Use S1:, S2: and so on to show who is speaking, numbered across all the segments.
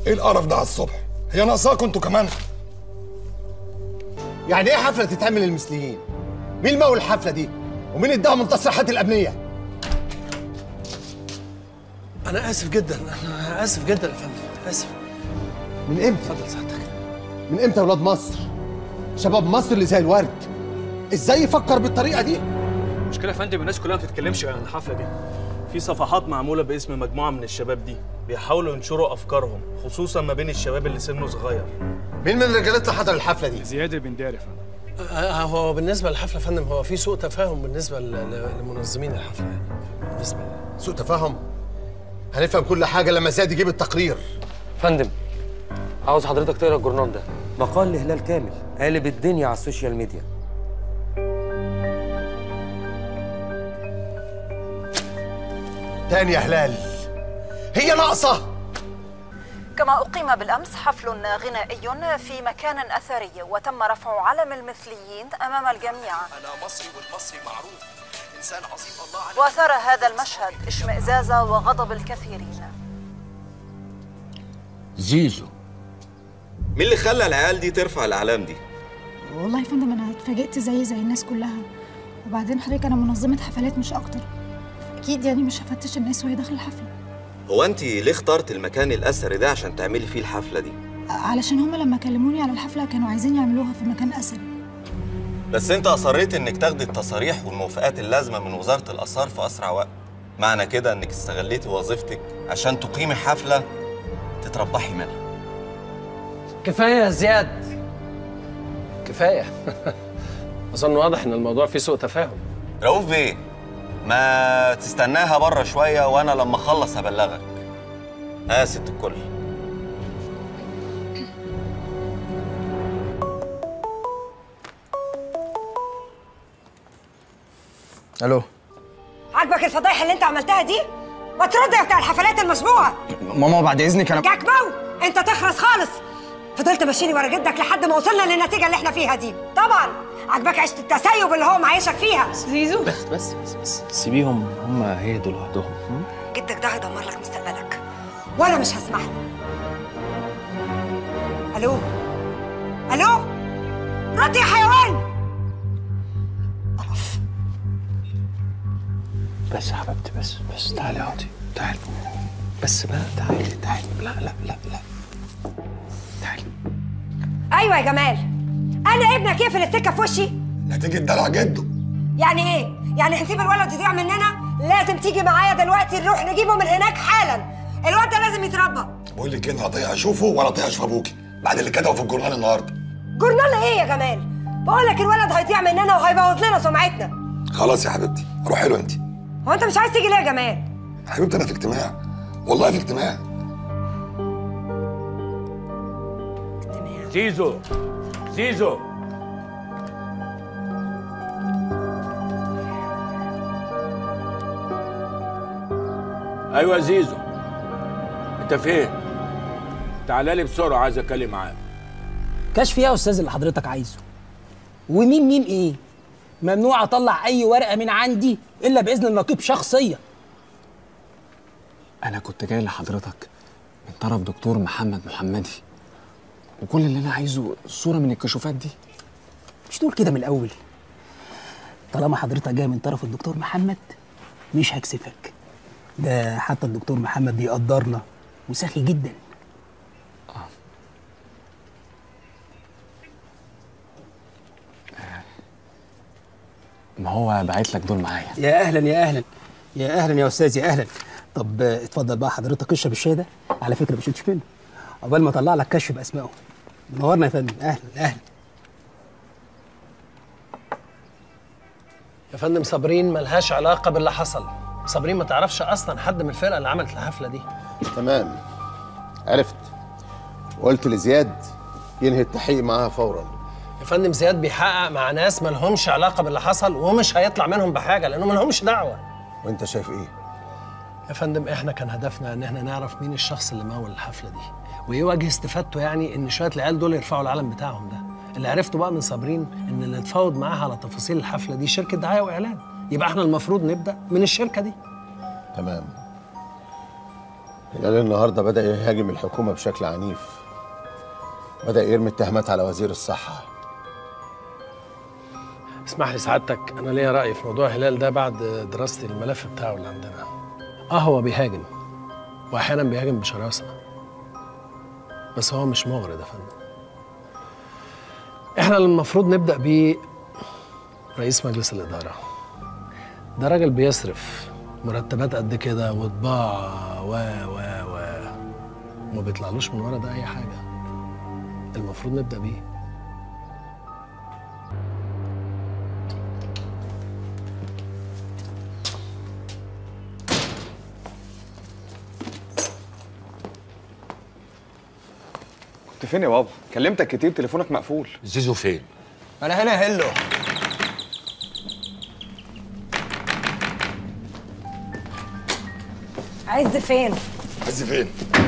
S1: ايه القرف ده على الصبح؟ هي ناقصاكوا انتوا كمان؟
S2: يعني ايه حفله تتعمل للمثليين؟ مين مول الحفله دي؟ ومين اداهم التصريحات الامنيه؟
S3: انا اسف جدا، انا اسف جدا يا فندم، اسف.
S2: من امتى؟
S3: اتفضل سعادتك.
S2: من امتى يا ولاد مصر؟ شباب مصر اللي زي الورد ازاي يفكر بالطريقه دي؟
S4: المشكله يا فندم الناس كلها ما بتتكلمش عن الحفله دي. في صفحات معموله باسم مجموعه من الشباب دي بيحاولوا ينشروا افكارهم، خصوصا ما بين الشباب اللي سنه صغير.
S2: مين من رجالتنا حضر الحفله دي؟
S5: زياد البنداري يا فندم.
S3: هو بالنسبه للحفله يا فندم هو في سوء تفاهم بالنسبه لمنظمين الحفله يعني. بالنسبه
S2: سوء تفاهم؟ هنفهم كل حاجه لما زياد يجيب التقرير.
S6: فندم، عاوز حضرتك تقرا الجورنال ده. مقال لهلال كامل قالب الدنيا على السوشيال ميديا.
S2: تاني يا هلال، هي ناقصه.
S7: كما أقيم بالأمس حفل غنائي في مكان أثري وتم رفع علم المثليين أمام الجميع.
S8: أنا مصري والمصري معروف، إنسان عظيم الله على.
S7: وأثار هذا المشهد اشمئزاز وغضب الكثيرين.
S9: زيزو،
S10: مين اللي خلى العيال دي ترفع الأعلام دي؟
S11: والله يا فندم أنا اتفاجئت زي الناس كلها، وبعدين حضرتك أنا منظمة حفلات مش أكتر، أكيد يعني مش هفتش الناس وهي داخل الحفلة.
S10: هو أنت ليه اخترت المكان الأثري ده عشان تعملي فيه الحفلة دي؟
S11: علشان هما لما كلموني على الحفلة كانوا عايزين يعملوها في مكان أثري.
S10: بس أنت أصريت إنك تاخدي التصاريح والموافقات اللازمة من وزارة الآثار في أسرع وقت. معنى كده إنك استغليتي وظيفتك عشان تقيمي حفلة تتربحي منها.
S3: كفايه يا زياد، كفايه. اظن واضح ان الموضوع فيه سوء تفاهم.
S10: رؤوف بيه، ما تستناها بره شويه وانا لما اخلص هبلغك. يا ست الكل.
S12: الو.
S13: عاجبك الفضايح اللي انت عملتها دي؟ ما ترد يا بتاع الحفلات المشبوهه.
S12: ماما بعد اذنك انا
S13: جاكبو، انت تخرس خالص. فضلت ماشيني ورا جدك لحد ما وصلنا للنتيجه اللي احنا فيها دي. طبعا عاجبك عيشه التسيب اللي هو معيشك فيها.
S14: زيزو
S12: بس سيبيهم، هم هيهدوا لوحدهم.
S13: جدك ده هيدمر لك مستقبلك وانا مش هسمح له. الو الو، رد يا حيوان.
S12: بس يا حبيبتي، بس تعالي اقعدي، تعالي بس بقى، تعالي. لا تعالي.
S13: ايوه يا جمال، انا ابنك يقفل السكه في وشي؟
S1: نتيجة دلع جده.
S13: يعني ايه؟ يعني هنسيب الولد يضيع مننا؟ لازم تيجي معايا دلوقتي نروح نجيبه من هناك حالا. الواد ده لازم يتربى.
S1: بقول لك انا هطيق اشوفه ولا هطيق اشوف ابوكي بعد اللي كتبه في الجورنال النهارده.
S13: جورنال ايه يا جمال؟ بقول لك الولد هيضيع مننا وهيبوظ لنا سمعتنا.
S1: خلاص يا حبيبتي، روحي له انت.
S13: هو انت مش عايز تيجي ليه يا جمال؟
S1: حبيبتي انا في اجتماع، والله في اجتماع.
S9: زيزو ايوه زيزو، انت فين؟ تعالى لي بسرعه، عايز اتكلم معاك.
S14: كشف ايه يا استاذ اللي حضرتك عايزه؟ ومين ايه؟ ممنوع اطلع اي ورقه من عندي الا باذن النقيب شخصيا.
S12: انا كنت جاي لحضرتك من طرف دكتور محمد محمدي، وكل اللي انا عايزه صوره من الكشوفات دي.
S14: مش تقول كده من الاول؟ طالما حضرتك جاي من طرف الدكتور محمد مش هكسفك، ده حتى الدكتور محمد بيقدرنا وسخي جدا.
S12: ما هو باعت لك دول معايا.
S14: يا اهلا يا اهلا يا اهلا يا استاذ، يا اهلا. طب اتفضل بقى حضرتك اشرب الشاي ده، على فكره ما شربتش منه، عقبال ما اطلع لك كشف باسمائهم. منورنا يا فندم، اهلا.
S3: يا فندم صابرين ملهاش علاقه باللي حصل. صابرين ما تعرفش اصلا حد من الفرقه اللي عملت الحفله دي.
S2: تمام، عرفت. وقلت لزياد ينهي التحقيق معاها فورا.
S3: يا فندم زياد بيحقق مع ناس مالهمش علاقه باللي حصل ومش هيطلع منهم بحاجه لانه مالهمش دعوه.
S2: وانت شايف ايه؟
S3: يا فندم احنا كان هدفنا ان احنا نعرف مين الشخص اللي مول الحفله دي وايه وجه استفادته، يعني ان شويه العيال دول يرفعوا العلم بتاعهم ده. اللي عرفته بقى من صابرين ان اللي اتفاوض معاها على تفاصيل الحفله دي شركه دعايه واعلان، يبقى احنا المفروض نبدا من الشركه دي.
S2: تمام. هلال النهارده بدأ يهاجم الحكومة بشكل عنيف. بدأ يرمي التهمات على وزير الصحة.
S3: اسمح لي سعادتك، انا ليا راي في موضوع هلال ده بعد دراستي الملف بتاعه اللي عندنا. هو بيهاجم واحيانا بيهاجم بشراسه، بس هو مش مغرض يا فندم. احنا المفروض نبدا بيه رئيس مجلس الاداره. ده راجل بيصرف مرتبات قد كده وطباعه وما بيطلعلوش من ورا ده اي حاجه. المفروض نبدا بيه.
S15: كنت فين يا بابا؟ كلمتك كتير تليفونك مقفول.
S9: زيزو فين؟
S15: انا هنا يا هلو.
S13: عز فين؟
S1: عز فين؟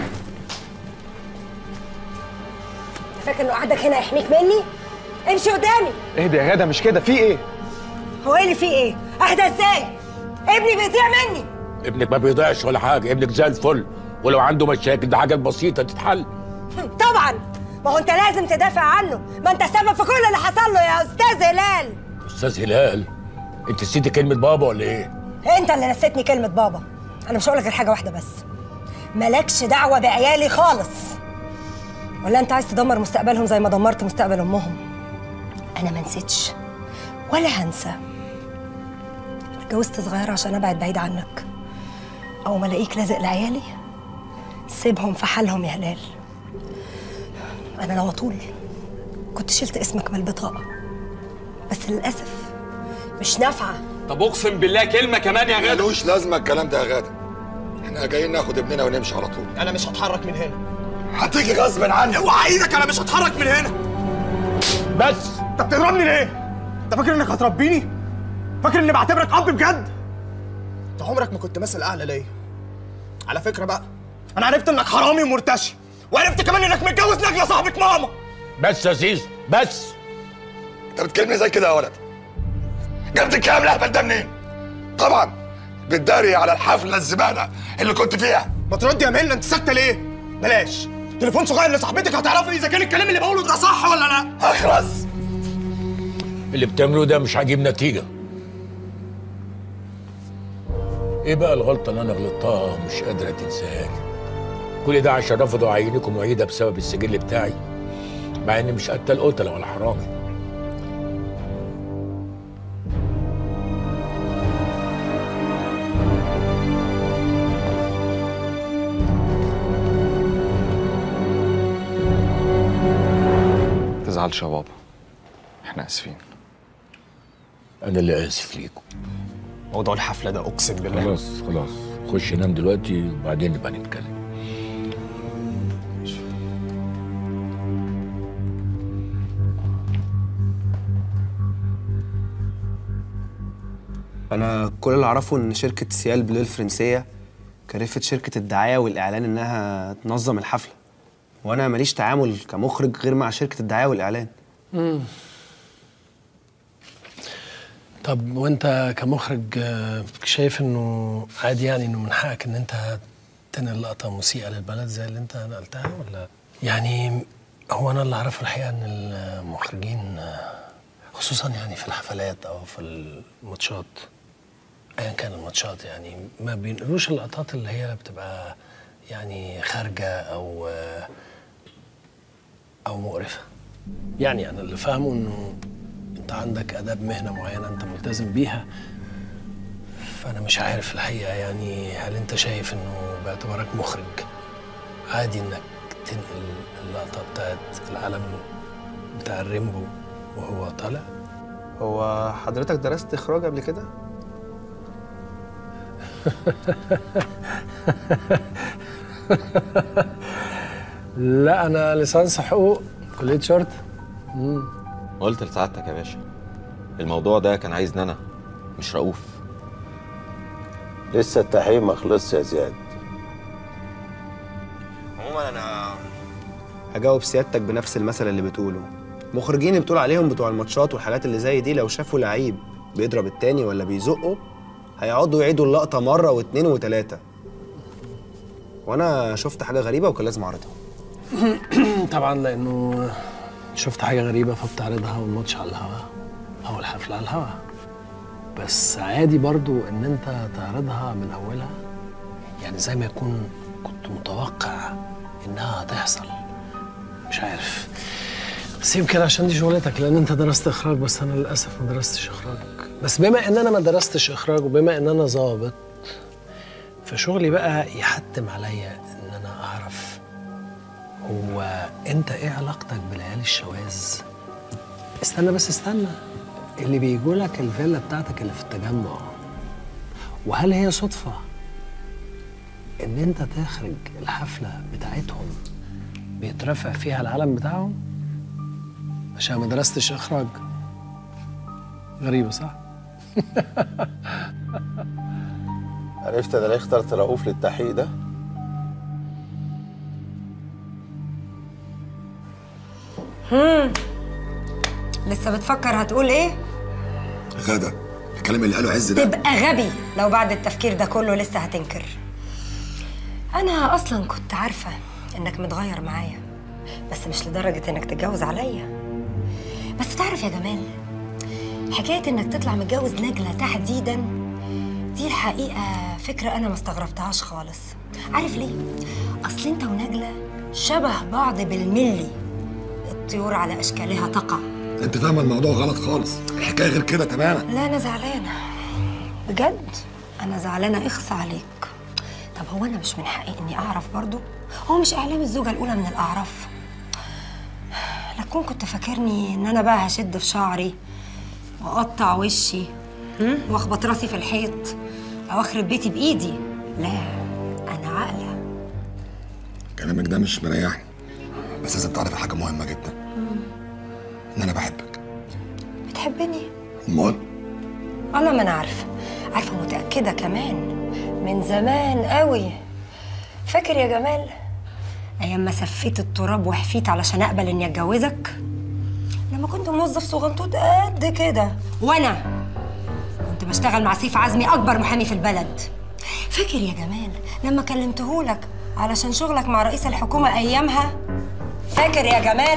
S13: فاكر انه قعدك هنا يحميك مني؟ امشي قدامي.
S15: اهدي يا غاده، مش كده، في ايه؟
S13: هو ايه اللي فيه ايه؟ اهدى ازاي؟ ابني بيضيع مني.
S9: ابنك ما بيضيعش ولا حاجه، ابنك زي الفل، ولو عنده مشاكل ده حاجات بسيطه تتحل.
S13: طبعا، ما هو انت لازم تدافع عنه، ما انت السبب في كل اللي حصل له يا استاذ هلال.
S9: استاذ هلال؟ انت نسيتي كلمه بابا ولا ايه؟
S13: انت اللي نسيتني كلمه بابا. انا مش هقول لك غير حاجه واحده بس، مالكش دعوه بعيالي خالص. ولا انت عايز تدمر مستقبلهم زي ما دمرت مستقبل امهم؟ انا ما نسيتش ولا هنسى. اتجوزت صغيره عشان ابعد بعيد عنك. او ما الاقيك لازق لعيالي سيبهم في حالهم يا هلال. انا لو طول كنت شلت اسمك من البطاقه، بس للاسف مش نافعه.
S1: طب اقسم بالله كلمه كمان يا غاده. ملوش لازمه الكلام ده يا غاده. احنا جايين ناخد ابننا ونمشي على طول.
S2: انا مش هتحرك من هنا.
S1: هتيجي غصب عني. اوعى ايدك، انا مش هتحرك من هنا.
S9: بس
S15: انت بتضربني ليه؟ انت فاكر انك هتربيني؟ فاكر اني بعتبرك اب بجد؟ انت عمرك ما كنت مثل اعلى ليا. على فكره بقى، انا عرفت انك حرامي ومرتشي، وعرفت كمان انك متجوز نجله صاحبه ماما.
S9: بس يا زيزو بس.
S1: انت بتكلمني زي كده يا ولد؟ جبت الكلام الاهبل ده منين؟ طبعا بتداري على الحفله الزباله اللي كنت فيها.
S15: ما ترد يا مهنا، انت ساكته ليه؟ بلاش تليفون صغير لصاحبتك، هتعرفي اذا كان الكلام اللي بقوله ده صح ولا لا.
S1: اخرس.
S9: اللي بتعملوه ده مش هجيب نتيجه. ايه بقى الغلطه اللي انا غلطتها ومش قادره تنساها لي؟ كل ده عشان رفضوا اعينكم معيده بسبب السجل بتاعي، مع اني مش قتال قتله ولا حرامي.
S15: تزعلش يا بابا، احنا اسفين.
S9: انا اللي اسف ليكم.
S15: موضوع الحفله ده اقسم بالله.
S9: خلاص خش نام دلوقتي وبعدين نبقى نتكلم.
S16: انا كل اللي اعرفه ان شركه سيال بلو الفرنسيه كلفت شركه الدعايه والاعلان انها تنظم الحفله، وانا ماليش تعامل كمخرج غير مع شركه الدعايه والاعلان.
S3: طب وانت كمخرج شايف انه عادي، يعني انه من حقك ان انت تنقل لقطه مسيئه للبلد زي اللي انت نقلتها، ولا يعني هو انا اللي اعرفه الحقيقه ان المخرجين خصوصا يعني في الحفلات او في الماتشات ايا كان الماتشات، يعني ما بينقلوش اللقطات اللي هي بتبقى يعني خارجه او مقرفه. يعني انا اللي فاهمه انه انت عندك اداب مهنه معينه انت ملتزم بيها، فانا مش عارف الحقيقه يعني هل انت شايف انه باعتبارك مخرج عادي انك تنقل اللقطه بتاعت العالم بتاع الريمبو وهو طالع؟
S16: هو حضرتك درست اخراج قبل كده؟
S3: لا انا ليسانس حقوق كليه شرطه.
S10: قلت لسعادتك يا باشا الموضوع ده كان عايزني انا مش رؤوف.
S2: لسه التحقيق ما خلصش يا زياد.
S16: عموما انا هجاوب سيادتك بنفس المثل اللي بتقوله. مخرجين اللي بتقول عليهم بتوع الماتشات والحاجات اللي زي دي لو شافوا لعيب بيضرب التاني ولا بيزقه هيقعدوا يعيدوا اللقطه مره واثنين وثلاثه. وانا شفت حاجه غريبه وكان لازم اعرضها.
S3: طبعا لانه شفت حاجه غريبه فبتعرضها والماتش على الهوا او الحفله على الهوا. بس عادي برضو ان انت تعرضها من اولها، يعني زي ما يكون كنت متوقع انها هتحصل. مش عارف، بس يمكن عشان دي شغلتك لان انت درست اخراج، بس انا للاسف ما درستش اخراج. بس بما ان انا ما درستش اخراج وبما ان انا ظابط، فشغلي بقى يحتم عليا ان انا اعرف هو انت ايه علاقتك بالعيال الشواذ. استنى بس استنى، اللي بيجولك الفيلا بتاعتك اللي في التجمع، وهل هي صدفة ان انت تخرج الحفلة بتاعتهم بيترفع فيها العلم بتاعهم عشان ما درستش اخراج؟ غريبة صح؟
S17: عرفت انا ليه اخترت رؤوف للتحقيق ده؟
S13: لسه بتفكر هتقول ايه؟
S1: غدا الكلام اللي قاله عز ده
S13: تبقى غبي لو بعد التفكير ده كله لسه هتنكر. انا اصلا كنت عارفه انك متغير معايا، بس مش لدرجه انك تتجوز عليا. بس تعرف يا جمال، حكايه انك تطلع متجوز نجله تحديدا دي الحقيقه فكره انا ما استغربتهاش خالص. عارف ليه؟ اصل انت ونجله شبه بعض بالملي، الطيور على اشكالها تقع.
S1: انت فاهمه الموضوع غلط خالص، الحكايه غير كده تماما.
S13: لا انا زعلانه بجد، انا زعلانه اخصى عليك. طب هو انا مش من حقي اني اعرف برضو؟ هو مش اعلام الزوجه الاولى من الاعراف؟ لا تكون كنت فاكرني ان انا بقى هشد في شعري واقطع وشي واخبط راسي في الحيط او اخرب بيتي بايدي. لا انا عاقله.
S1: كلامك ده مش مريحني، بس لازم تعرفي حاجه مهمه جدا، ان انا بحبك.
S13: بتحبني؟
S1: امال؟
S13: والله ما انا عارفه متاكده كمان من زمان قوي. فاكر يا جمال ايام ما سفيت التراب وحفيت علشان اقبل اني اتجوزك؟ لما كنت موظف صغنطوط قد كده وانا كنت بشتغل مع سيف عزمي اكبر محامي في البلد. فاكر يا جمال لما كلمتهولك علشان شغلك مع رئيس الحكومه ايامها؟ فاكر يا جمال؟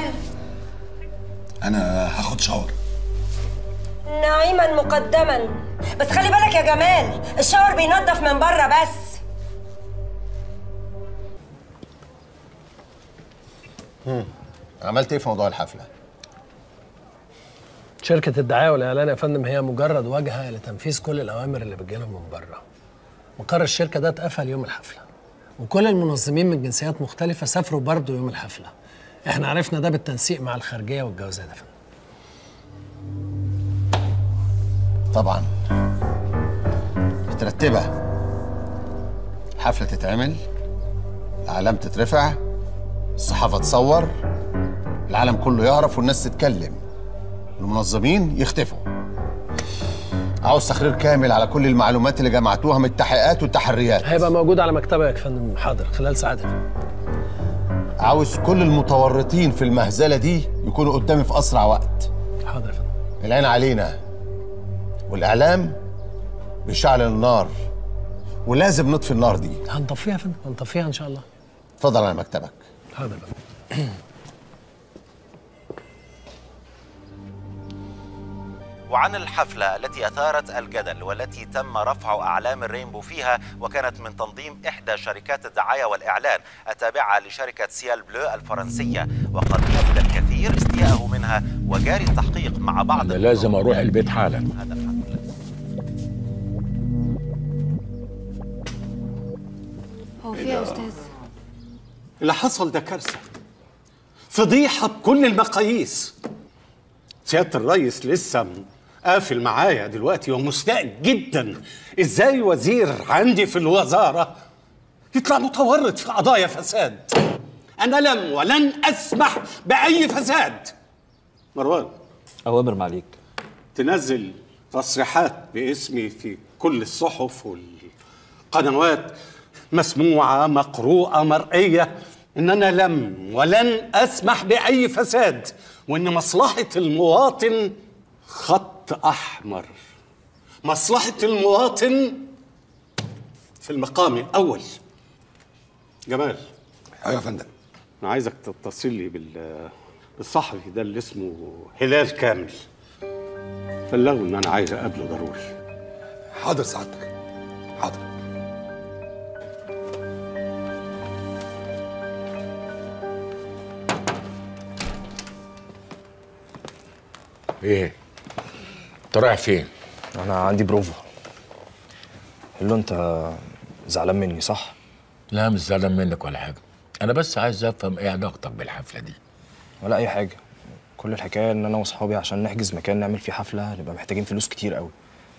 S1: انا هاخد شاور.
S13: نعيما مقدما، بس خلي بالك يا جمال الشاور بينضف من بره بس.
S17: عملت ايه في موضوع الحفله؟
S3: شركة الدعاية والإعلان يا فندم هي مجرد واجهة لتنفيذ كل الأوامر اللي بتجيلهم من بره. مقر الشركة ده اتقفل يوم الحفلة، وكل المنظمين من جنسيات مختلفة سافروا برضه يوم الحفلة. احنا عرفنا ده بالتنسيق مع الخارجية والجوازات يا فندم.
S17: طبعا مترتبه، الحفله تتعمل، الاعلام تترفع، الصحافه تصور، العالم كله يعرف والناس تتكلم، المنظمين يختفوا. عاوز تقرير كامل على كل المعلومات اللي جمعتوها من التحقيقات والتحريات.
S3: هيبقى موجود على مكتبك يا فندم. حاضر، خلال ساعات.
S17: عاوز كل المتورطين في المهزله دي يكونوا قدامي في اسرع وقت.
S3: حاضر يا فندم.
S17: العين علينا، والاعلام بيشعل النار، ولازم نطفي النار دي.
S3: هنطفيها يا فندم، هنطفيها ان شاء الله.
S17: اتفضل على مكتبك.
S3: حاضر يا فندم.
S10: وعن الحفلة التي أثارت الجدل والتي تم رفع أعلام الرينبو فيها، وكانت من تنظيم إحدى شركات الدعاية والإعلان التابعة لشركة سيال بلو الفرنسية، وقد يبدو الكثير استياءه منها، وجاري التحقيق مع بعض.
S9: أنا لازم أروح البيت حالا.
S11: هو في يا أستاذ؟
S18: اللي حصل ده كارثة، فضيحة بكل المقاييس. سيادة الرئيس لسه قافل معايا دلوقتي ومستاء جدا. ازاي وزير عندي في الوزارة يطلع متورط في قضايا فساد؟ أنا لم ولن أسمح بأي فساد. مروان،
S19: أوامر معاليك.
S18: تنزل تصريحات باسمي في كل الصحف والقنوات، مسموعة مقروءة مرئية، إن أنا لم ولن أسمح بأي فساد، وإن مصلحة المواطن خط أحمر. مصلحة المواطن في المقام الأول. جمال.
S1: ايوه يا فندم.
S18: انا عايزك تتصل لي بالصحفي ده اللي اسمه هلال كامل. بلغه ان انا عايز اقابله ضروري.
S1: حاضر سعادتك، حاضر.
S9: ايه؟ انت رايح فين؟
S19: انا عندي بروفا. قال له انت زعلان مني صح؟
S9: لا مش زعلان منك ولا حاجه، انا بس عايز افهم ايه علاقتك بالحفله دي.
S19: ولا اي حاجه، كل الحكايه ان انا واصحابي عشان نحجز مكان نعمل فيه حفله هنبقى محتاجين فلوس كتير قوي.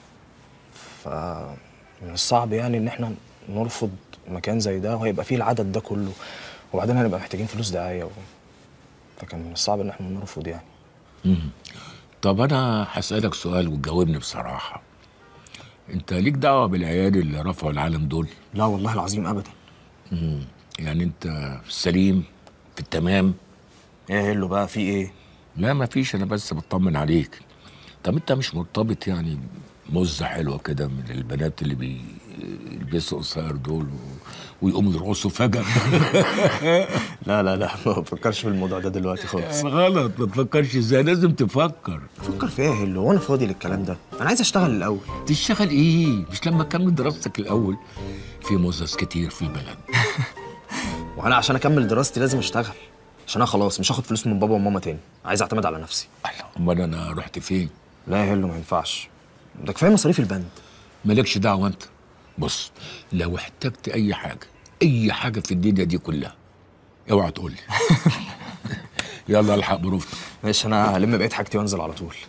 S19: من الصعب يعني ان احنا نرفض مكان زي ده وهيبقى فيه العدد ده كله، وبعدين هنبقى محتاجين فلوس دعايه فكان من الصعب ان احنا نرفض يعني.
S9: طب انا هسألك سؤال وتجاوبني بصراحة. انت ليك دعوة بالعيال اللي رفعوا العالم دول؟
S19: لا والله العظيم ابدا.
S9: يعني انت في السليم في التمام؟
S19: ايه له بقى في ايه؟
S9: لا مفيش، انا بس بطمن عليك. طب انت مش مرتبط يعني مزة حلوة كده من البنات اللي بيلبسوا قصير دول ويقوموا يرقصوا فجأة؟
S19: لا لا لا، ما بفكرش في الموضوع ده دلوقتي خالص.
S9: غلط، ما تفكرش ازاي، لازم تفكر.
S19: افكر في ايه يا هلو؟ وانا فاضي للكلام ده؟ انا عايز اشتغل الاول.
S9: تشتغل ايه؟ مش لما تكمل دراستك الاول؟ في مزز كتير في البلد.
S19: وانا عشان اكمل دراستي لازم اشتغل، عشان انا خلاص مش هاخد فلوس من بابا وماما تاني، عايز اعتمد على نفسي.
S9: امال انا رحت فين؟
S19: لا يا هلو ما ينفعش، ده كفايه مصاريف البند.
S9: مالكش دعوه انت. بص لو احتجت اي حاجه في الدنيا دي كلها اوعى تقول لي. يلا الحق بروفتك.
S19: ماشي، انا هلم بقيت حاجتي وانزل على طول.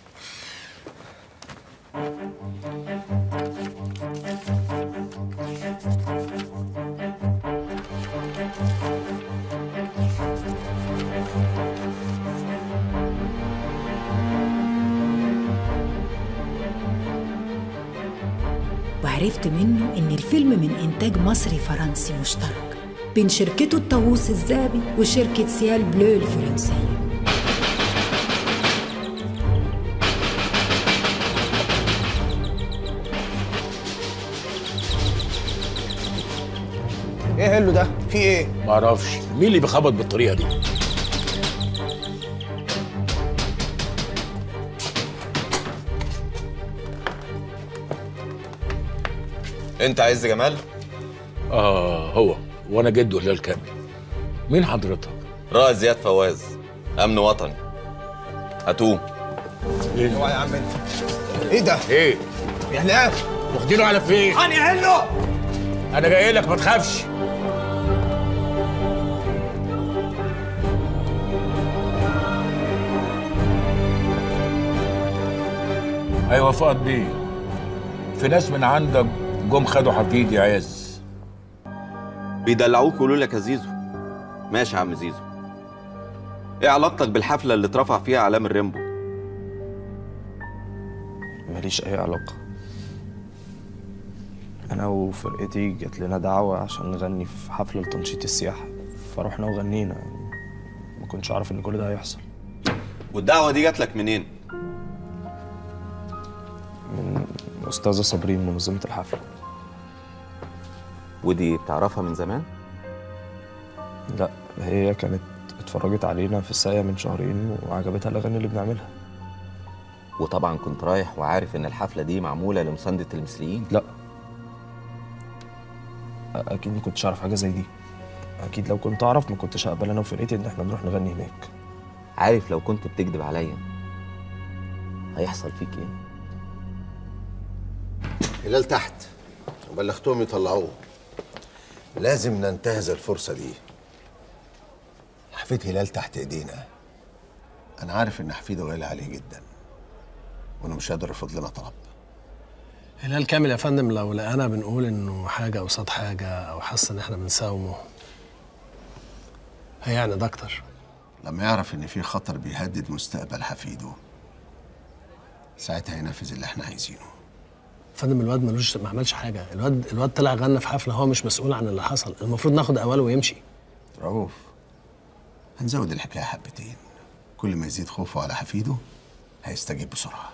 S20: وعرفت منه إن الفيلم من إنتاج مصري فرنسي مشترك بين شركته الطاووس الذهبي وشركة سيال بلو الفرنسية.
S15: ايه هلو ده؟ في ايه؟
S9: معرفش، مين اللي بيخبط بالطريقة دي؟
S10: انت عايز جمال؟
S9: هو وانا جده هلال كامل. مين حضرتك؟
S10: رائد زياد فواز، امن وطني. هاتوه.
S9: ايه؟
S15: اوعى يا عم انت. ايه ده؟
S9: ايه؟
S15: يا هلال
S9: واخدينه على فين؟
S15: هاني هلو
S9: انا جاي لك ما تخافش. ايوه فؤاد بيه، في ناس من عندك جم خدوا حفيدي عز.
S10: بيدلعوك يقولوا لك يا زيزو. ماشي يا عم زيزو. ايه علاقتك بالحفله اللي اترفع فيها اعلام الريمبو؟
S19: ماليش اي علاقه. انا وفرقتي جات لنا دعوه عشان نغني في حفله لتنشيط السياحه، فروحنا وغنينا. يعني ما كنتش اعرف ان كل ده هيحصل.
S10: والدعوه دي جات لك منين؟
S19: من استاذه صابرين منظمه الحفله.
S10: ودي بتعرفها من زمان؟
S19: لا، هي كانت اتفرجت علينا في الساقية من شهرين وعجبتها الاغاني اللي بنعملها.
S10: وطبعا كنت رايح وعارف ان الحفله دي معموله لمسانده المثليين؟
S19: لا، اكيد ما كنتش اعرف حاجه زي دي. اكيد لو كنت اعرف ما كنتش هقبل انا وفرقتي ان احنا نروح نغني هناك.
S10: عارف لو كنت بتكذب عليا هيحصل فيك ايه؟
S17: هلال تحت وبلغتهم يطلعوه. لازم ننتهز الفرصة دي. حفيد هلال تحت ايدينا. انا عارف ان حفيده غالي عليه جدا وانا مش قادر ارفض لنا طلب.
S3: هلال كامل يا فندم لو لقانا بنقول انه حاجه قصاد حاجه او حس ان احنا بنساومه هيعند اكتر.
S17: لما يعرف ان في خطر بيهدد مستقبل حفيده ساعتها هينفذ اللي احنا عايزينه.
S3: فندم الواد ما عملش حاجه. الواد طلع غنى في حفله، هو مش مسؤول عن اللي حصل. المفروض ناخد اقواله ويمشي.
S17: رؤوف، هنزود الحكايه حبتين. كل ما يزيد خوفه على حفيده هيستجيب بسرعه.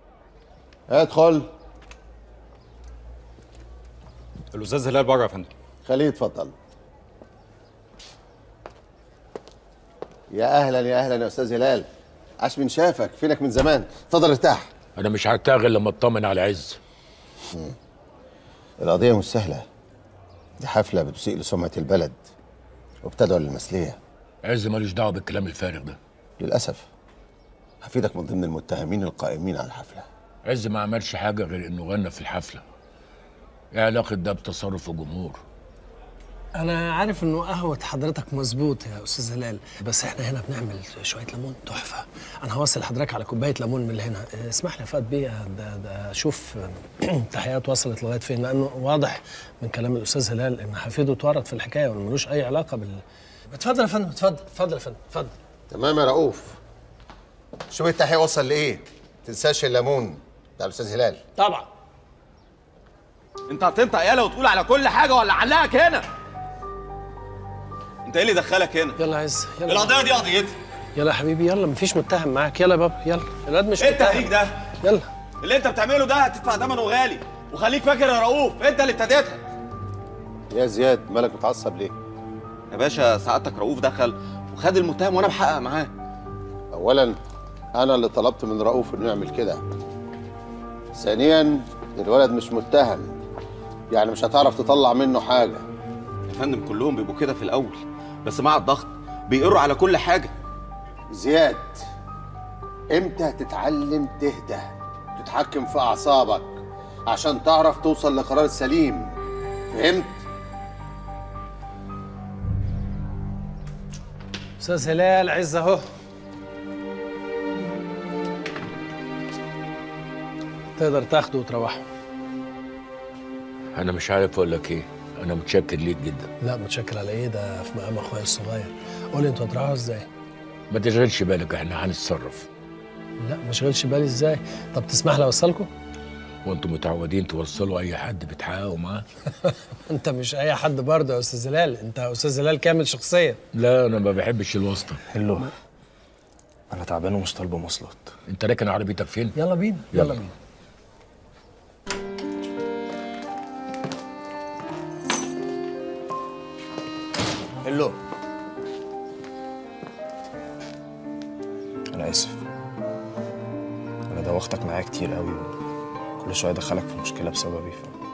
S17: ادخل.
S5: الاستاذ هلال بره يا فندم.
S17: خليه يتفضل. يا اهلا يا اهلا يا استاذ هلال، عاش من شافك، فينك من زمان. اتفضل ارتاح.
S9: انا مش هرتاح غير لما اطمن على عز.
S17: القضيه مش سهله، دي حفله بتسيء لسمعه البلد وبتدعو للمثليه.
S9: عز مالوش دعوه بالكلام الفارغ ده.
S17: للاسف هفيدك من ضمن المتهمين القائمين على الحفله.
S9: عز ما عملش حاجه غير انه غنى في الحفله. ايه علاقه ده بتصرف الجمهور؟
S3: انا عارف انه قهوه حضرتك مظبوط يا استاذ هلال، بس احنا هنا بنعمل شويه ليمون تحفه. انا هوصل حضرتك على كوبايه ليمون من هنا. اسمح لي يا فؤاد بيه، ده شوف تحيات وصلت لغايه فين، لانه واضح من كلام الاستاذ هلال ان حفيده اتورط في الحكايه وملوش اي علاقه بال. اتفضل يا فندم، اتفضل يا فندم، اتفضل.
S17: تمام يا رؤوف. شوف التحقيق وصل لايه؟ تنساش الليمون بتاع الاستاذ هلال.
S15: طبعا. انت هتنطق يالا وتقول على كل حاجه ولا علقك هنا؟ انت ايه اللي دخلك هنا؟
S3: يلا يا عز، يلا.
S15: القضيه دي قضيتي.
S3: يلا يا حبيبي، يلا مفيش متهم معاك. يلا يا بابا، يلا. الواد مش
S15: ايه
S3: متهم.
S15: التهريج ده؟
S3: يلا.
S15: اللي انت بتعمله ده هتدفع ثمنه غالي، وخليك فاكر يا رؤوف انت اللي ابتديتها.
S17: يا زياد مالك متعصب ليه؟
S15: يا باشا سعادتك رؤوف دخل وخد المتهم وانا بحقق معاه.
S17: اولا انا اللي طلبت من رؤوف انه يعمل كده. ثانيا الولد مش متهم، يعني مش هتعرف تطلع منه حاجه.
S15: يا فندم كلهم بيبقوا كده في الاول، بس مع الضغط بيقروا على كل حاجه.
S17: زياد امتى هتتعلم تهدى تتحكم في اعصابك عشان تعرف توصل لقرار سليم؟ فهمت؟
S3: استاذ هلال، عز اهو. تقدر تاخده وتروحه.
S9: انا مش عارف اقول لك ايه، انا متشكر ليك جدا.
S3: لا متشكر على ايه؟ ده في مقام اخويا الصغير. قول لي انتوا هتروحوا ازاي؟
S9: ما تشغلش بالك، احنا هنتصرف.
S3: لا ما اشغلش بالي ازاي؟ طب تسمح لي اوصلكم؟
S9: وانتم متعودين توصلوا اي حد بتحققوا معاه؟
S3: انت مش اي حد برضه يا استاذ هلال، انت استاذ هلال كامل شخصيا.
S9: لا انا ما بحبش الواسطه.
S19: هلو، انا تعبان ومش طالبه مواصلات.
S9: انت راكن عربيتك فين؟
S3: يلا بينا، يلا بينا.
S15: هلو.
S19: انا اسف، انا دوختك معايا كتير قوي وكل شويه ادخلك في مشكله بسببي.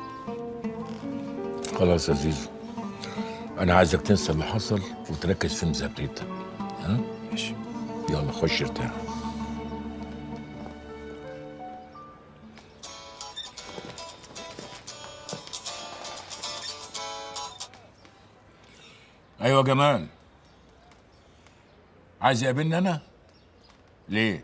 S9: خلاص يا زيزو، انا عايزك تنسى اللي حصل وتركز في مذاكرتك. ها؟
S19: ماشي.
S9: يلا خش ارتاح. ايوه جمال، عايز يقابلني انا؟ ليه؟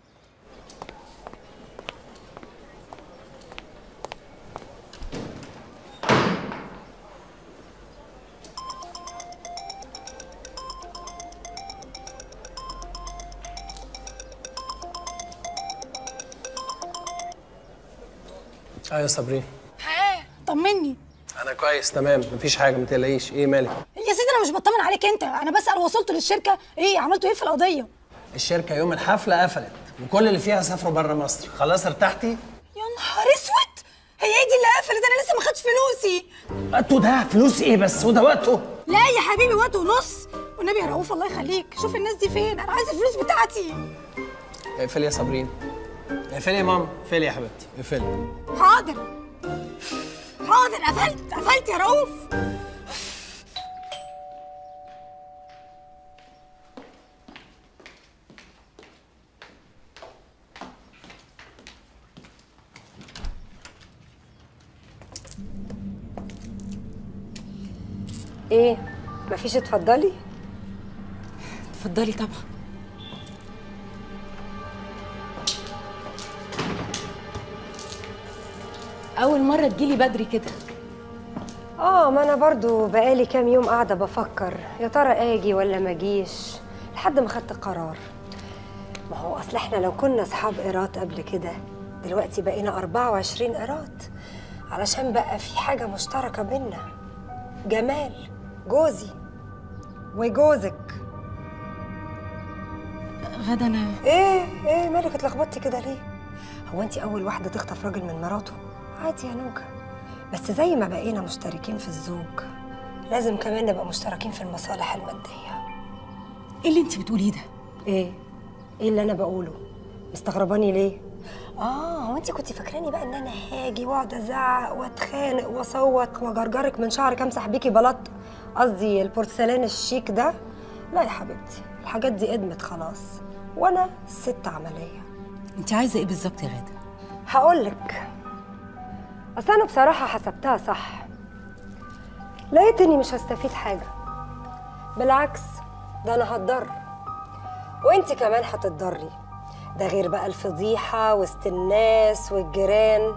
S3: يا صابرين.
S11: طمني.
S3: انا كويس تمام، مفيش حاجه، ما تقلقيش. ايه مالك؟
S11: يا سيدي انا مش بطمن عليك انت، انا بسال وصلتوا للشركه ايه؟ عملتوا ايه في القضيه؟
S3: الشركه يوم الحفله قفلت وكل اللي فيها سافروا بره مصر. خلاص ارتحتي؟
S11: يا نهار اسود، هي ايه دي اللي قفلت؟ انا لسه ما خدتش فلوسي.
S3: وقته ده فلوس ايه بس؟ وده وقته؟
S11: لا يا حبيبي وقته ونص. والنبي يا رؤوف الله يخليك شوف الناس دي فين، انا عايزه الفلوس بتاعتي.
S3: اقفلي يا صابرين، اقفلي يا ماما، اقفلي يا حبيبتي، اقفلي.
S11: حاضر حاضر، قفلت يا رؤوف.
S13: ايه مفيش؟ اتفضلي.
S20: اتفضلي طبعا. أول مرة تجيلي بدري كده.
S13: ما انا برضو بقالي كام يوم قاعده بفكر يا ترى اجي ولا ما اجيش لحد ما خدت قرار. ما هو اصل احنا لو كنا اصحاب ايراد قبل كده دلوقتي بقينا 24 ايراد، علشان بقى في حاجه مشتركه بينا. جمال جوزي وجوزك.
S11: غدا انا
S13: ايه مالك اتلخبطتي كده ليه؟ هو انت اول واحده تخطف راجل من مراته؟ عادي يا نوجه، بس زي ما بقينا مشتركين في الزوج لازم كمان نبقى مشتركين في المصالح المادية.
S20: ايه اللي انت بتقوليه ده؟
S13: ايه اللي انا بقوله؟ مستغرباني ليه؟ هو انت كنت فاكراني بقى ان انا هاجي واقعد ازعق واتخانق واصوت واجرجرك من شعرك امسح بيكي بلاط، قصدي البورسلان الشيك ده؟ لا يا حبيبتي، الحاجات دي ادمت خلاص، وانا ست عمليه.
S20: انت عايزه ايه بالظبط يا غاده؟
S13: هقولك، اصل انا بصراحه حسبتها صح، لقيت اني مش هستفيد حاجه، بالعكس ده انا هتضر وانت كمان هتتضري، ده غير بقى الفضيحه وسط الناس والجيران.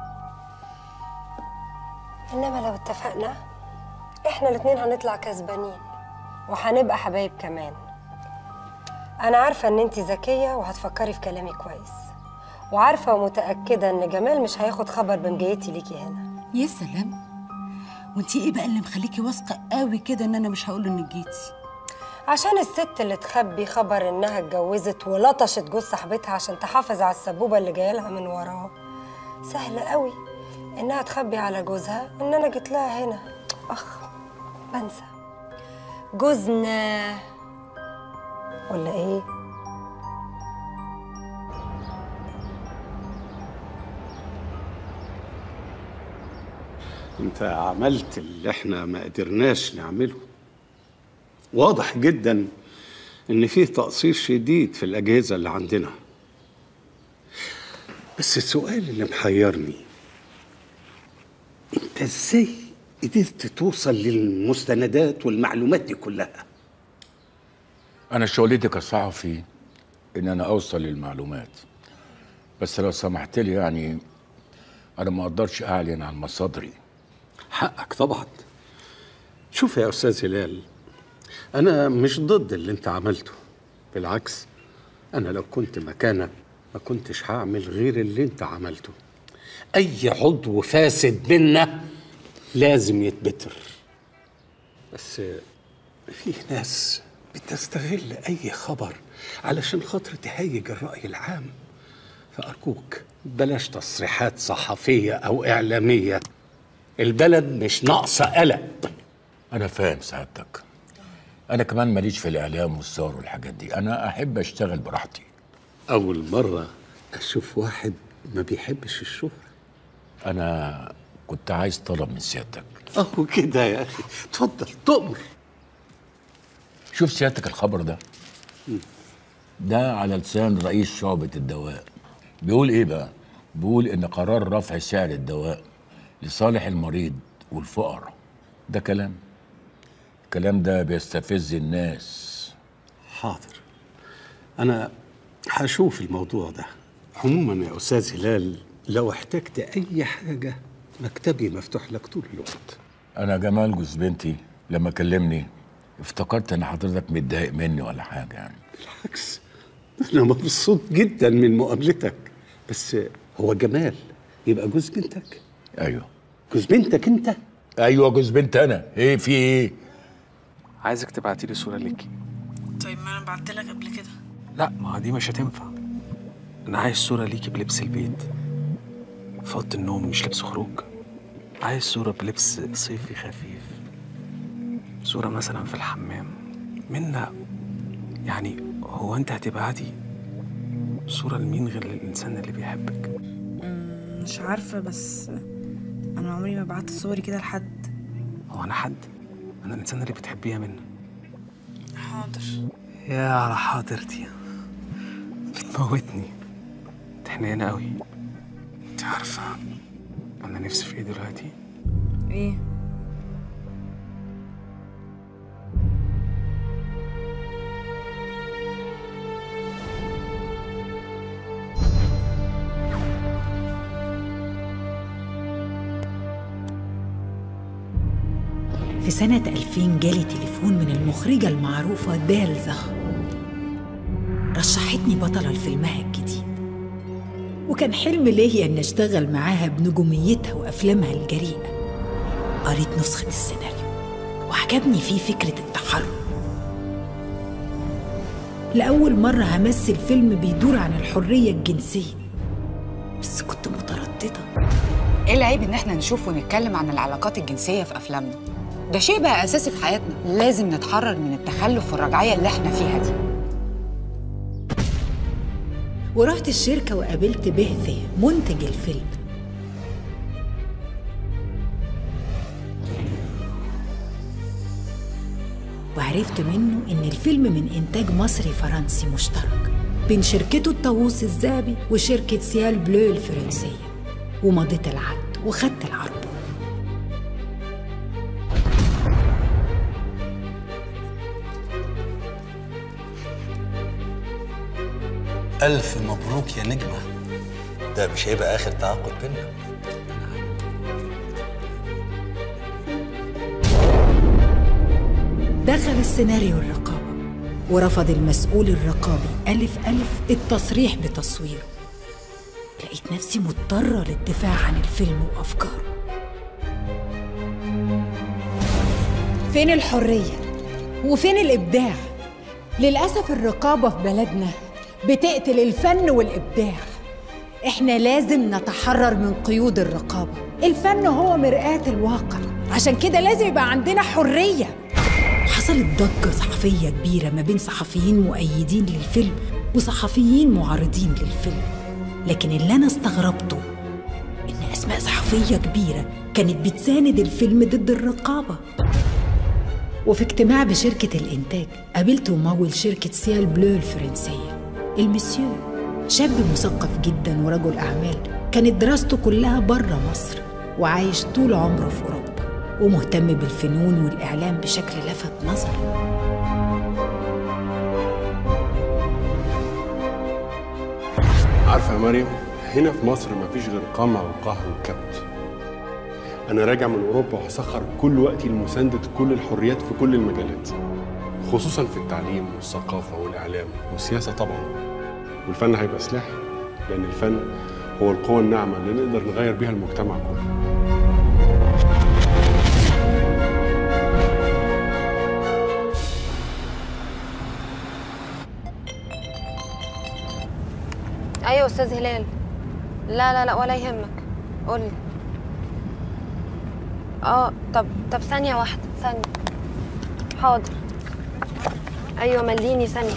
S13: انما لو اتفقنا احنا الاتنين هنطلع كسبانين وهنبقى حبايب كمان. انا عارفه ان انت ذكيه وهتفكري في كلامي كويس، وعارفه ومتاكده ان جمال مش هياخد خبر من جيتي ليكي هنا.
S20: يا سلام، وانتي ايه بقى اللي مخليكي واثقه قوي كده ان انا مش هقول له انك جيتي؟
S13: عشان الست اللي تخبي خبر انها اتجوزت ولطشت جوز صاحبتها عشان تحافظ على السبوبه اللي جايه لها من وراه، سهل قوي انها تخبي على جوزها ان انا جيت لها هنا. بنسى جوزنا ولا ايه؟
S18: انت عملت اللي احنا ما قدرناش نعمله. واضح جدا ان فيه تقصير شديد في الاجهزه اللي عندنا. بس السؤال اللي محيرني، انت ازاي قدرت توصل للمستندات والمعلومات دي كلها؟
S9: انا شغلتي كصحفي ان انا اوصل للمعلومات، بس لو سمحت لي يعني انا ما اقدرش اعلن عن مصادري.
S18: حقك طبعا. شوف يا استاذ هلال، انا مش ضد اللي انت عملته، بالعكس انا لو كنت مكانك ما كنتش هعمل غير اللي انت عملته. اي عضو فاسد منا لازم يتبتر، بس في ناس بتستغل اي خبر علشان خاطر تهيج الرأي العام. فأرجوك بلاش تصريحات صحفية أو إعلامية، البلد مش ناقصة قلق.
S9: أنا فاهم سعادتك، أنا كمان ماليش في الإعلام والصور والحاجات دي، أنا أحب أشتغل براحتي.
S18: أول مرة أشوف واحد ما بيحبش الشهرة.
S9: أنا كنت عايز طلب من سيادتك.
S18: أهو كده يا أخي، اتفضل تؤمر.
S9: شوف سيادتك الخبر ده على لسان رئيس شعبة الدواء. بيقول ايه بقى؟ بيقول ان قرار رفع سعر الدواء لصالح المريض والفقراء. ده الكلام ده بيستفز الناس.
S18: حاضر، انا هشوف الموضوع ده. عموما يا استاذ هلال، لو احتجت اي حاجة مكتبي مفتوح لك طول الوقت.
S9: انا جمال جوز بنتي لما كلمني افتكرت ان حضرتك متضايق مني ولا حاجة يعني.
S18: بالعكس، انا مبسوط جدا من مقابلتك. بس هو جمال يبقى جوز بنتك؟
S9: ايوه.
S18: جوز بنتك انت؟
S9: ايوه جوز بنت انا. ايه في ايه؟
S19: عايزك تبعتي لي صورة ليكي.
S20: طيب ما انا بعت لك قبل كده.
S19: لا، ما دي مش هتنفع. انا عايز صورة ليكي بلبس البيت، في اوضة النوم مش لبس خروج. عايز صورة بلبس صيفي خفيف، صورة مثلا في الحمام منا. يعني هو انت هتبعتي صورة لمين غير للإنسان اللي بيحبك؟
S21: مش عارفة، بس أنا عمري ما بعت صوري كده لحد.
S19: هو أنا حد؟ أنا الإنسان اللي بتحبيها منه.
S21: حاضر.
S19: يا على حاضرتي، بتموتني. انت حنينة قوي. انت عارفة أنا نفسي في إيه دلوقتي؟
S21: إيه؟
S20: في سنة 2000 جالي تليفون من المخرجة المعروفة دال زخ، رشحتني بطلة لفيلمها الجديد، وكان حلم ليا إن أشتغل معاها بنجوميتها وأفلامها الجريئة. قريت نسخة السيناريو وعجبني فيه فكرة التحرر. لأول مرة همثل فيلم بيدور عن الحرية الجنسية، بس كنت مترددة.
S22: ايه العيب ان احنا نشوف ونتكلم عن العلاقات الجنسية في افلامنا؟
S4: ده شيء بقى أساسي في حياتنا، لازم نتحرر من التخلف والرجعية اللي احنا فيها دي.
S20: ورحت الشركة وقابلت بهثي منتج الفيلم. وعرفت منه إن الفيلم من إنتاج مصري فرنسي مشترك بين شركته الطاووس الذهبي وشركة سيال بلو الفرنسية، ومضيت العقد وخدت العربون.
S22: ألف مبروك يا نجمة، ده مش هيبقى آخر تعاقد بينا.
S20: دخل السيناريو الرقابة، ورفض المسؤول الرقابي ألف التصريح بتصويره. لقيت نفسي مضطرة للدفاع عن الفيلم وأفكاره. فين الحرية؟ وفين الإبداع؟ للأسف الرقابة في بلدنا بتقتل الفن والإبداع. إحنا لازم نتحرر من قيود الرقابة. الفن هو مرآة الواقع، عشان كده لازم يبقى عندنا حرية. حصلت ضجة صحفية كبيرة ما بين صحفيين مؤيدين للفيلم وصحفيين معارضين للفيلم، لكن اللي أنا استغربته إن أسماء صحفية كبيرة كانت بتساند الفيلم ضد الرقابة. وفي اجتماع بشركة الإنتاج قابلت ممول شركة سيال بلو الفرنسية، المسيو، شاب مثقف جدا ورجل أعمال، كانت دراسته كلها بره مصر وعايش طول عمره في أوروبا، ومهتم بالفنون والإعلام بشكل لفت نظري.
S5: عارفة يا مريم، هنا في مصر مفيش غير قمع وقهر وكبت. أنا راجع من أوروبا وهسخر كل وقتي لمساندة كل الحريات في كل المجالات، خصوصا في التعليم والثقافة والإعلام والسياسة طبعا. والفن هيبقى سلاح، لأن الفن هو القوة الناعمة اللي نقدر نغير بيها المجتمع كله.
S23: ايوه استاذ هلال. لا ولا يهمك، قولي. طب ثانية واحدة، ثانية. حاضر. ايوه مليني ثانية.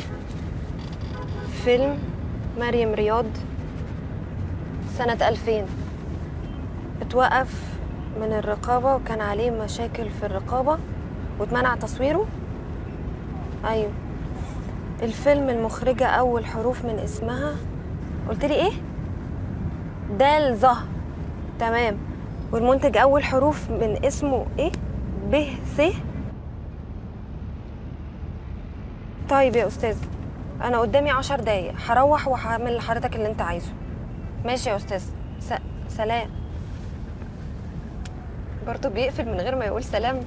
S23: فيلم مريم رياض سنة 2000 اتوقف من الرقابة وكان عليه مشاكل في الرقابة واتمنع تصويره. ايوه الفيلم المخرجة اول حروف من اسمها قلت لي ايه؟ دال ظ. تمام. والمنتج اول حروف من اسمه ايه؟ ب ث. طيب يا استاذ، انا قدامي 10 دقايق هروح وهعمل لحضرتك اللي انت عايزه. ماشي يا استاذ. سلام. برضه بيقفل من غير ما يقول سلام.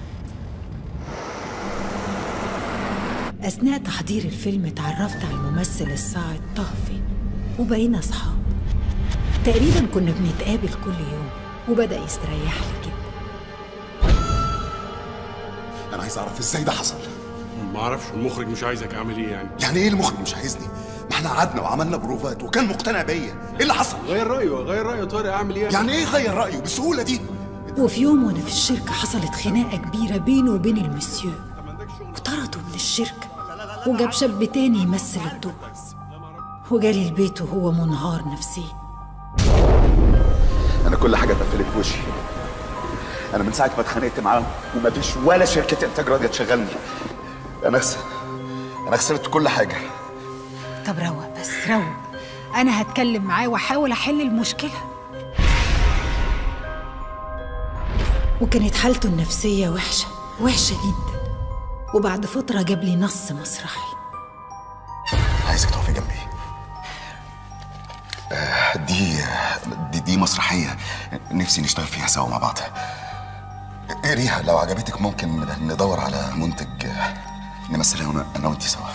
S20: أثناء تحضير الفيلم اتعرفت على الممثل الصاعد طهفي وبقينا أصحاب. تقريبا كنا بنتقابل كل يوم وبدأ يستريح لي جدا.
S1: انا عايز اعرف ازاي ده حصل.
S5: ما اعرفش، المخرج مش عايزك اعمل ايه يعني؟
S1: يعني ايه المخرج مش عايزني؟ ما احنا قعدنا وعملنا بروفات وكان مقتنع بيا. ايه اللي حصل؟
S5: غير رايه طارق، اعمل ايه؟
S1: يعني ايه غير رايه بالسهوله دي؟
S20: وفي يوم وانا في الشركة حصلت خناقة كبيرة بينه وبين المسيو، وطردوا من الشركة وجاب شاب تاني يمثل الدور، وجالي البيت وهو منهار نفسيا.
S1: انا كل حاجه اتقفلت في وشي. انا من ساعه ما اتخانقت معاهم ومفيش ولا شركه انتاج راضيه تشغلني. انا خسرت كل حاجه.
S20: طب روق بس روق، انا هتكلم معاه واحاول احل المشكله. وكانت حالته النفسيه وحشه جدا، وبعد فتره جاب لي نص مسرحي.
S1: عايزك تقفي جنبي. دي مسرحيه نفسي نشتغل فيها سوا مع بعض. قريها لو عجبتك، ممكن ندور على منتج نمثلها انا وانتي سوا.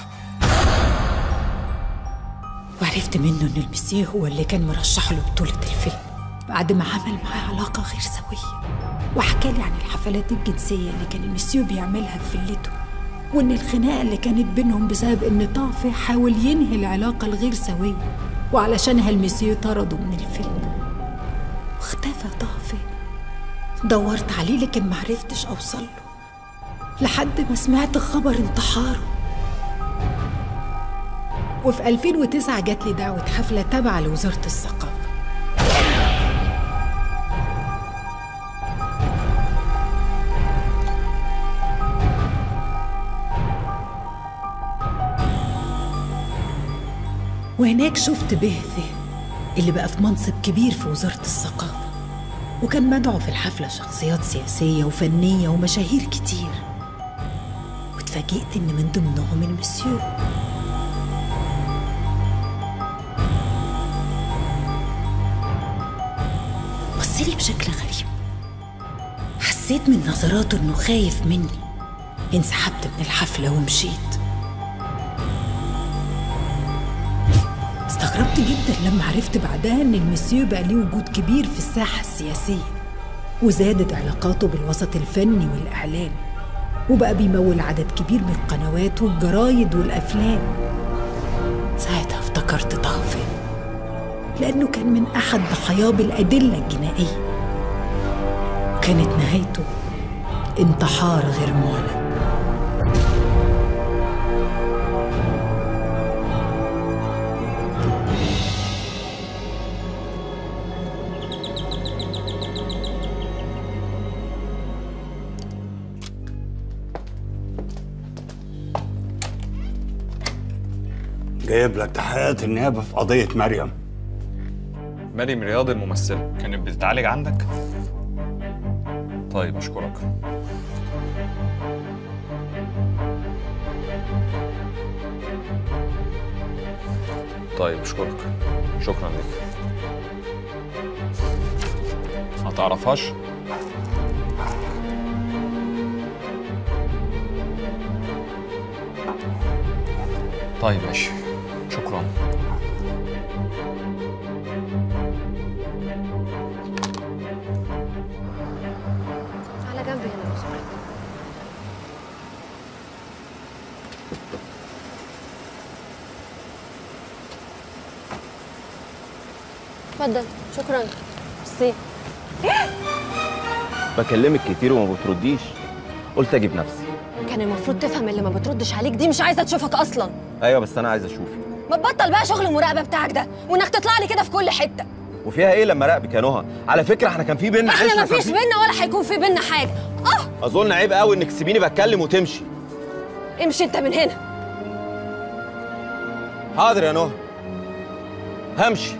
S20: وعرفت منه ان المسيو هو اللي كان مرشح له بطولة الفيلم بعد ما عمل معاه علاقة غير سوية، وحكى لي عن الحفلات الجنسية اللي كان المسيو بيعملها في فيلته، وان الخناقة اللي كانت بينهم بسبب ان طافي حاول ينهي العلاقة الغير سوية، وعلشانها المسيو طرده من الفيلم. واختفى طافي دورت عليه لكن معرفتش أوصله لحد ما سمعت خبر انتحاره. وفي 2009 جات لي دعوة حفلة تابعة لوزارة الثقافة. وهناك شفت بهثة اللي بقى في منصب كبير في وزارة الثقافة، وكان مدعو في الحفلة شخصيات سياسية وفنية ومشاهير كتير، واتفاجئت إن من ضمنهم المسيو. بصلي بشكل غريب، حسيت من نظراته إنه خايف مني. انسحبت من الحفلة ومشيت. استغربت جدا لما عرفت بعدها ان المسيو بقى ليه وجود كبير في الساحة السياسية، وزادت علاقاته بالوسط الفني والإعلام، وبقى بيمول عدد كبير من القنوات والجرايد والأفلام. ساعتها افتكرت طه، لأنه كان من أحد ضحاياه بالأدلة الجنائية، وكانت نهايته انتحار غير معلن.
S6: جايب لك تحقيقات النيابة في قضية مريم.
S7: مريم رياض الممثلة كانت بتتعالج عندك؟ طيب أشكرك. طيب أشكرك، شكرا لك. ما تعرفهاش؟ طيب ماشي، شكرا.
S23: على جنب هنا لو سمحت. اتفضل، شكرا. ميرسي.
S8: بكلمك كتير وما بترديش، قلت اجيب نفسي.
S23: كان المفروض تفهم اللي ما بتردش عليك دي مش عايزه تشوفك اصلا.
S8: ايوه بس انا عايز اشوفك.
S23: ما تبطل بقى شغل المراقبه بتاعك ده، وانك تطلع لي كده في كل حته.
S8: وفيها ايه لما راقبك يا نهى؟ على فكره احنا كان في بينا
S23: احنا ما فيش بينا ولا هيكون في بينا حاجه.
S8: اظن عيب قوي انك تسيبيني بتكلم وتمشي.
S23: امشي انت من هنا.
S8: حاضر يا نهى، همشي.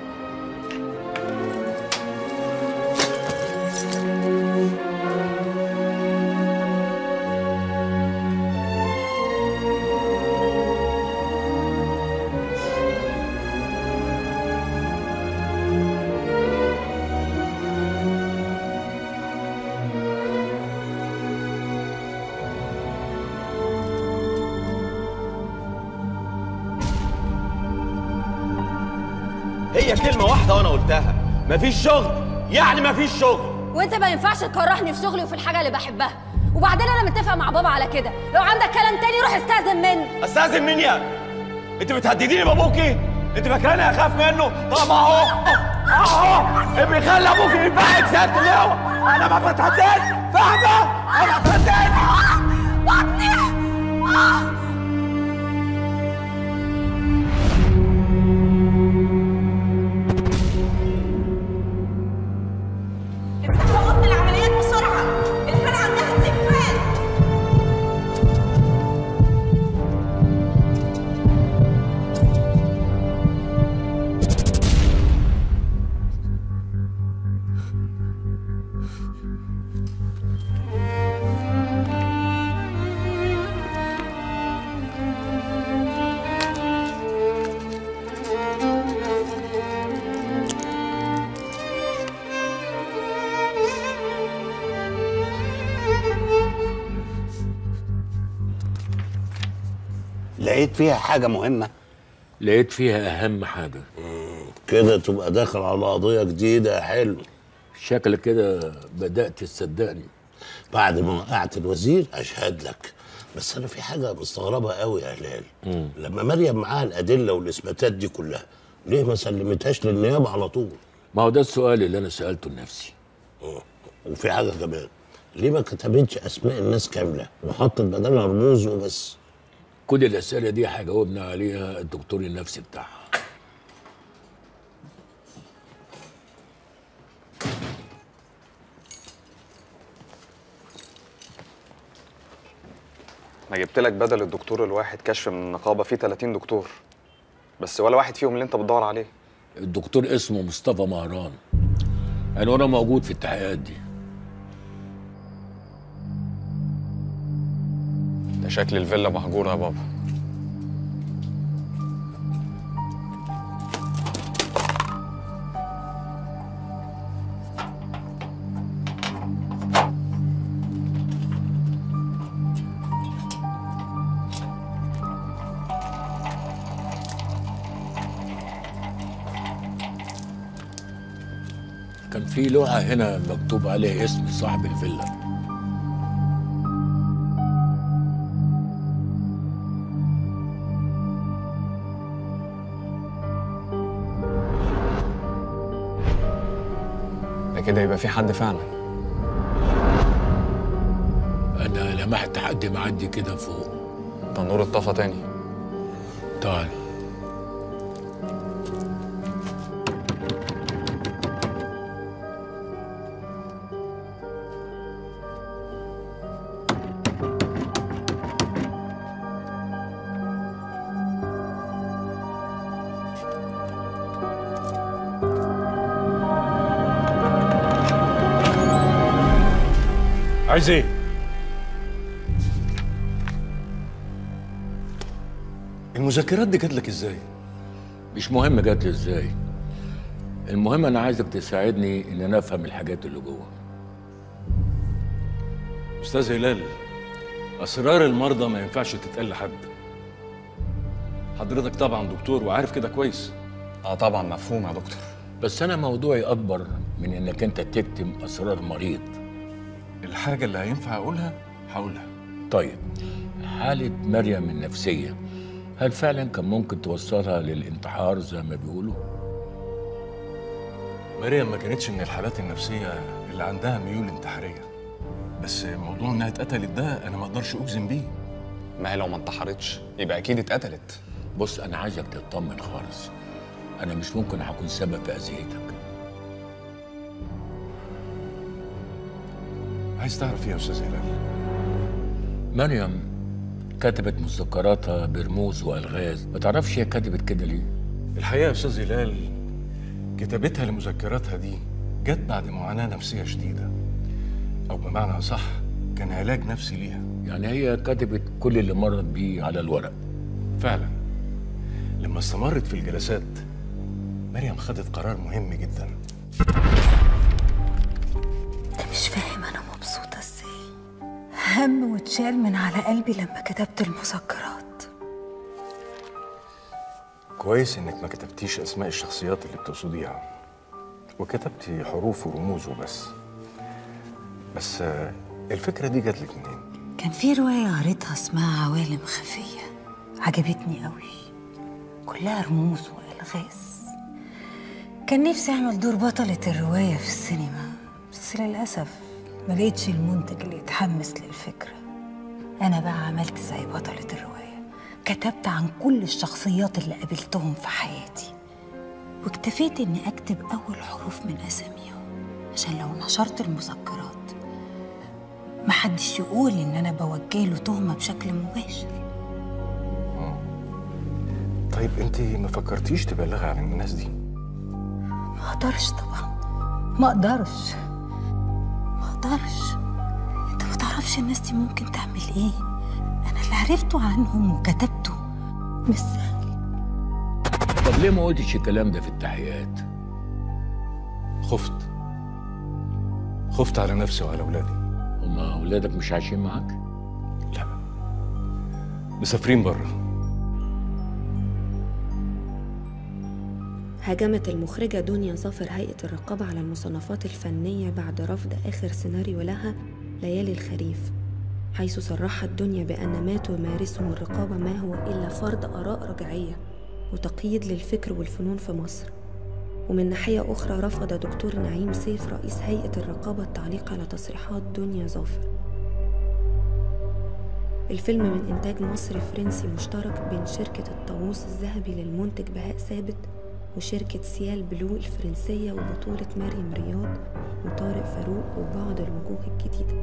S8: هي كلمة واحدة وأنا قلتها، مفيش شغل، يعني مفيش شغل.
S23: وأنت ما ينفعش تكرهني في شغلي وفي الحاجة اللي بحبها، وبعدين أنا متفق مع بابا على كده، لو عندك كلام تاني روح استأذن مني.
S8: أستأذن مني يا؟ أنت بتهدديني بأبوكي؟ أنت فاكراني أخاف منه؟ طب أهو اللي بيخلي أبوكي يبعد سيادة اللواء، أنا ما بتهددش، فاهمة؟ أنا بتهددش.
S23: بطني.
S6: لقيت فيها حاجة مهمة؟
S9: لقيت فيها أهم حاجة.
S6: كده تبقى داخل على قضية جديدة يا حلو.
S9: شكلك كده بدأت تصدقني.
S6: بعد ما وقعت الوزير أشهد لك، بس أنا في حاجة مستغربة قوي يا هلال. لما مريم معاها الأدلة والإثباتات دي كلها، ليه ما سلمتهاش للنيابة على طول؟
S9: ما هو ده السؤال اللي أنا سألته لنفسي.
S6: وفي حاجه كمان، ليه ما كتبتش اسماء الناس كامله وحطت بدلها رموز وبس؟
S9: كل الاسئله دي هيجاوبنا عليها الدكتور النفسي بتاعها.
S7: انا جبت لك بدل الدكتور الواحد كشف من النقابه فيه 30 دكتور، بس ولا واحد فيهم اللي انت بتدور عليه.
S9: الدكتور اسمه مصطفى مهران، عنوانه موجود في التحقيقات دي.
S7: ده شكل الفيلا مهجوره يا بابا.
S9: كان في لوحة هنا مكتوب عليها اسم صاحب الفيلا.
S7: ده كده يبقى في حد فعلا.
S9: أنا لمحت حد معدي كده فوق.
S7: النور اتطفى تاني.
S9: تعال.
S5: عايز ايه؟ المذكرات دي جات لك ازاي؟
S9: مش مهم جات لي ازاي، المهم انا عايزك تساعدني ان انا افهم الحاجات اللي جوه.
S5: استاذ هلال، اسرار المرضى ما ينفعش تتقال لحد. حضرتك طبعا دكتور وعارف كده كويس.
S7: طبعا مفهوم يا دكتور.
S9: بس انا موضوعي اكبر من انك انت تكتم اسرار مريض.
S5: الحاجه اللي هينفع اقولها هقولها.
S9: طيب، حالة مريم النفسية هل فعلا كان ممكن توصلها للانتحار زي ما بيقولوا؟
S5: مريم ما كانتش من الحالات النفسية اللي عندها ميول انتحارية، بس موضوع انها اتقتلت ده انا ما اقدرش اجزم بيه.
S7: ما هي لو ما انتحرتش يبقى اكيد اتقتلت.
S9: بص، انا عايزك تطمن خالص، انا مش ممكن هكون سبب في اذيتك.
S5: عايز تعرف ايه يا استاذ هلال؟
S9: مريم كتبت مذكراتها برموز والغاز، ما تعرفش هي كتبت كده ليه؟
S5: الحقيقه يا استاذ هلال، كتابتها لمذكراتها دي جت بعد معاناه نفسيه شديده، او بمعنى اصح كان علاج نفسي ليها.
S9: يعني هي كتبت كل اللي مرت بيه على الورق.
S5: فعلا لما استمرت في الجلسات مريم خدت قرار مهم جدا.
S13: انت مش فاهم انا مبسوطه ازاي. هم واتشال من على قلبي لما كتبت المذكرات.
S5: كويس انك ما كتبتيش اسماء الشخصيات اللي بتقصديها، وكتبتي حروف ورموز وبس. بس الفكره دي جات لك منين؟
S13: كان في روايه قريتها اسمها عوالم خفيه، عجبتني قوي، كلها رموز والغاز. كان نفسي اعمل دور بطله الروايه في السينما، بس للاسف ما لقيتش المنتج اللي يتحمس للفكره. انا بقى عملت زي بطله الروايه، كتبت عن كل الشخصيات اللي قابلتهم في حياتي، واكتفيت اني اكتب اول حروف من اساميهم عشان لو نشرت المذكرات محدش يقول ان انا بوجه له تهمه بشكل مباشر.
S5: طيب انت ما فكرتيش تبلغي عن الناس دي؟
S13: ما اقدرش طبعا، ما اقدرش. انت ما تعرفش الناس دي ممكن تعمل ايه. انا اللي عرفته عنهم وكتبته مش سهل.
S9: طب ليه ما قلتش الكلام ده في التحقيقات؟
S5: خفت على نفسي وعلى اولادي.
S9: هما اولادك مش عايشين معاك؟
S5: لا، مسافرين بره.
S2: هاجمت المخرجة دنيا ظافر هيئة الرقابة على المصنفات الفنية بعد رفض آخر سيناريو لها ليالي الخريف، حيث صرحت دنيا بأن ما تمارسه الرقابة ما هو إلا فرض آراء رجعية وتقييد للفكر والفنون في مصر، ومن ناحية أخرى رفض دكتور نعيم سيف رئيس هيئة الرقابة التعليق على تصريحات دنيا ظافر. الفيلم من إنتاج مصري فرنسي مشترك بين شركة الطاووس الذهبي للمنتج بهاء ثابت وشركة سيال بلو الفرنسية، وبطولة مريم رياض وطارق فاروق وبعض الوجوه الجديدة.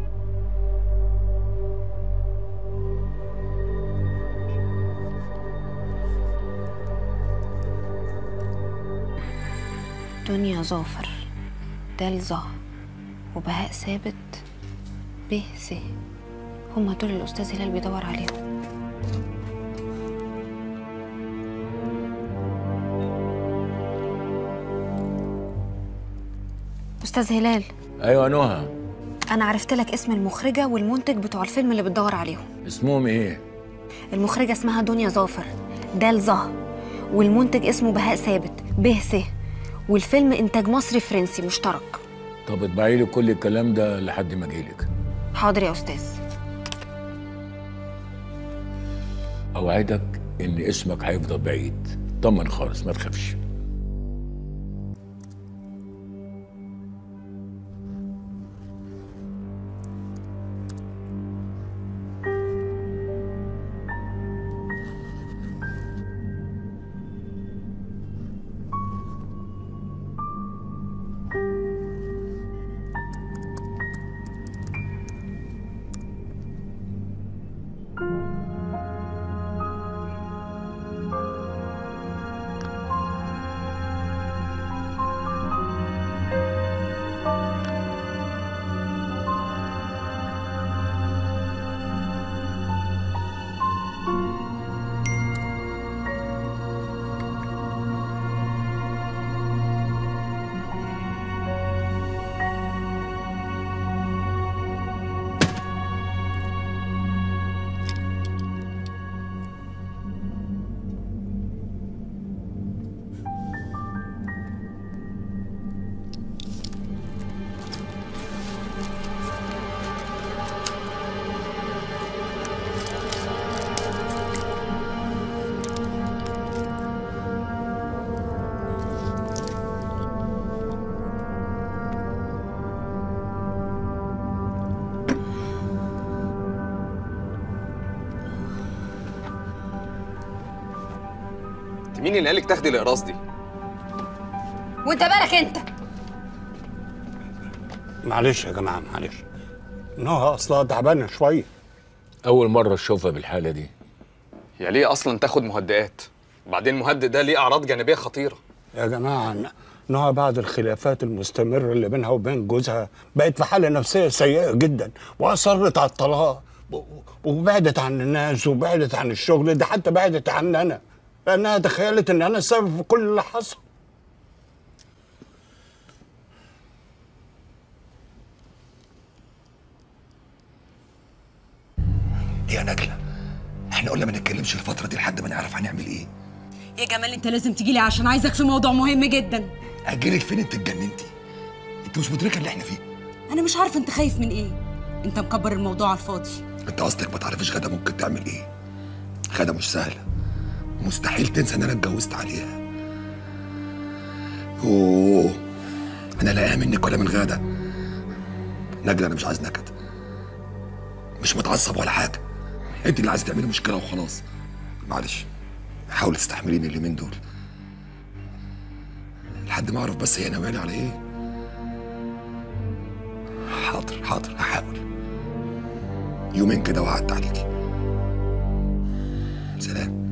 S2: دنيا ظافر، دال ظه، وبهاء ثابت ب س، هما دول الأستاذ هلال بيدور عليهم. أستاذ هلال.
S9: ايوه نهى.
S2: أنا عرفت لك اسم المخرجة والمنتج بتوع الفيلم اللي بتدور عليهم.
S9: اسمهم ايه؟
S2: المخرجة اسمها دنيا ظافر، دال ظه، والمنتج اسمه بهاء ثابت ب س، والفيلم إنتاج مصري فرنسي مشترك.
S9: طب اطبعي لي كل الكلام ده لحد ما اجيلك.
S2: حاضر يا أستاذ.
S9: اوعدك ان اسمك هيفضل بعيد، طمن خالص ما تخافش.
S7: مين اللي قالك تاخدي الاقراص دي؟
S4: وانت بالك انت؟
S18: معلش يا جماعه معلش، نهى اصلها تعبانه شويه.
S9: اول مره اشوفها بالحاله دي.
S7: يا ليه اصلا تاخد مهدئات؟ وبعدين المهدئ ده ليه اعراض جانبيه خطيره.
S18: يا جماعه نهى بعد الخلافات المستمره اللي بينها وبين جوزها بقت في حاله نفسيه سيئه جدا، واصرت على الطلاق، وبعدت عن الناس وبعدت عن الشغل ده، حتى بعدت عن انا، لانها تخيلت ان انا السبب في كل اللي حصل.
S1: يا نجلة، احنا قلنا ما نتكلمش الفترة دي لحد ما نعرف هنعمل ايه.
S4: يا جمال انت لازم تجيلي عشان عايزك في موضوع مهم جدا.
S1: اجيلك فين؟ انت اتجننتي؟ انت مش مدركة اللي احنا فيه.
S4: انا مش عارفه انت خايف من ايه، انت مكبر الموضوع على الفاضي.
S1: انت اصلك ما تعرفش غدا ممكن تعمل ايه. غدا مش سهلة، مستحيل تنسى ان انا اتجوزت عليها. اوه، انا لا منك ولا من غدا. نجلة انا مش عايز نكد، مش متعصب ولا حاجة، انت اللي عايزه تعملي مشكله وخلاص. معلش حاولي تستحمليني اليومين دول لحد ما اعرف بس هي ناويه على ايه. حاضر حاضر، هحاول. يومين كده وعدت عليكي. سلام.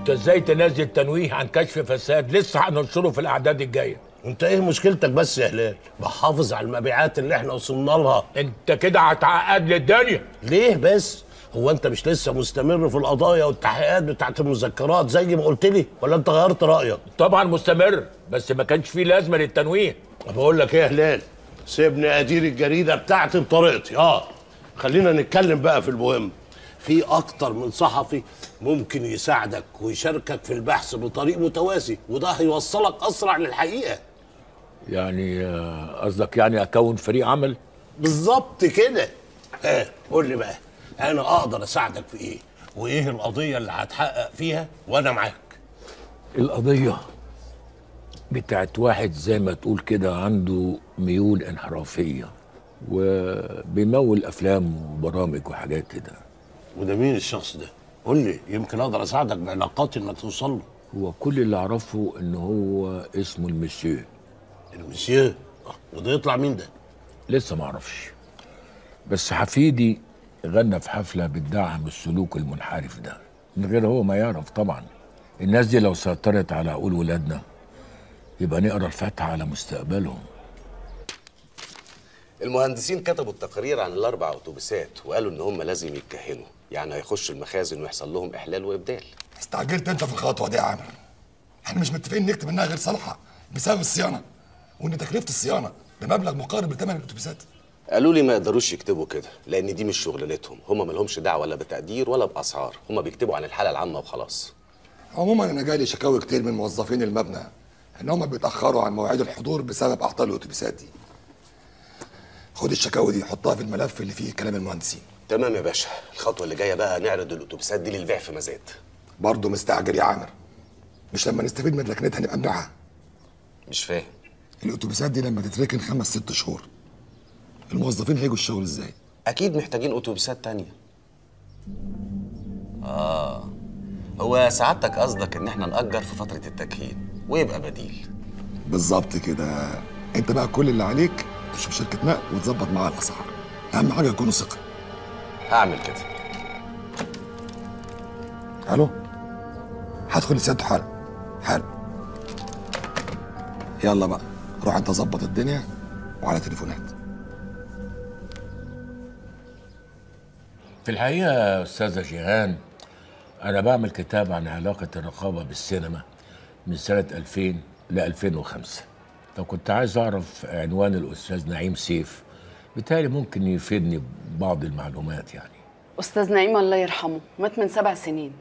S9: انت ازاي تنزل تنويه عن كشف فساد لسه هننشره في الاعداد الجايه؟
S6: انت ايه مشكلتك بس يا هلال؟ بحافظ على المبيعات اللي احنا وصلنا لها.
S9: انت كده هتعقد لي الدنيا.
S6: ليه بس؟ هو انت مش لسه مستمر في القضايا والتحقيقات بتاعت المذكرات زي ما قلت لي، ولا انت غيرت رايك؟
S9: طبعا مستمر، بس ما كانش فيه لازمه للتنويه.
S6: بقول لك ايه يا هلال، سيبني ادير الجريده بتاعتي بطريقتي. خلينا نتكلم بقى في المهم. في اكتر من صحفي ممكن يساعدك ويشاركك في البحث بطريق متوازي، وده هيوصلك اسرع للحقيقه.
S9: يعني قصدك يعني اكون فريق عمل؟
S6: بالظبط كده. قول لي بقى، انا اقدر اساعدك في ايه؟ وايه القضيه اللي هتحقق فيها وانا معاك؟
S9: القضيه بتاعت واحد زي ما تقول كده عنده ميول انحرافيه وبيمول افلام وبرامج وحاجات كده.
S6: وده مين الشخص ده؟ قول لي يمكن اقدر اساعدك بعلاقاتي انك توصل له.
S9: هو كل اللي اعرفه ان هو اسمه المسيو.
S6: المسيو؟ وده يطلع مين ده؟
S9: لسه ما اعرفش، بس حفيدي غنى في حفله بتدعم السلوك المنحرف ده من غير هو ما يعرف. طبعا الناس دي لو سيطرت على عقول ولادنا يبقى نقرا الفاتحه على مستقبلهم.
S12: المهندسين كتبوا التقارير عن ال4 اتوبيسات وقالوا ان هم لازم يتكهنوا، يعني هيخشوا المخازن ويحصل لهم احلال وابدال.
S1: استعجلت انت في الخطوه دي يا عامر. احنا مش متفقين نكتب انها غير صالحه بسبب الصيانه، وان تكلفه الصيانه بمبلغ مقارب لثمن الاتوبيسات.
S12: قالوا لي ما يقدروش يكتبوا كده لان دي مش شغلانتهم، هم ما لهمش دعوه لا بتقدير ولا باسعار، هم بيكتبوا عن الحاله العامه وخلاص.
S1: عموما انا جالي شكاوي كتير من موظفين المبنى ان هم بيتاخروا عن مواعيد الحضور بسبب اعطال الاتوبيسات دي. خد الشكاوي دي حطها في الملف اللي فيه كلام المهندسين.
S12: تمام يا باشا، الخطوه اللي جايه بقى نعرض الاتوبيسات دي للبيع في مزاد.
S1: برضه مستعجل يا عامر؟ مش لما نستفيد من ركنتها نبقى نبيعها؟
S12: مش فاهم.
S1: الاتوبيسات دي لما تتركن 5-6 شهور الموظفين هيجوا الشغل ازاي؟
S12: اكيد محتاجين اتوبيسات تانية. هو سعادتك قصدك ان احنا نأجر في فتره التكهين ويبقى بديل.
S1: بالظبط كده. انت بقى كل اللي عليك تشوف شركه نقل وتظبط معاها الاسعار، اهم حاجه يكونوا ثقه.
S12: هعمل كده.
S1: الو، هدخل لسيادته حالا حالا. يلا بقى روح انت ظبط الدنيا وعلى تليفونات.
S9: في الحقيقه يا استاذه جيهان، انا بعمل كتاب عن علاقه الرقابه بالسينما من سنه 2000 ل 2005. لو كنت عايز اعرف عنوان الاستاذ نعيم سيف بالتالي ممكن يفيدني ببعض المعلومات. يعني
S14: أستاذ نعيم الله يرحمه مات من 7 سنين.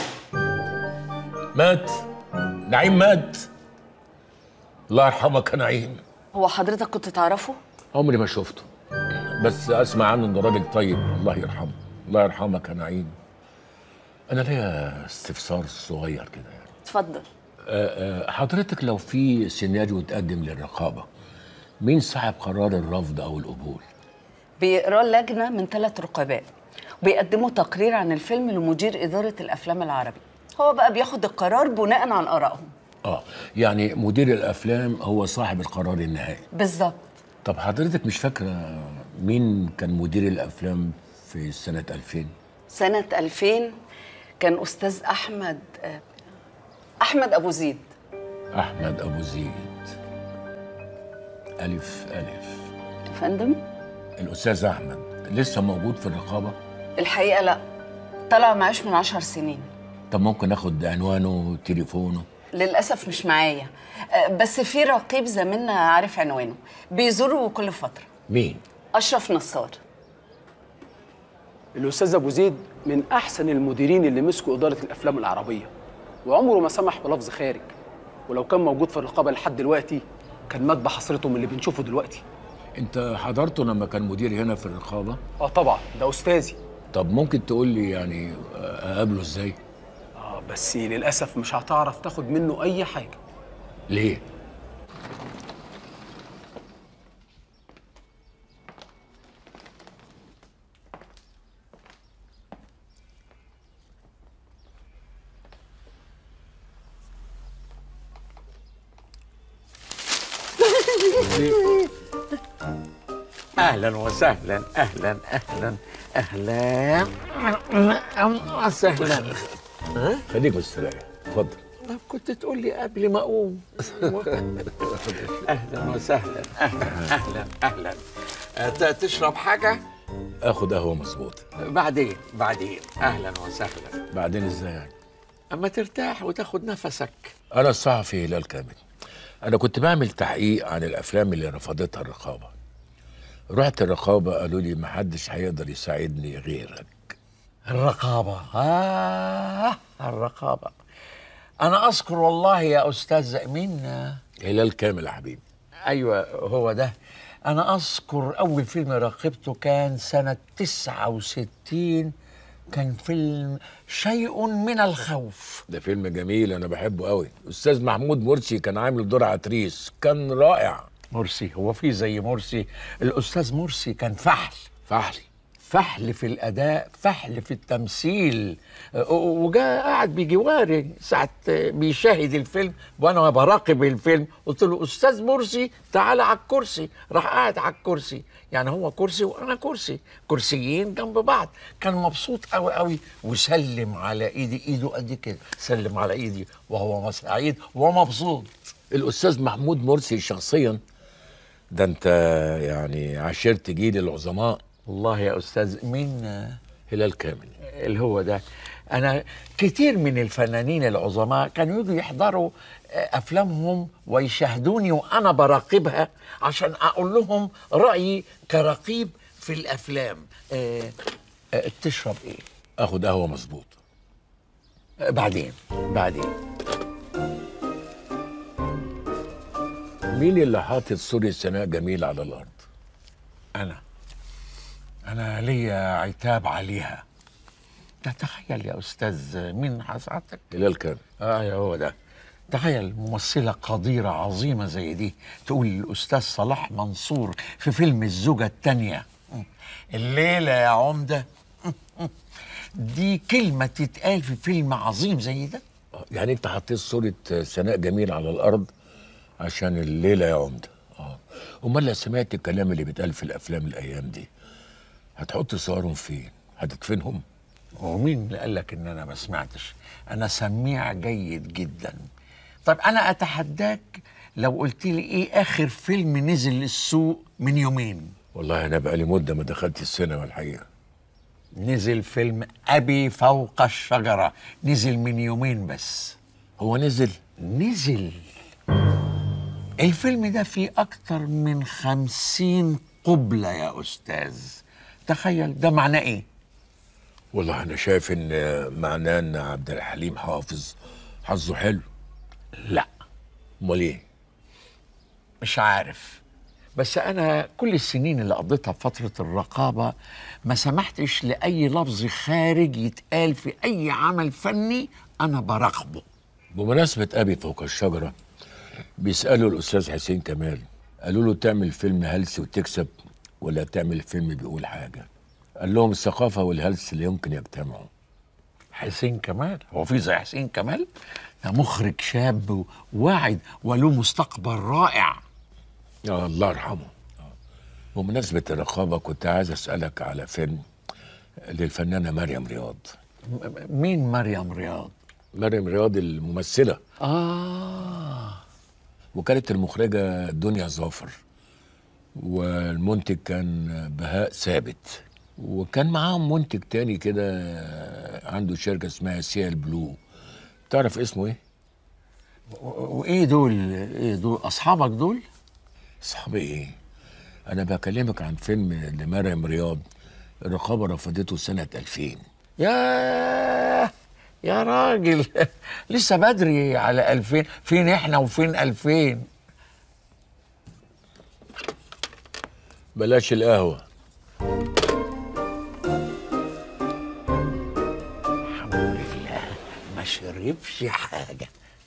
S9: مات؟ نعيم مات؟ الله يرحمك يا نعيم.
S14: هو حضرتك كنت تعرفه؟
S9: عمري ما شفته، بس اسمع عنه انه راجل طيب. الله يرحمه. الله يرحمك يا نعيم. انا ليا استفسار صغير كده يعني.
S14: اتفضل.
S9: حضرتك لو في سيناريو اتقدم للرقابه، مين صاحب قرار الرفض او القبول؟
S14: بيقراه لجنه من 3 رقباء وبيقدموا تقرير عن الفيلم لمدير اداره الافلام العربي، هو بقى بياخد القرار بناء عن ارائهم.
S9: يعني مدير الافلام هو صاحب القرار النهائي.
S14: بالظبط.
S9: طب حضرتك مش فاكره مين كان مدير الافلام في سنه 2000؟
S14: سنه 2000 كان استاذ احمد ابو زيد.
S9: احمد ابو زيد. الف الف.
S14: يا فندم؟
S9: الاستاذ احمد لسه موجود في الرقابه؟
S14: الحقيقه لا، طلع معاش من 10 سنين.
S9: طب ممكن ناخد عنوانه وتليفونه؟
S14: للاسف مش معايا، بس في رقيب زميلنا عارف عنوانه، بيزوره كل فتره.
S9: مين؟
S14: اشرف نصار.
S16: الاستاذ ابو زيد من احسن المديرين اللي مسكوا اداره الافلام العربيه، وعمره ما سمح بلفظ خارج، ولو كان موجود في الرقابه لحد دلوقتي كان مات بحسرته من اللي بنشوفه دلوقتي.
S9: انت حضرته لما كان مدير هنا في الرقابه؟
S16: طبعا، ده استاذي.
S9: طب ممكن تقول لي يعني اقابله ازاي؟
S16: بس للاسف مش هتعرف تاخد منه اي حاجه.
S9: ليه؟
S24: اهلا وسهلا، اهلا اهلا اهلا وسهلا.
S9: خليك مستريح. اتفضل.
S24: طب كنت تقول لي قبل ما اقوم. اهلا وسهلا، اهلا اهلا اهلا. تشرب حاجه؟
S9: اخد قهوه مظبوط.
S24: بعدين اهلا وسهلا.
S9: بعدين ازاي يعني؟
S24: اما ترتاح وتاخد نفسك.
S9: انا الصحفي هلال كامل. انا كنت بعمل تحقيق عن الافلام اللي رفضتها الرقابه. رحت الرقابه قالوا لي محدش هيقدر يساعدني غيرك.
S24: الرقابه الرقابه. انا اذكر والله يا استاذ مين؟
S9: هلال كامل يا حبيبي.
S24: ايوه هو ده. انا اذكر اول فيلم راقبته كان سنه 69، كان فيلم شيء من الخوف.
S9: ده فيلم جميل انا بحبه قوي. استاذ محمود مرسي كان عامل دور عتريس، كان رائع.
S24: مرسي هو في زي مرسي؟ الاستاذ مرسي كان فحل في الاداء، فحل في التمثيل. وجاء قاعد بجواري ساعه بيشاهد الفيلم وانا براقب الفيلم، قلت له استاذ مرسي تعالى على الكرسي. راح قاعد على الكرسي، يعني هو كرسي وانا كرسي، كرسيين جنب بعض. كان مبسوط قوي قوي وسلم على ايده قد كده، سلم على ايدي وهو سعيد ومبسوط.
S9: الاستاذ محمود مرسي شخصيا ده انت يعني عشرت جيل العظماء.
S24: والله يا استاذ مين؟
S9: هلال كامل
S24: اللي هو ده. انا كتير من الفنانين العظماء كانوا يجوا يحضروا افلامهم ويشاهدوني وانا براقبها عشان اقول لهم رايي كرقيب في الافلام. تشرب ايه؟
S9: اخد قهوه مظبوط.
S24: بعدين
S9: مين اللي حاطط صورة سناء جميل على الارض؟
S24: أنا ليا عتاب عليها. تخيل يا أستاذ مين حضرتك؟
S9: هلال كامل.
S24: هو ده. تخيل ممثلة قديرة عظيمة زي دي تقول للأستاذ صلاح منصور في فيلم الزوجة التانية الليلة يا عمدة. دي كلمة تتقال في فيلم عظيم زي ده.
S9: يعني أنت حطيت صورة سناء جميل على الأرض عشان الليلة يا عمدة. أمال لو سمعت الكلام اللي بيتقال في الأفلام الأيام دي هتحط صورهم فين؟ هتدفنهم؟
S24: ومين اللي قال لك ان انا ما سمعتش؟ انا سميع جيد جدا. طب انا اتحداك لو قلت لي ايه اخر فيلم نزل للسوق من يومين؟
S9: والله انا بقالي مده ما دخلت السينما الحقيقه.
S24: نزل فيلم ابي فوق الشجره، نزل من يومين بس.
S9: هو نزل
S24: الفيلم ده فيه اكتر من 50 قبلة يا أستاذ. تخيل ده معناه إيه؟
S9: والله أنا شايف إن معناه إن عبد الحليم حافظ حظه حلو.
S24: لا.
S9: أمال إيه؟
S24: مش عارف، بس أنا كل السنين اللي قضيتها في فترة الرقابة ما سمحتش لأي لفظ خارج يتقال في أي عمل فني أنا براقبه.
S9: بمناسبة أبي فوق الشجرة، بيسألوا الأستاذ حسين كمال، قالوا له تعمل فيلم هلس وتكسب ولا تعمل فيلم بيقول حاجة؟ قال لهم الثقافة والهلس اللي يمكن يجتمعوا.
S24: حسين كمال؟ هو في زي حسين كمال؟ ده مخرج شاب واعد وله مستقبل رائع.
S9: الله يرحمه. بمناسبة الرقابة كنت عايز أسألك على فيلم للفنانة مريم رياض.
S24: مين مريم رياض؟
S9: مريم رياض الممثلة. وكانت المخرجة دنيا ظافر، والمنتج كان بهاء ثابت، وكان معاهم منتج تاني كده عنده شركة اسمها سيال بلو. تعرف اسمه ايه؟
S24: وايه دول؟ ايه دول اصحابك دول؟
S9: اصحابي ايه؟ انا بكلمك عن فيلم لمريم رياض الرقابة رفضته سنة 2000.
S24: يا راجل لسه بدري على 2000. فين احنا وفين 2000؟
S9: بلاش القهوة.
S24: الحمد لله ما شربش حاجة.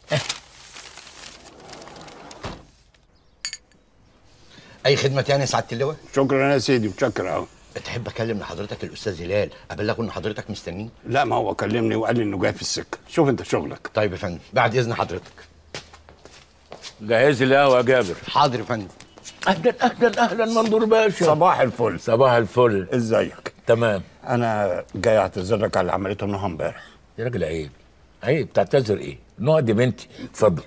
S3: أي خدمة تاني يا سعادة اللواء؟
S5: شكرا يا سيدي، متشكر أوي.
S3: تحب أكلم لحضرتك الأستاذ هلال أبلغه إن حضرتك مستنيه؟
S5: لا، ما هو كلمني وقال لي إنه جاي في السكة. شوف أنت شغلك.
S3: طيب يا فندم، بعد إذن حضرتك.
S9: جهز لي القهوة يا جابر.
S3: حاضر يا فندم.
S9: اهلا منظور باشا.
S5: صباح الفل.
S9: صباح الفل.
S5: ازيك؟
S9: تمام.
S5: انا جاي اعتذر لك على اللي عملته النهارده امبارح.
S9: يا راجل عيب، عيب تعتذر ايه؟ نقعد يا بنتي، اتفضل.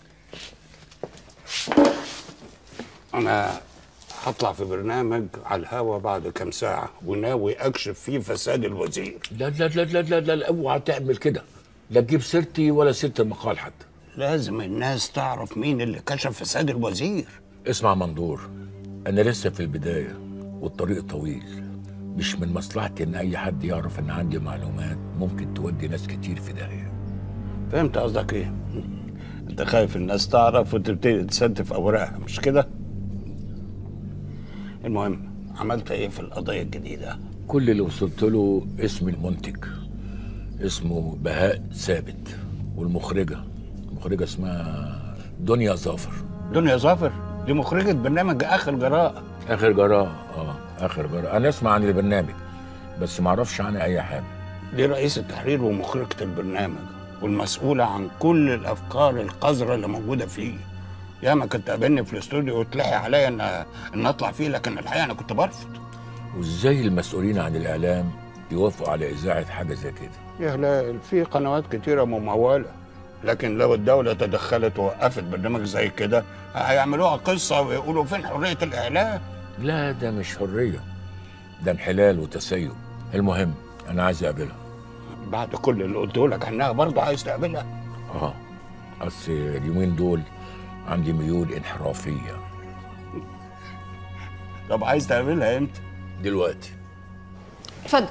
S6: انا هطلع في برنامج على الهوا بعد كام ساعه وناوي اكشف فيه فساد الوزير.
S9: لا لا لا لا لا لا اوعى تعمل كده، لا تجيب سيرتي ولا سيره المقال حتى.
S6: لازم الناس تعرف مين اللي كشف فساد الوزير.
S9: اسمع مندور، انا لسه في البدايه والطريق طويل، مش من مصلحتي ان اي حد يعرف ان عندي معلومات ممكن تودي ناس كتير في داهيه.
S6: فهمت قصدك ايه؟ انت خايف الناس تعرف وتبتدي تستف اوراقها، مش كده؟ المهم عملت ايه في القضيه الجديده؟
S9: كل اللي وصلت له اسم المنتج، اسمه بهاء ثابت، والمخرجه اسمها دنيا ظافر.
S6: دنيا ظافر دي مخرجه برنامج اخر جراء.
S9: اخر جراء، اخر جراء. انا اسمع عن البرنامج بس ما اعرفش عنها اي حاجه.
S6: دي رئيس التحرير ومخرجه البرنامج والمسؤوله عن كل الافكار القذره اللي موجوده فيه. ياما كنت قابلني في الاستوديو وتلحي عليا ان اطلع فيه، لكن الحقيقه انا كنت برفض.
S9: وازاي المسؤولين عن الاعلام يوافقوا على اذاعه حاجه زي كده؟
S6: يا هلال، في قنوات كتيره مموله، لكن لو الدوله تدخلت ووقفت برنامج زي كده هيعملوها قصه ويقولوا فين حريه الاعلام.
S9: لا ده مش حريه، ده انحلال وتسيب. المهم انا عايز اقابلها.
S6: بعد كل اللي قلته لك عنها برضه عايز تقابلها؟
S9: اصل اليومين دول عندي ميول انحرافيه.
S6: طب عايز تقابلها امتى؟
S9: دلوقتي.
S10: اتفضل.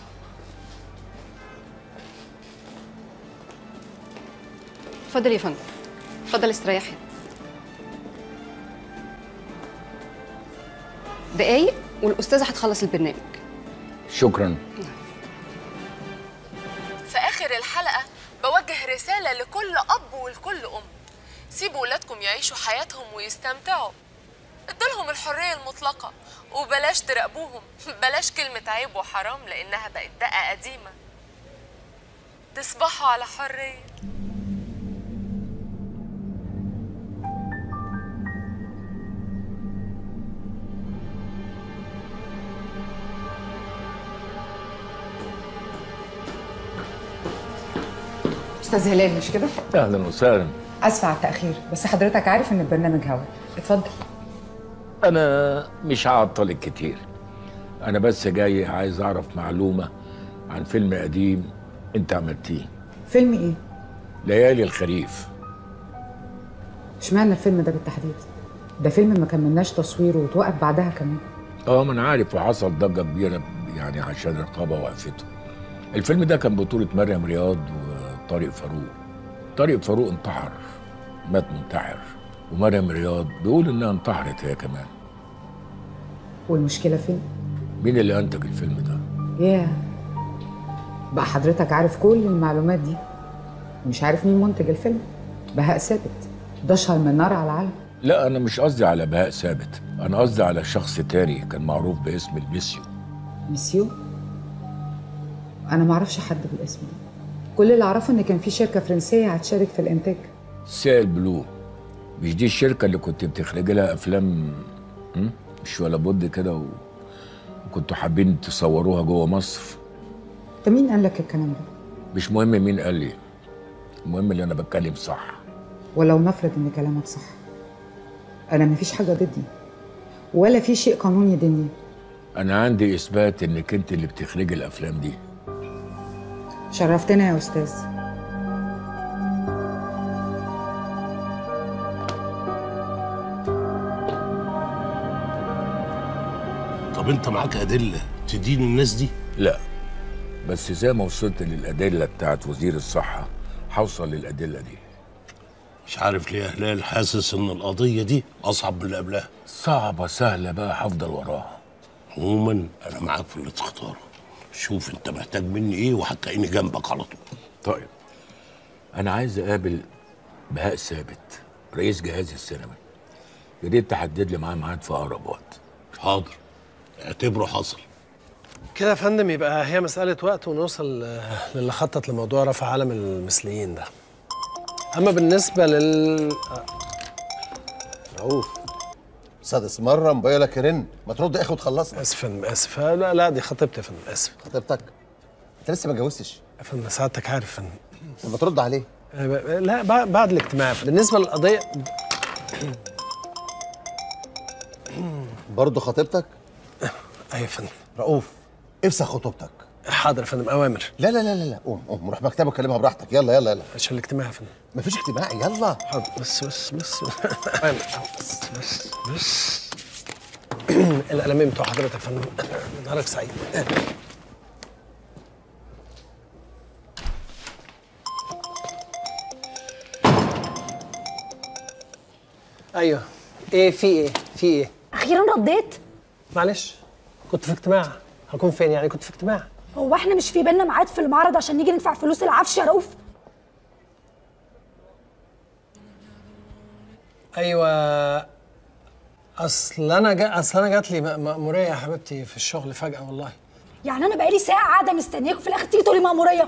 S10: اتفضل يا فندم، اتفضل استريحي. دقايق والاستاذه هتخلص البرنامج.
S9: شكرا.
S11: في آخر الحلقة بوجه رسالة لكل أب ولكل أم: سيبوا ولادكم يعيشوا حياتهم ويستمتعوا، ادولهم الحرية المطلقة وبلاش تراقبوهم. بلاش كلمة عيب وحرام لأنها بقت دقة قديمة. تصبحوا على حرية.
S4: استاذ هلال مش كده؟
S9: اهلا وسهلا.
S4: اسفه على التاخير، بس حضرتك عارف ان البرنامج هوا. اتفضل.
S9: انا مش هعطلك كتير، انا بس جاي عايز اعرف معلومه عن فيلم قديم انت عملتيه.
S4: فيلم ايه؟
S9: ليالي الخريف.
S4: اشمعنى الفيلم ده بالتحديد؟ ده فيلم ما كملناش تصويره وتوقف بعدها كمان.
S9: ما انا عارف، وحصل ضجه كبيره يعني عشان الرقابه وقفته. الفيلم ده كان بطوله مريم رياض وطارق فاروق. طارق فاروق انتحر، مات منتحر، ومريم رياض بيقول انها انتحرت هي كمان.
S4: والمشكله فين؟
S9: مين اللي انتج الفيلم ده؟
S4: ياه، بقى حضرتك عارف كل المعلومات دي ومش عارف مين منتج الفيلم؟ بهاء ثابت، ده اشهر من نار على العالم.
S9: لا انا مش قصدي على بهاء ثابت، انا قصدي على شخص تاني كان معروف باسم الميسيو.
S4: ميسيو؟ انا ما اعرفش حد بالاسم ده. كل اللي اعرفه ان كان في شركه فرنسيه هتشارك في الانتاج.
S9: سيال بلو، مش دي الشركه اللي كنت بتخرجي لها افلام مش ولا بد كده وكنتوا حابين تصوروها جوه مصر؟
S4: انت مين قال لك الكلام ده؟
S9: مش مهم مين قال لي، المهم اللي انا بتكلم صح.
S4: ولو نفرض ان كلامك صح، انا مفيش حاجه ضدي ولا في شيء قانوني يدني.
S9: انا عندي اثبات انك انت اللي بتخرجي الافلام دي.
S4: شرفتنا يا استاذ.
S6: طب انت معاك ادله تدين الناس دي؟
S9: لا، بس زي ما وصلت للادله بتاعت وزير الصحه هوصل للادله دي.
S6: مش عارف ليه يا هلال، حاسس ان القضيه دي اصعب من اللي قبلها.
S9: صعبه سهله بقى هفضل وراها.
S6: عموما انا معاك في اللي تختاره. شوف انت محتاج مني ايه وهتلاقيني جنبك على طول.
S9: طيب انا عايز اقابل بهاء ثابت رئيس جهاز السينما، يا ريت تحدد لي معاه ميعاد في اقرب وقت.
S6: حاضر، اعتبره حصل.
S19: كده يا فندم يبقى هي مسألة وقت ونوصل للي خطط لموضوع رفع علم المثليين ده. أما بالنسبة
S15: رؤوف، سادس مرة موبايلك يرن، ما ترد يا أخي وتخلصنا.
S19: آسف يا فندم، آسف. لا دي خطيبتي يا فندم، آسف.
S15: خطيبتك؟ أنت لسه ما اتجوزتش؟
S19: يا فندم سعادتك عارف يا فندم،
S15: طب ترد عليه.
S17: لا بعد الاجتماع. بالنسبه للقضيه
S15: برضه خطيبتك؟
S17: ايوه يا فندم.
S15: رؤوف افسخ خطوبتك.
S17: حاضر يا فندم، اوامر.
S15: لا لا لا لا قوم روح مكتبك وكلمها براحتك. يلا يلا يلا
S17: عشان الاجتماع يا فندم.
S15: مفيش اجتماع، يلا.
S17: حاضر. بس القلمين بتوع حضرتك يا فندم. نهارك سعيد. ايوه. ايه في ايه؟
S13: اخيرا رديت.
S17: معلش كنت في اجتماع. هكون فين يعني؟ كنت في اجتماع.
S13: هو احنا مش في بينا ميعاد في المعرض عشان نيجي ندفع فلوس العفش يا رؤوف؟
S17: ايوه. اصل انا جات لي مأمورية يا حبيبتي في الشغل فجأة والله.
S13: يعني انا بقالي ساعه قاعده مستنياك وفي الاخر تيجي تقولي مأمورية؟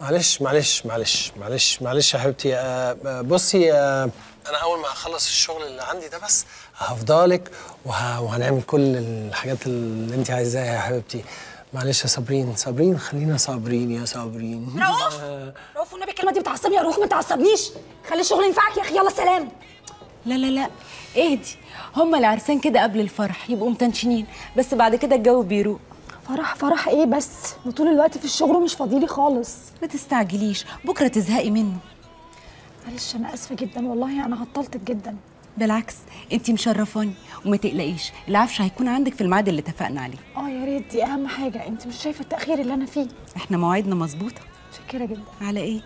S17: معلش يا حبيبتي. بصي، انا اول ما هخلص الشغل اللي عندي ده بس هفضلك وهنعمل كل الحاجات اللي انت عايزاها يا حبيبتي. معلش يا صابرين، خلينا صابرين يا صابرين.
S13: رؤوف والنبي الكلمه دي بتعصبني يا رؤوف، ما تعصبنيش. خلي الشغل ينفعك يا اخي. يلا سلام.
S20: لا اهدي. هما العرسان كده قبل الفرح يبقوا متنشنين، بس بعد كده الجو بيروق.
S13: فرح ايه بس؟ انا طول الوقت في الشغل ومش فاضيلي خالص.
S20: ما تستعجليش، بكره تزهقي منه.
S13: معلش انا اسفه جدا والله، انا عطلتك جدا.
S20: بالعكس انتي مشرفاني، وما تقلقيش العفش هيكون عندك في الميعاد اللي اتفقنا عليه.
S13: يا ريت، دي اهم حاجه. انت مش شايفه التاخير اللي انا فيه؟
S20: احنا مواعيدنا مظبوطه.
S13: متشكره جدا.
S20: على ايه؟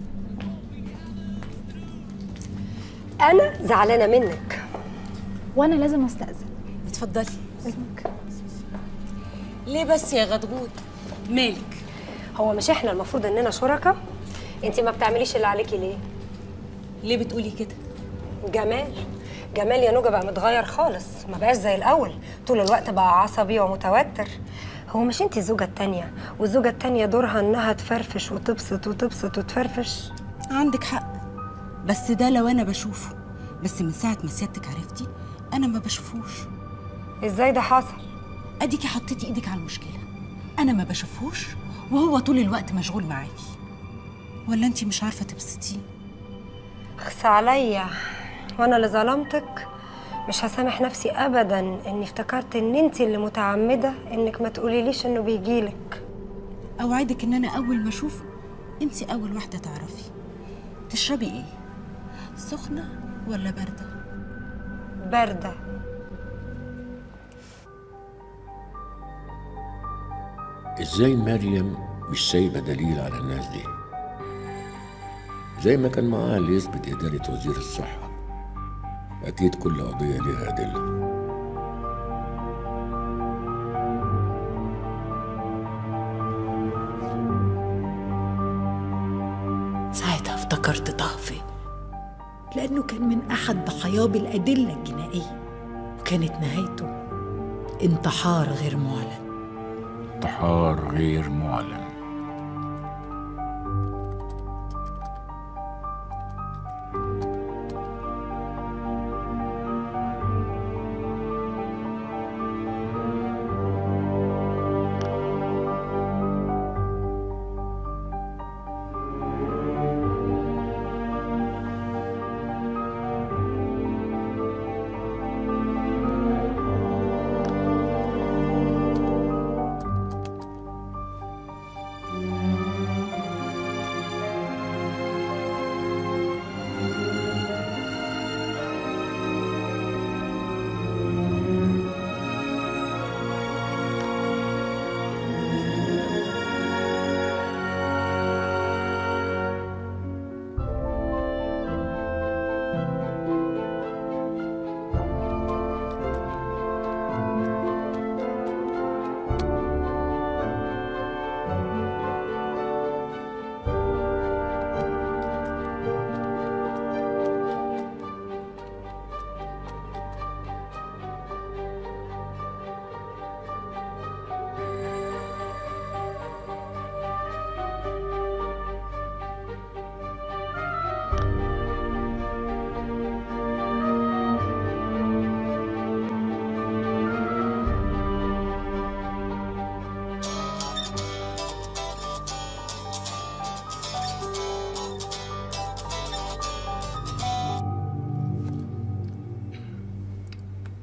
S13: انا زعلانه منك وانا لازم استاذن.
S20: اتفضلي.
S13: اذنك.
S20: ليه بس يا غدغود؟ مالك؟
S23: هو مش احنا المفروض اننا شركاء؟ انت ما بتعمليش اللي عليكي ليه؟
S20: ليه بتقولي كده؟
S23: جمال يا نوجة بقى متغير خالص، ما بقاش زي الاول، طول الوقت بقى عصبي ومتوتر. هو مش انت الزوجة التانية، والزوجة التانية دورها انها تفرفش وتبسط وتفرفش؟
S20: عندك حق، بس ده لو انا بشوفه، بس من ساعة ما سيادتك عرفتي انا ما بشوفوش.
S23: ازاي ده حصل؟
S20: اديكي حطيتي ايدك على المشكلة. انا ما بشوفوش وهو طول الوقت مشغول معاكي، ولا انتي مش عارفة تبسطيه؟
S23: اخس عليا، وانا اللي ظلمتك. مش هسامح نفسي ابدا اني افتكرت ان انت اللي متعمده انك ما تقوليليش انه بيجيلك.
S20: اوعدك ان انا اول ما اشوفه انت اول واحده تعرفي. تشربي ايه؟ سخنه ولا بارده؟
S23: بارده.
S9: ازاي مريم مش سايبه دليل على الناس دي؟ زي ما كان معاها اللي يثبت اداره وزير الصحه. اكيد كل قضيه ليها ادله.
S21: ساعتها افتكرت طهفي، لأنه كان من أحد ضحاياه بالأدلة الجنائية، وكانت نهايته انتحار غير معلن.
S9: انتحار غير معلن.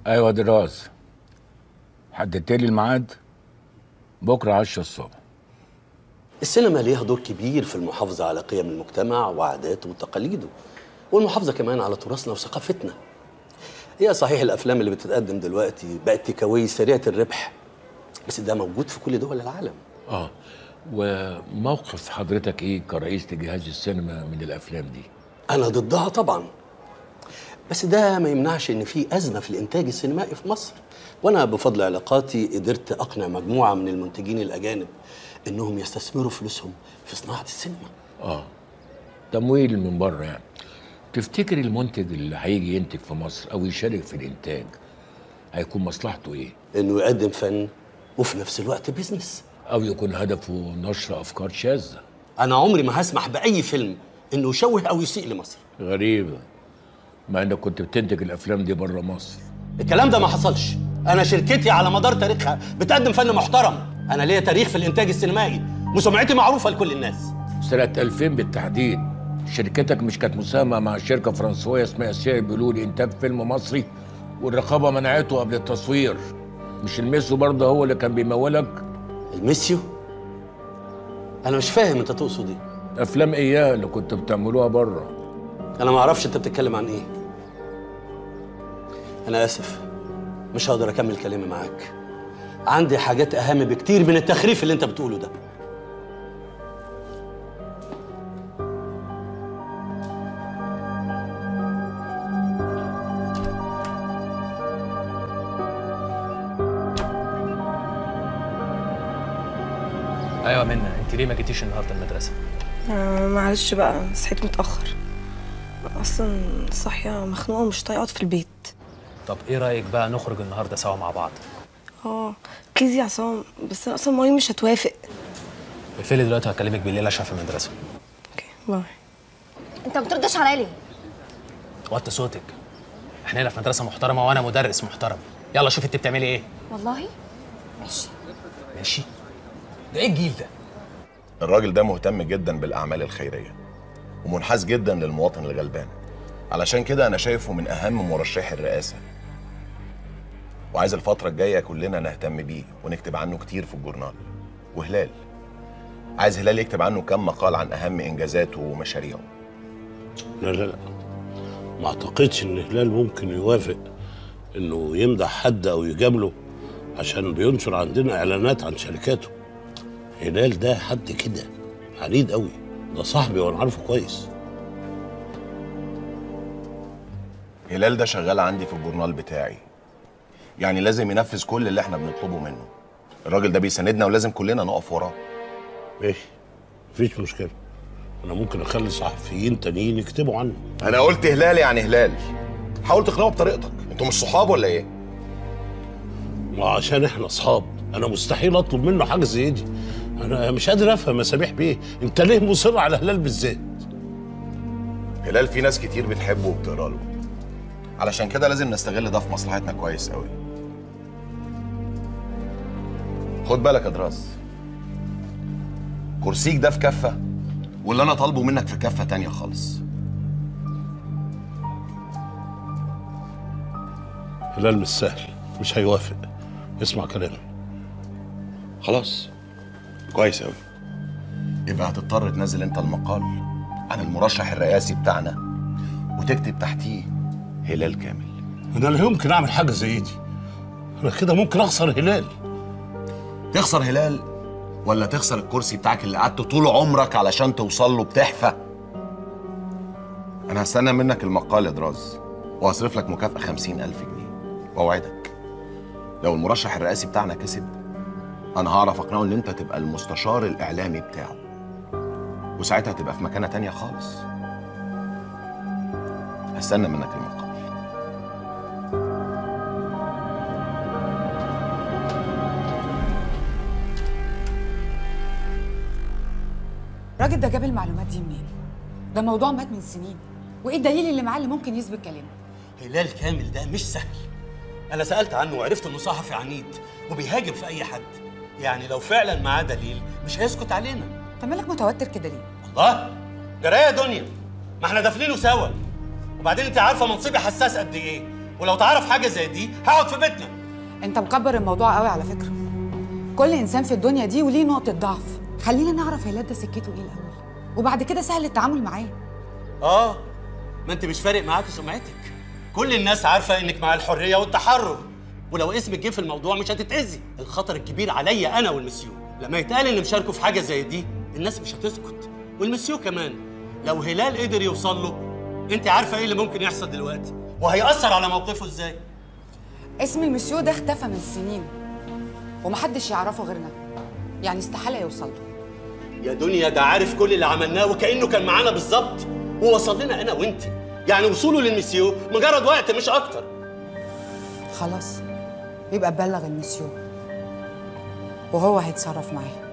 S9: ايوه دراس، حددت لي الميعاد بكره 10 الصبح.
S2: السينما ليها دور كبير في المحافظة على قيم المجتمع وعاداته وتقاليده، والمحافظة كمان على تراثنا وثقافتنا. هي صحيح الأفلام اللي بتتقدم دلوقتي بقت تيكاوي سريعة الربح، بس ده موجود في كل دول العالم.
S9: وموقف حضرتك ايه كرئيس لجهاز السينما من الافلام دي؟
S2: أنا ضدها طبعا، بس ده ما يمنعش إن في أزمة في الإنتاج السينمائي في مصر، وأنا بفضل علاقاتي قدرت أقنع مجموعة من المنتجين الأجانب إنهم يستثمروا فلوسهم في صناعة السينما.
S9: تمويل من بره يعني. تفتكر المنتج اللي هيجي ينتج في مصر او يشارك في الانتاج هيكون مصلحته ايه؟
S2: إنه يقدم فن وفي نفس الوقت بيزنس،
S9: او يكون هدفه نشر افكار شاذة.
S2: أنا عمري ما هسمح بأي فيلم إنه يشوه أو يسيء لمصر.
S9: غريبة، مع انك كنت بتنتج الافلام دي بره مصر.
S2: الكلام ده ما حصلش. أنا شركتي على مدار تاريخها بتقدم فن محترم. أنا ليا تاريخ في الإنتاج السينمائي وسمعتي معروفة لكل الناس.
S9: سنة 2000 بالتحديد شركتك مش كانت مساهمة مع شركة فرنسوية اسمها سي بلو لإنتاج فيلم مصري والرقابة منعته قبل التصوير؟ مش الميسيو برضه هو اللي كان بيمولك؟
S2: الميسيو؟ أنا مش فاهم أنت تقصد إيه؟
S9: أفلام إياه اللي كنت بتعملوها بره.
S2: أنا ما أعرفش أنت بتتكلم عن إيه. أنا آسف، مش هقدر أكمل كلامي معاك. عندي حاجات أهم بكتير من التخريف اللي أنت بتقوله ده.
S19: ايوه منى، انت ليه ما جيتيش النهارده المدرسه؟
S7: معلش بقى، صحيت متأخر. أصلا صاحية مخنوقة ومش طايقة أقعد في البيت.
S19: طب ايه رايك بقى نخرج النهارده سوا مع بعض؟
S7: بليز يا عصام، بس أنا أصلا مامي مش هتوافق.
S19: اقفلي دلوقتي وهكلمك بالليل عشان في المدرسه.
S7: باي.
S8: انت ما بتردش عليا ليه؟
S19: وطي صوتك، احنا هنا في مدرسه محترمه وانا مدرس محترم. يلا شوفي انت بتعملي ايه.
S8: والله ماشي.
S19: ماشي؟ ده ايه الجيل ده؟
S22: الراجل ده مهتم جدا بالأعمال الخيرية ومنحاز جدا للمواطن الغلبان، علشان كده أنا شايفه من أهم مرشحي الرئاسة، وعايز الفترة الجاية كلنا نهتم بيه ونكتب عنه كتير في الجورنال. وهلال، عايز هلال يكتب عنه كم مقال عن أهم إنجازاته ومشاريعه.
S6: لا لا لا، ما أعتقدش إن هلال ممكن يوافق إنه يمدح حد أو يجامله عشان بينشر عندنا إعلانات عن شركاته. هلال ده حد كده عنيد قوي، ده صاحبي وانا عارفه كويس.
S22: هلال ده شغال عندي في الجورنال بتاعي، يعني لازم ينفذ كل اللي احنا بنطلبه منه. الراجل ده بيساندنا ولازم كلنا نقف وراه.
S6: ماشي، مفيش مشكلة، انا ممكن اخلي صحفيين تانيين يكتبوا عنه.
S22: انا قلت هلال يعني هلال، حاول تقنعه بطريقتك. انتوا مش صحاب ولا ايه؟
S6: ما عشان احنا اصحاب انا مستحيل اطلب منه حاجة زي دي. انا مش قادر افهم يا سميح بيه، انت ليه مصر على هلال بالذات؟
S22: هلال في ناس كتير بتحبه وبتقرا له، علشان كده لازم نستغل ده في مصلحتنا كويس قوي. خد بالك يا دراس، كرسيك ده في كفه واللي انا طالبه منك في كفه تانية خالص.
S6: هلال مش سهل، مش هيوافق. اسمع كلامي.
S22: خلاص كويس قوي، يبقى هتضطر تنزل انت المقال عن المرشح الرئاسي بتاعنا وتكتب تحتيه هلال كامل.
S6: انا لا يمكن اعمل حاجه زي دي، انا كده ممكن اخسر هلال.
S22: تخسر هلال ولا تخسر الكرسي بتاعك اللي قعدت طول عمرك علشان توصل له بتحفه؟ انا هستنى منك المقال يا دراز وهصرف لك مكافأة 50,000 جنيه، واوعدك لو المرشح الرئاسي بتاعنا كسب انا هعرف اقنعه ان انت تبقى المستشار الاعلامي بتاعه، وساعتها تبقى في مكانة تانية خالص. هستنى منك المقال.
S4: الراجل ده جاب المعلومات دي منين؟ ده موضوع مات من سنين، وايه الدليل اللي معاه اللي ممكن يثبت كلامه؟
S2: هلال كامل ده مش سهل. انا سالت عنه وعرفت انه صحفي عنيد وبيهاجم في اي حد، يعني لو فعلا معاه دليل مش هيسكت علينا.
S4: انت مالك متوتر كده ليه؟
S2: الله، جرايه يا دنيا، ما احنا دافنينه سوا. وبعدين انت عارفه منصبي حساس قد ايه،
S1: ولو تعرف حاجه زي دي هقعد في بيتنا.
S4: انت مكبر الموضوع قوي على فكره. كل انسان في الدنيا دي وليه نقطه ضعف. خلينا نعرف هلال ده سكته ايه الاول، وبعد كده سهل التعامل معاه.
S1: ما انت مش فارق معاكي سمعتك. كل الناس عارفه انك مع الحريه والتحرر، ولو اسمك جه في الموضوع مش هتتاذي. الخطر الكبير عليا انا والمسيو. لما يتقال ان مشاركوا في حاجه زي دي الناس مش هتسكت، والمسيو كمان. لو هلال قدر يوصل له، انت عارفه ايه اللي ممكن يحصل دلوقتي وهيأثر على موقفه ازاي.
S4: اسم المسيو ده اختفى من سنين ومحدش يعرفه غيرنا، يعني استحاله يوصل له.
S1: يا دنيا ده عارف كل اللي عملناه وكأنه كان معانا بالظبط، ووصل لنا انا وانت. يعني وصوله للمسيو مجرد وقت مش اكتر.
S4: خلاص يبقى بلغ المسيو وهو هيتصرف معاه.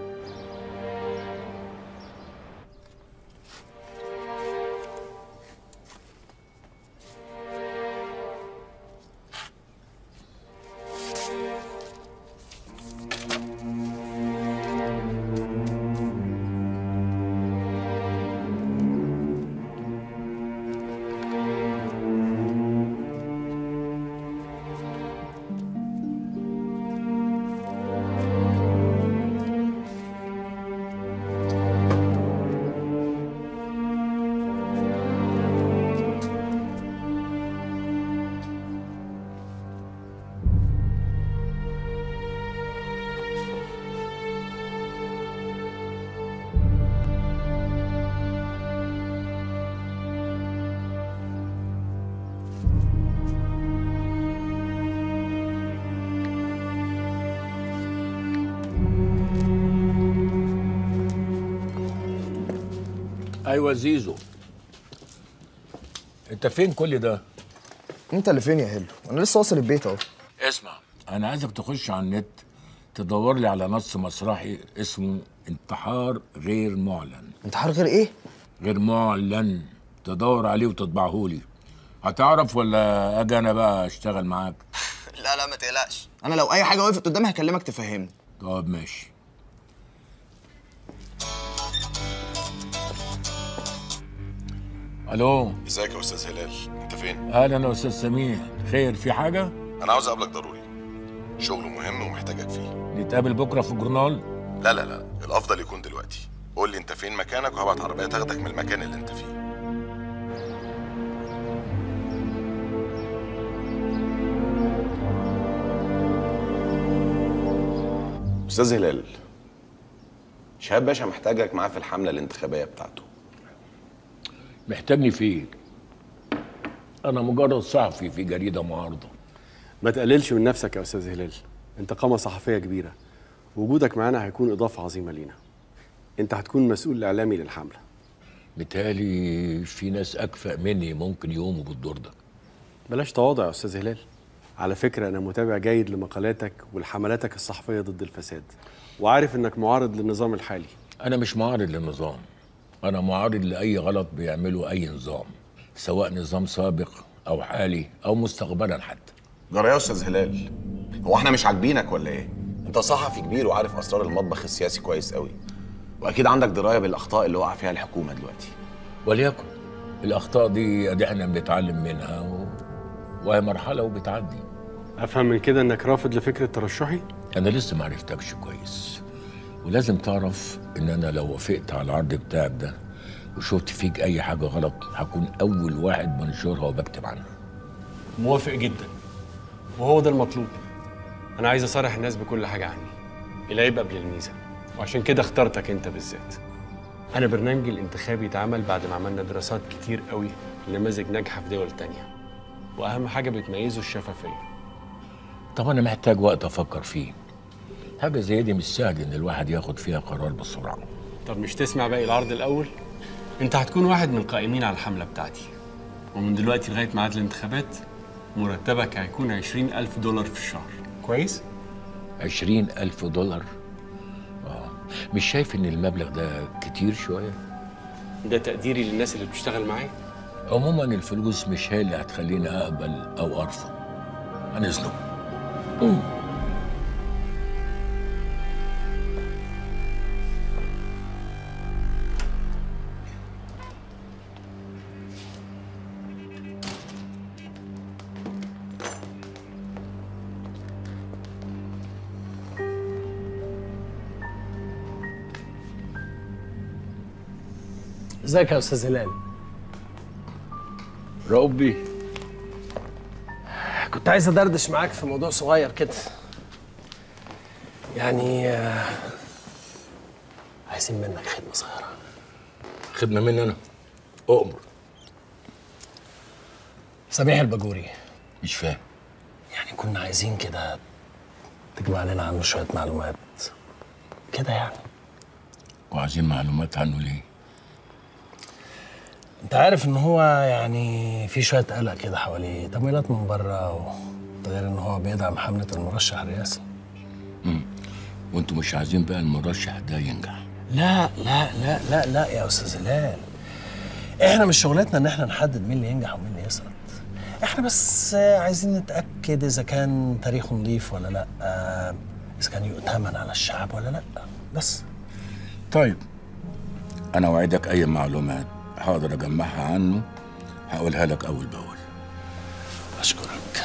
S9: ايوه زيزو، انت فين كل ده؟
S12: انت اللي فين يا هيلو؟ انا لسه واصل البيت اهو.
S9: اسمع، انا عايزك تخش على النت تدور لي على نص مسرحي اسمه انتحار غير معلن.
S12: انتحار غير ايه؟
S9: غير معلن. تدور عليه وتطبعه لي. هتعرف ولا اجي انا بقى اشتغل معاك؟
S12: لا ما تقلقش، انا لو اي حاجه وقفت قدامي هكلمك تفهمني.
S9: طب ماشي. الو.
S22: ازيك يا استاذ هلال؟ انت فين؟
S9: اهلا يا استاذ سميح، خير في حاجه؟
S22: انا عاوز اقابلك ضروري، شغل مهم ومحتاجك فيه.
S9: نتقابل بكره في الجورنال؟
S22: لا الافضل يكون دلوقتي. قول لي انت فين مكانك وهبعت عربيه تاخدك من المكان اللي انت فيه. استاذ هلال، شهاب باشا محتاجك معاه في الحمله الانتخابيه بتاعته.
S9: محتاجني فيه؟ انا مجرد صحفي في جريده معارضه.
S5: ما تقللش من نفسك يا استاذ هلال، انت قامه صحفيه كبيره، وجودك معانا هيكون اضافه عظيمه لينا. انت هتكون مسؤول اعلامي للحمله.
S9: متهيألي في ناس اكفأ مني ممكن يقوموا بالدور ده.
S5: بلاش تواضع يا استاذ هلال. على فكره انا متابع جيد لمقالاتك ولحملاتك الصحفيه ضد الفساد، وعارف انك معارض للنظام الحالي.
S9: انا مش معارض للنظام، انا معارض لاي غلط بيعمله اي نظام، سواء نظام سابق او حالي او مستقبلا حتى.
S22: جرى يا استاذ هلال، هو احنا مش عاجبينك ولا ايه؟ انت صحفي كبير وعارف اسرار المطبخ السياسي كويس قوي، واكيد عندك درايه بالاخطاء اللي وقع فيها الحكومه دلوقتي.
S9: وليكن الاخطاء دي ادي احنا بنتعلم منها وهي مرحله وبتعدي.
S5: افهم من كده انك رافض لفكره ترشحي؟
S9: انا لسه ما عرفتكش كويس، ولازم تعرف ان انا لو وافقت على العرض بتاعك ده وشفت فيك اي حاجه غلط هكون اول واحد بنشرها وبكتب عنها.
S5: موافق جدا، وهو ده المطلوب. انا عايز اصارح الناس بكل حاجه عني، العيب قبل الميزه، وعشان كده اخترتك انت بالذات. انا برنامجي الانتخابي اتعمل بعد ما عملنا دراسات كتير قوي لنماذج ناجحه في دول تانية، واهم حاجه بتميزه الشفافيه.
S9: طب انا محتاج وقت افكر فيه. حاجه زي دي مش سهل ان الواحد ياخد فيها قرار بسرعه.
S5: طب مش تسمع باقي العرض الاول؟ انت هتكون واحد من القائمين على الحمله بتاعتي، ومن دلوقتي لغايه ميعاد الانتخابات مرتبك هيكون 20,000 دولار في الشهر. كويس؟
S9: 20,000 دولار؟ مش شايف ان المبلغ ده كتير شويه؟
S5: ده تقديري للناس اللي بتشتغل معايا.
S9: عموما الفلوس مش هي اللي هتخليني اقبل او ارفض. عن اذنك.
S17: ازيك يا استاذ هلال؟
S9: رؤوف بيه،
S17: كنت عايز ادردش معاك في موضوع صغير كده. يعني عايزين منك خدمه صغيره.
S9: خدمه مني انا؟ اؤمر.
S17: سميح الباجوري.
S9: مش فاهم.
S17: يعني كنا عايزين كده تجمع لنا عنه شويه معلومات كده يعني.
S9: وعايزين معلومات عنه ليه؟
S17: انت عارف ان هو يعني في شويه قلق كده حواليه، تمويلات من بره، ده غير ان هو بيدعم حمله المرشح الرئاسي.
S9: وانتوا مش عايزين بقى المرشح ده ينجح؟
S17: لا لا لا لا لا يا استاذ هلال، احنا مش شغلتنا ان احنا نحدد مين اللي ينجح ومين اللي يسقط. احنا بس عايزين نتاكد اذا كان تاريخه نظيف ولا لا، اذا كان يؤتمن على الشعب ولا لا، بس.
S9: طيب انا اوعدك اي معلومات هقدر اجمعها عنه هقولها لك اول باول.
S17: اشكرك.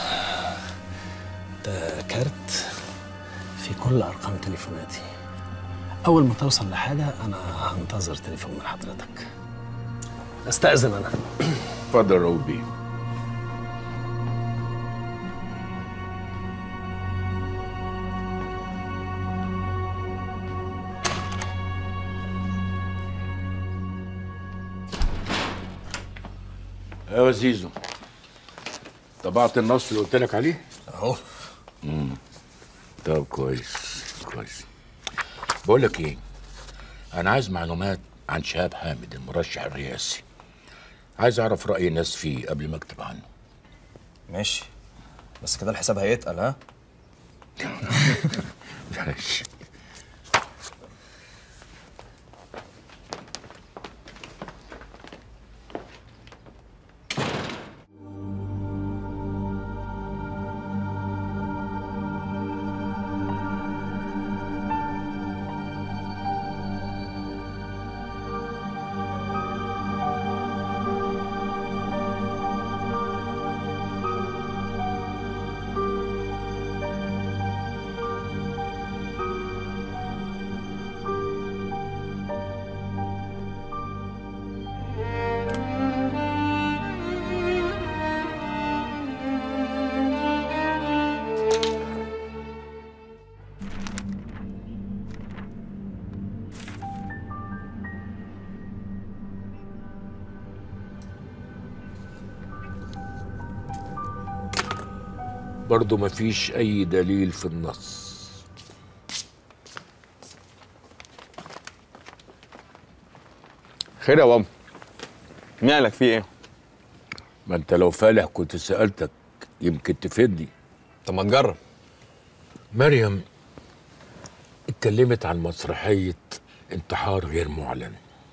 S17: ده كارت في كل ارقام تليفوناتي، اول ما توصل لحاجه انا هنتظر تليفون من حضرتك. استاذن انا.
S9: اتفضل رؤوف بيه. ايوه زيزو، طبعت النص اللي قلت لك عليه؟
S19: اهو.
S9: طب كويس كويس. بقول لك ايه، انا عايز معلومات عن شهاب حامد المرشح الرئاسي. عايز اعرف راي الناس فيه قبل ما اكتب عنه.
S12: ماشي، بس كده الحساب هيتقل ها؟
S9: ماشي. برضه مفيش أي دليل في النص.
S14: خير يا بابا، مالك في ايه؟
S9: ما انت لو فالح كنت سألتك يمكن تفيدني.
S14: طب ما تجرب.
S9: مريم اتكلمت عن مسرحية انتحار غير معلن،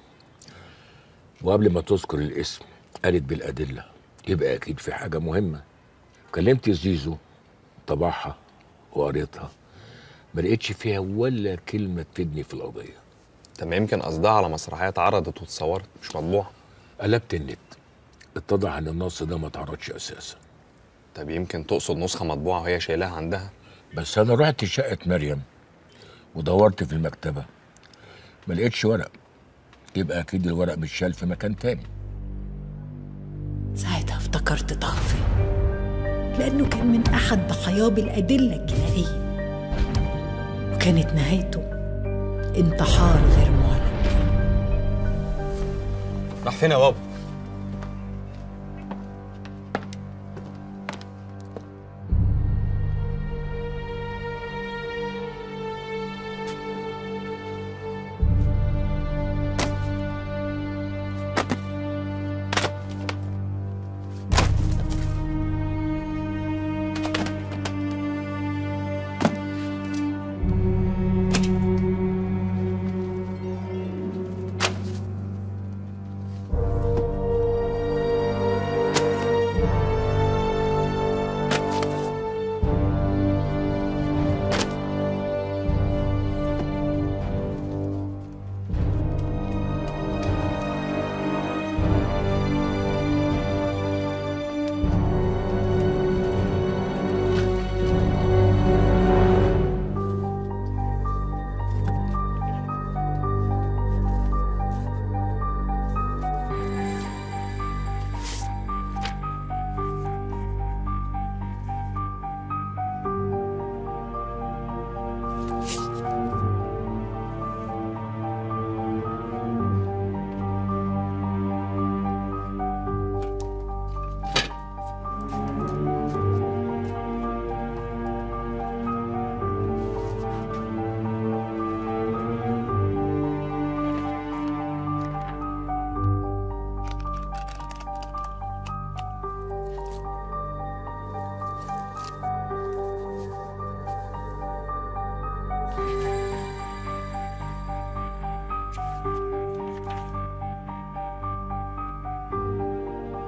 S9: وقبل ما تذكر الاسم قالت بالأدلة، يبقى أكيد في حاجة مهمة. كلمت زيزو طبعها وقريتها، ما لقيتش فيها ولا كلمة تفيدني في القضية.
S14: طب ما يمكن قصدها على مسرحية اتعرضت واتصورت مش مطبوعة.
S9: قلبت النت اتضح ان النص ده ما اتعرضش اساسا.
S14: طب يمكن تقصد نسخة مطبوعة وهي شايلاها عندها.
S9: بس انا رحت شقة مريم ودورت في المكتبة ما لقيتش ورق، يبقى اكيد الورق متشال في مكان تاني.
S21: ساعتها افتكرت طافي، لأنه كان من أحد ضحاياه بالأدلة الجنائية، وكانت نهايته انتحار غير معلن.
S12: راح فين يا بابا؟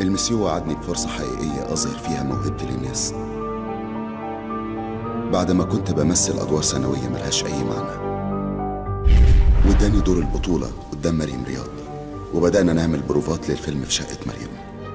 S3: المسيو وعدني بفرصة حقيقية أظهر فيها موهبتي للناس بعد ما كنت بمثل أدوار ثانوية ملهاش أي معنى، واداني دور البطولة قدام مريم رياض، وبدأنا نعمل بروفات للفيلم في شقة مريم.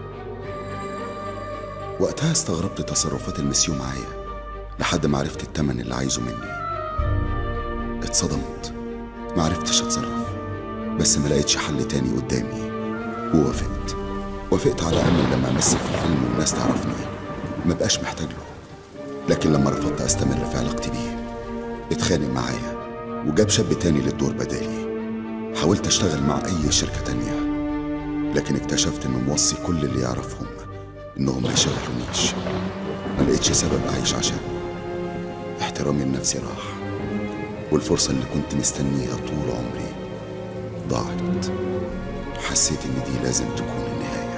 S3: وقتها استغربت تصرفات المسيو معايا لحد ما عرفت التمن اللي عايزه مني. اتصدمت، ما عرفتش اتصرف، بس ما لقيتش حل تاني قدامي ووافقت على امل لما امثل في الفيلم والناس تعرفني ما بقاش محتاج له. لكن لما رفضت استمر في علاقتي بيه اتخانق معايا وجاب شاب تاني للدور بدالي. حاولت اشتغل مع اي شركة تانية، لكن اكتشفت انه موصي كل اللي يعرفهم انهم ما يشغلونيش. ما لقيتش سبب اعيش عشانه. احترامي لنفسي راح، والفرصة اللي كنت مستنيها طول عمري ضاعت. حسيت ان دي لازم تكون النهاية.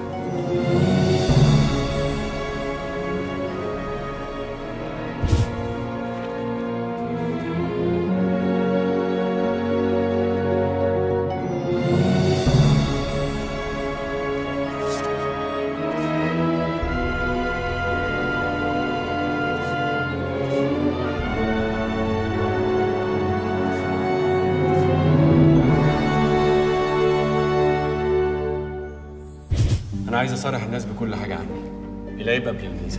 S5: أنا عايز أصارح الناس بكل حاجة عني، العيب قبل الميزة.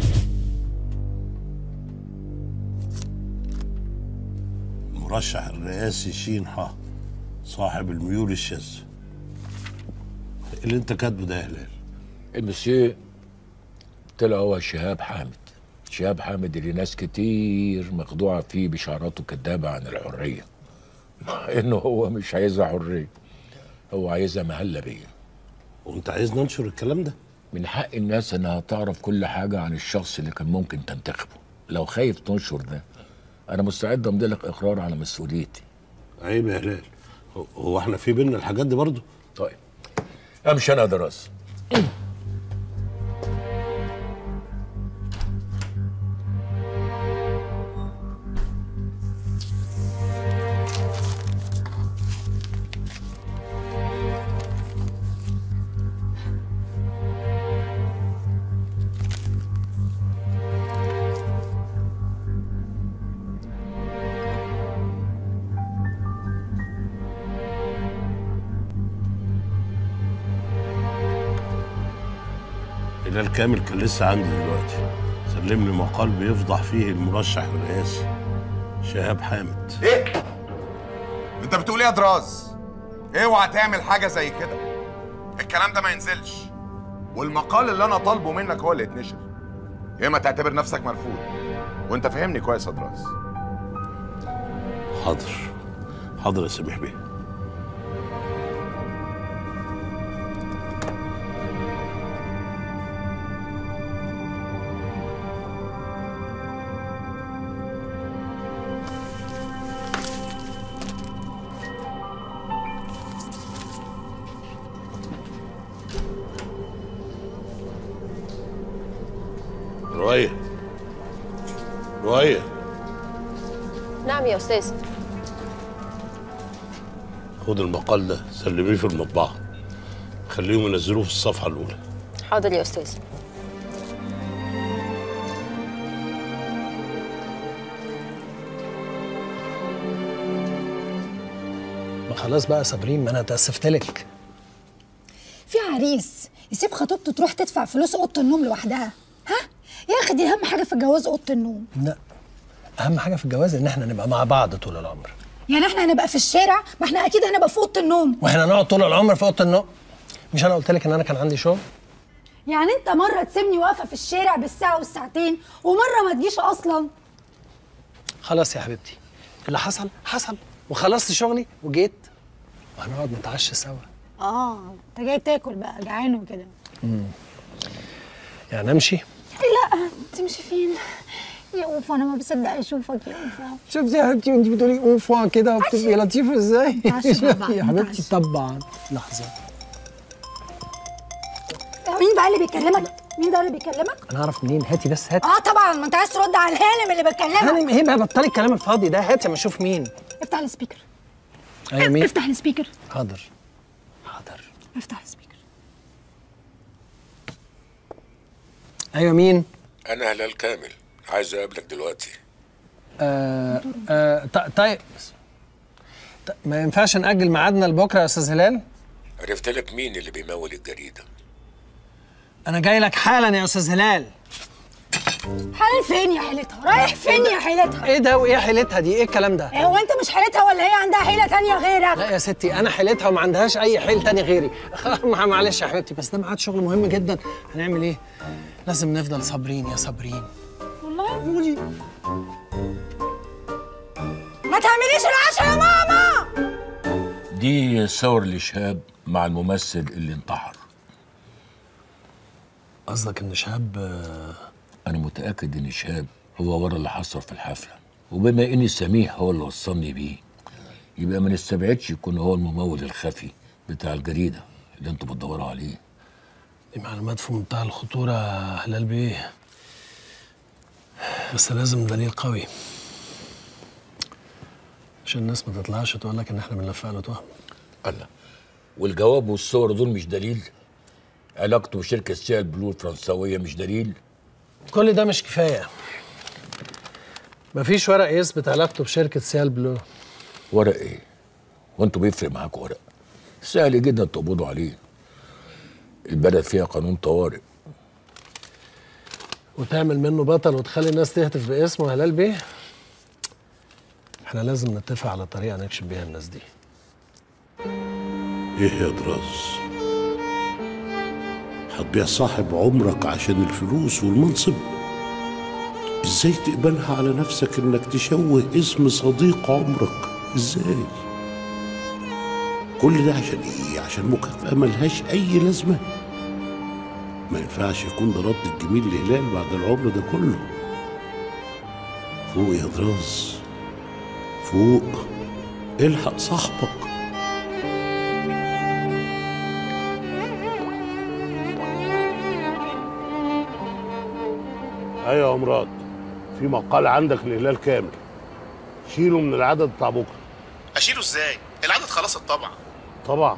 S6: المرشح الرئاسي شين حا، صاحب الميول الشاذة. اللي أنت كاتبه ده يا هلال؟
S9: المسيو طلع هو شهاب حامد. شهاب حامد اللي ناس كتير مخدوعة فيه بشعاراته كدابة عن الحرية، مع إنه هو مش عايزها حرية، هو عايزها مهلبية.
S6: وانت عايز ننشر الكلام ده؟
S9: من حق الناس انها تعرف كل حاجة عن الشخص اللي كان ممكن تنتخبه. لو خايف تنشر ده انا مستعد امضي لك اقرار على مسؤوليتي.
S6: عيب يا هلال، هو احنا في بينا الحاجات دي برضه؟
S9: طيب امشي انا دراسة.
S6: هلال كامل كان لسه عندي دلوقتي، سلم لي مقال بيفضح فيه المرشح الرئاسي شهاب حامد.
S16: ايه؟ انت بتقول ايه يا دراز؟ اوعى تعمل حاجه زي كده، الكلام ده ما ينزلش، والمقال اللي انا طالبه منك هو اللي يتنشر. يا اما تعتبر نفسك مرفوض، وانت فهمني كويس يا دراز.
S6: حاضر يا سميح بيه. رؤية.
S23: نعم يا أستاذ.
S6: خد المقال ده سلميه في المطبعة، خليهم ينزلوه في الصفحة الأولى.
S23: حاضر يا أستاذ.
S17: ما خلاص بقى يا صابرين، ما أنا اتأسفت لك.
S18: في عريس يسيب خطيبته تروح تدفع فلوس أوضة النوم لوحدها؟ ها؟ يا أخي دي أهم حاجة في الجواز أوضة النوم.
S17: لا، أهم حاجة في الجواز إن إحنا نبقى مع بعض طول العمر.
S18: يعني إحنا هنبقى في الشارع؟ ما إحنا أكيد هنبقى في أوضة النوم.
S17: وإحنا نقعد طول العمر في أوضة النوم؟ مش أنا قلت لك إن أنا كان عندي شغل؟
S18: يعني أنت مرة تسيبني واقفة في الشارع بالساعة والساعتين، ومرة ما تجيش أصلاً.
S17: خلاص يا حبيبتي، اللي حصل حصل، وخلصت شغلي وجيت، وهنقعد نتعشى سوا.
S18: أنت جاي تاكل بقى، جعان وكده.
S17: يعني أمشي؟
S18: لا، تمشي فين؟ يا أوفا أنا ما بصدق أشوفك يا أوفا.
S17: شفتي يا حبيبتي وأنت بتقولي أوفا كده وبتبقي لطيفة إزاي؟
S18: يا
S17: حبيبتي طبعا. لحظة،
S18: مين بقى اللي بيكلمك؟ مين ده اللي بيكلمك؟
S17: أنا أعرف منين؟ هاتي بس هاتي.
S18: طبعا، ما أنت عايز ترد على الهانم اللي بتكلمك.
S17: هانم إيه بقى؟ بطلي الكلام الفاضي ده، هاتي أما أشوف مين.
S18: افتح السبيكر.
S17: أيوة مين؟
S18: افتح السبيكر.
S17: حاضر.
S18: افتح السبيكر.
S17: ايوه مين؟
S9: انا هلال كامل، عايز اقابلك دلوقتي.
S17: طيب ما ينفعش نأجل ميعادنا لبكره يا استاذ هلال؟
S9: عرفت لك مين اللي بيمول الجريده.
S17: انا جاي لك حالا يا استاذ هلال.
S18: حلال فين يا حيلتها؟ رايح فين يا حيلتها؟
S17: ايه ده وايه حيلتها دي؟ ايه الكلام ده؟
S18: هو انت مش حيلتها ولا هي عندها حيله تانية غيرك؟
S17: لا يا ستي انا حيلتها وما عندهاش اي حيل تاني غيري. معلش يا حبيبتي، بس ده ميعاد شغل مهم جدا. هنعمل ايه؟ لازم نفضل صابرين يا صابرين.
S18: والله قولي ما تعمليش العشاء يا ماما.
S9: دي صور لشهاب مع الممثل اللي انتحر.
S17: قصدك ان شهاب؟
S9: انا متاكد ان شهاب هو ورا اللي حصل في الحفله، وبما ان سميح هو اللي وصلني بيه يبقى ما نستبعدش يكون هو الممول الخفي بتاع الجريده اللي انتوا بتدوروا عليه.
S17: دي معلومات في منتهى الخطوره يا هلال بيه، بس لازم دليل قوي عشان الناس ما تطلعش تقول لك ان احنا بنلفق له تهم.
S9: الله، والجواب والصور دول مش دليل؟ علاقته بشركه سيال بلو الفرنسويه مش دليل؟
S17: كل ده مش كفايه. مفيش ورق يثبت علاقته بشركه سيال بلو.
S9: ورق ايه؟ وانتوا بيفرق معاكوا ورق؟ سهل جدا تقبضوا عليه. البلد فيها قانون طوارئ.
S17: وتعمل منه بطل وتخلي الناس تهتف باسمه هلال بيه؟ احنا لازم نتفق على طريقه نكشف بيها الناس دي.
S6: ايه يا دراز؟ هتبيع صاحب عمرك عشان الفلوس والمنصب؟ ازاي تقبلها على نفسك انك تشوه اسم صديق عمرك؟ ازاي؟ كل ده عشان ايه؟ عشان مكافأة ملهاش اي لازمة؟ ما ينفعش يكون ده رد الجميل لهلال بعد العمر ده كله. فوق يا دراز، فوق، الحق صاحبك. ايوه يا مراد، في مقال عندك لهلال كامل، شيله من العدد بتاع بكره.
S10: اشيله ازاي؟ العدد خلاص اتطبع.
S6: طبعا.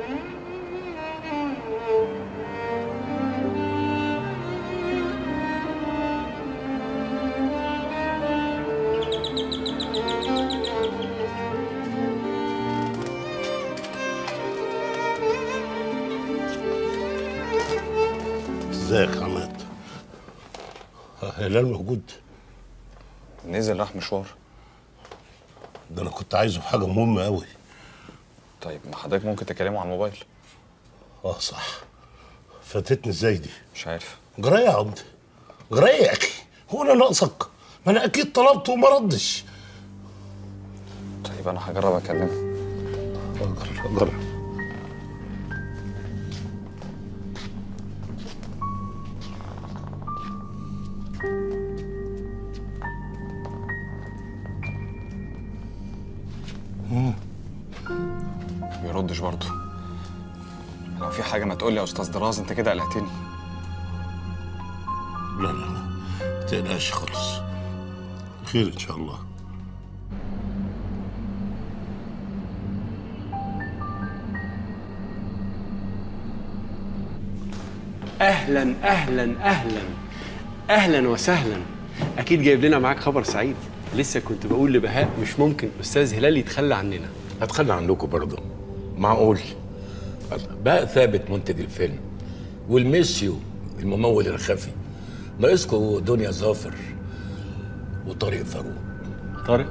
S6: ازيك يا عماد؟ هلال موجود؟
S14: نزل راح مشوار.
S6: ده انا كنت عايزه في حاجه مهمه قوي.
S14: طيب ما حضرتك ممكن تكلمه على الموبايل.
S6: صح، فاتتني ازاي دي؟
S14: مش عارف.
S6: جرايه يا عمده، جرايه يا اخي، هو انا ناقصك؟ ما انا اكيد طلبته وما ردش.
S14: طيب انا هجرب اكلمه.
S6: جرب.
S14: ما بيردش برضه. لو في حاجه ما تقول لي يا استاذ دراز، انت كده قلقتني.
S6: لا لا لا، ما تقلقش خالص، خير ان شاء الله.
S5: اهلا اهلا اهلا اهلا وسهلا. اكيد جايب لنا معاك خبر سعيد. لسه كنت بقول لبهاء مش ممكن استاذ هلال يتخلى عننا.
S9: هتخلى عنكم برضه؟ معقول؟ بقى ثابت منتج الفيلم والميسيو الممول الخفي، ناقصكم دنيا ظافر وطارق فاروق.
S5: طارق؟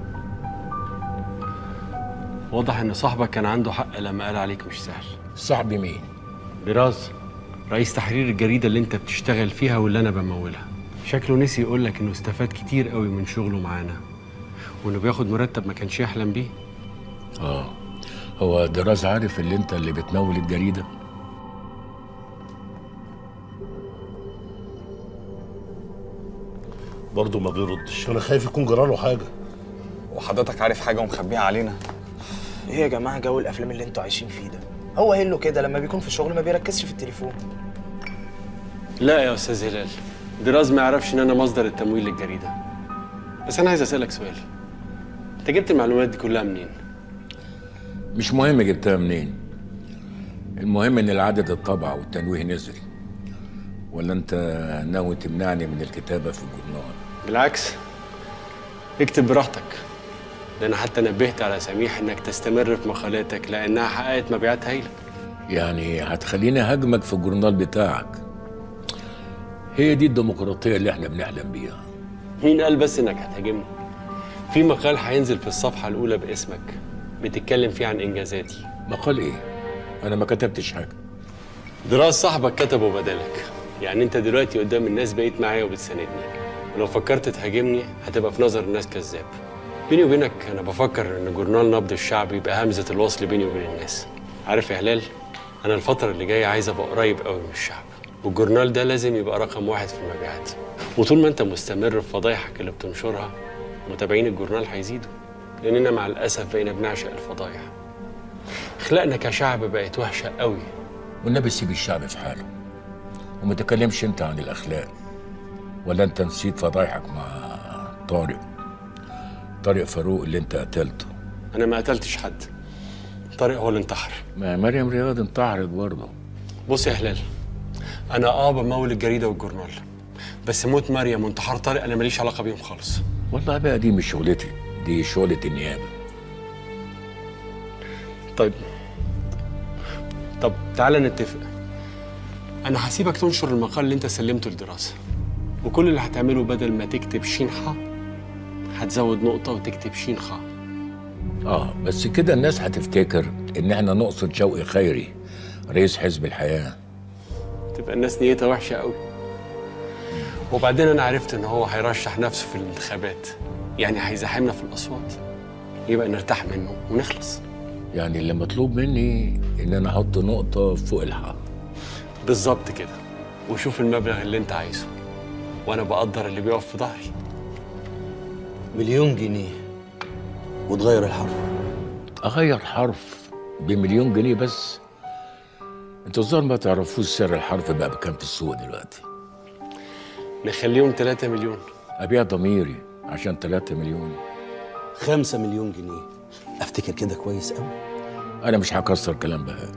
S5: واضح ان صاحبك كان عنده حق لما قال عليك مش سهل.
S9: صاحبي مين؟
S5: براز، رئيس تحرير الجريده اللي انت بتشتغل فيها واللي انا بمولها. شكله نسي يقول لك انه استفاد كتير قوي من شغله معانا، وانه بياخد مرتب ما كانش يحلم بيه.
S9: هو دراز عارف اللي انت اللي بتمول الجريده؟
S6: برضه ما بيردش، انا خايف يكون جراله حاجه.
S14: وحضرتك عارف حاجه ومخبيها علينا؟
S12: ايه يا جماعه جو الافلام اللي انتوا عايشين فيه ده؟ هو هيلو كده لما بيكون في الشغل ما بيركزش في التليفون.
S5: لا يا استاذ هلال، دراز ما يعرفش ان انا مصدر التمويل للجريده. بس انا عايز اسالك سؤال، انت جبت المعلومات دي كلها منين؟
S9: مش مهم جبتها منين، المهم ان العدد اتطبع والتنويه نزل، ولا انت ناوي تمنعني من الكتابه في الجورنال؟
S5: بالعكس، اكتب براحتك. ده انا حتى نبهت على سميح انك تستمر في مقالاتك لانها حققت مبيعات هايله.
S9: يعني هتخليني هاجمك في الجورنال بتاعك؟ هي دي الديمقراطيه اللي احنا بنحلم بيها.
S5: مين قال بس انك هتهاجمني؟ في مقال هينزل في الصفحه الاولى باسمك بتتكلم فيه عن انجازاتي.
S9: مقال ايه؟ انا ما كتبتش حاجه.
S5: دراس صاحبك كتبه بدلك. يعني انت دلوقتي قدام الناس بقيت معايا وبتساندني، ولو فكرت تهاجمني هتبقى في نظر الناس كذاب. بيني وبينك انا بفكر ان جورنال نبض الشعب يبقى همزه الوصل بيني وبين الناس. عارف يا هلال، انا الفتره اللي جايه عايز ابقى قريب قوي من الشعب، والجورنال ده لازم يبقى رقم 1 في المبيعات. وطول ما انت مستمر في فضايحك اللي بتنشرها، متابعين الجورنال هيزيدوا، لاننا مع الاسف بقينا بنعشق الفضايح. اخلاقنا كشعب بقت وحشه قوي.
S9: والنبي سيب الشعب في حاله وما تكلمش انت عن الاخلاق. ولا انت نسيت فضايحك مع طارق فاروق اللي انت قتلته؟
S5: انا ما قتلتش حد، طارق هو اللي انتحر.
S9: ما مريم رياض انتحرت برضه.
S5: بص يا هلال، انا بمول الجريده والجورنال، بس موت مريم وانتحار طارق انا ماليش علاقه بيهم خالص.
S9: والله بقى دي مش شغلتي، دي شغله النيابه.
S5: طب تعالى نتفق. انا هسيبك تنشر المقال اللي انت سلمته للدراسه، وكل اللي هتعمله بدل ما تكتب ش ح هتزود نقطه وتكتب ش خ.
S9: بس كده الناس هتفتكر ان احنا نقصد شوقي خيري رئيس حزب الحياه.
S5: تبقى الناس نيتها وحشه قوي. وبعدين انا عرفت ان هو هيرشح نفسه في الانتخابات، يعني هيزاحمنا في الاصوات، يبقى نرتاح منه ونخلص.
S9: يعني اللي مطلوب مني ان انا احط نقطه فوق الحق.
S5: بالظبط كده. وشوف المبلغ اللي انت عايزه، وانا بقدر اللي بيقف في ظهري.
S2: 1,000,000 جنيه وتغير الحرف.
S9: اغير حرف ب1,000,000 جنيه بس؟ انتوا الظاهر ما تعرفوش سعر الحرف بقى بكام في السوق دلوقتي.
S5: نخليهم 3 مليون.
S9: ابيع ضميري عشان 3 مليون.
S2: 5 مليون جنيه. افتكر كده كويس قوي.
S9: انا مش هكسر كلام بهاء.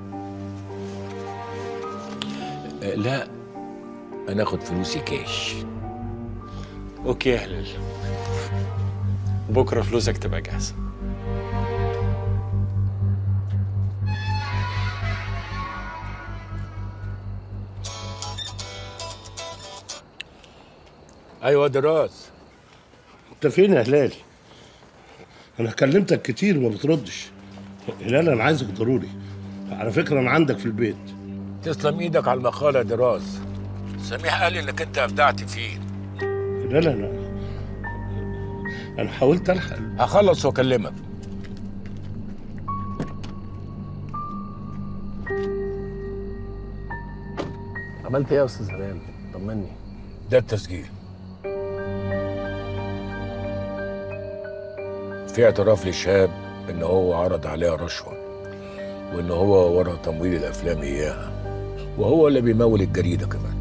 S9: لا، انا اخد فلوسي كاش.
S5: اوكي يا هلال، بكره فلوسك تبقى جاهزه.
S9: ايوه دراس.
S6: انت فين يا هلال؟ انا كلمتك كتير وما بتردش. هلال انا عايزك ضروري. على فكره انا عندك في البيت.
S9: تسلم ايدك على المقاله يا دراس. سميح قال انك انت ابدعت فيه.
S6: هلال انا حاولت الحق.
S9: هخلص واكلمك.
S19: عملت ايه يا استاذ هلال؟ طمني.
S9: ده التسجيل. في اعتراف لشهاب ان هو عرض عليها رشوه، وان هو ورا تمويل الافلام اياها، وهو اللي بيمول الجريده كمان.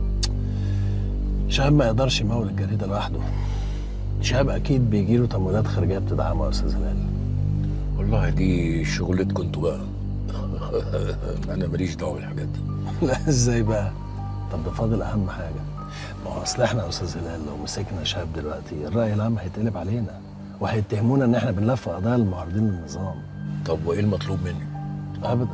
S19: شهاب ما يقدرش يمول الجريده لوحده. شهاب اكيد بيجيله تمويلات خارجيه بتدعمه يا استاذ هلال.
S9: والله دي شغلتكم انتوا بقى. انا ماليش دعوه بالحاجات دي.
S19: لا ازاي بقى؟ طب ده فاضل اهم حاجه. ما هو اصل احنا يا استاذ هلال لو مسكنا شهاب دلوقتي الراي العام هيتقلب علينا، وهيتهمونا ان احنا بنلف قضايا المعارضين للنظام.
S9: طب وايه المطلوب مني؟
S19: ابدا.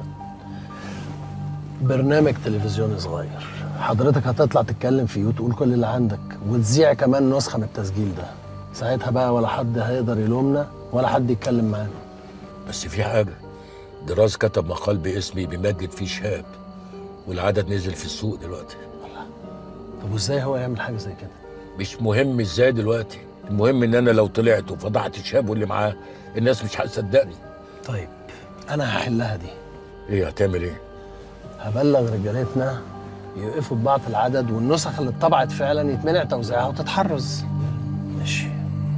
S19: برنامج تلفزيوني صغير، حضرتك هتطلع تتكلم فيه وتقول كل اللي عندك، وتذيع كمان نسخه من التسجيل ده. ساعتها بقى ولا حد هيقدر يلومنا ولا حد يتكلم معانا.
S9: بس في حاجه، دراس كتب مقال باسمي بيمجد فيه شهاب، والعدد نزل في السوق دلوقتي.
S19: طب وازاي هو يعمل حاجه زي كده؟
S9: مش مهم ازاي دلوقتي، المهم ان انا لو طلعت وفضحت شهاب واللي معاه الناس مش هتصدقني.
S19: طيب انا هحلها دي.
S9: ايه هتعمل ايه؟
S19: هبلغ رجالتنا يوقفوا طباعة العدد، والنسخ اللي اتطبعت فعلا يتمنع توزيعها وتتحرز. ماشي.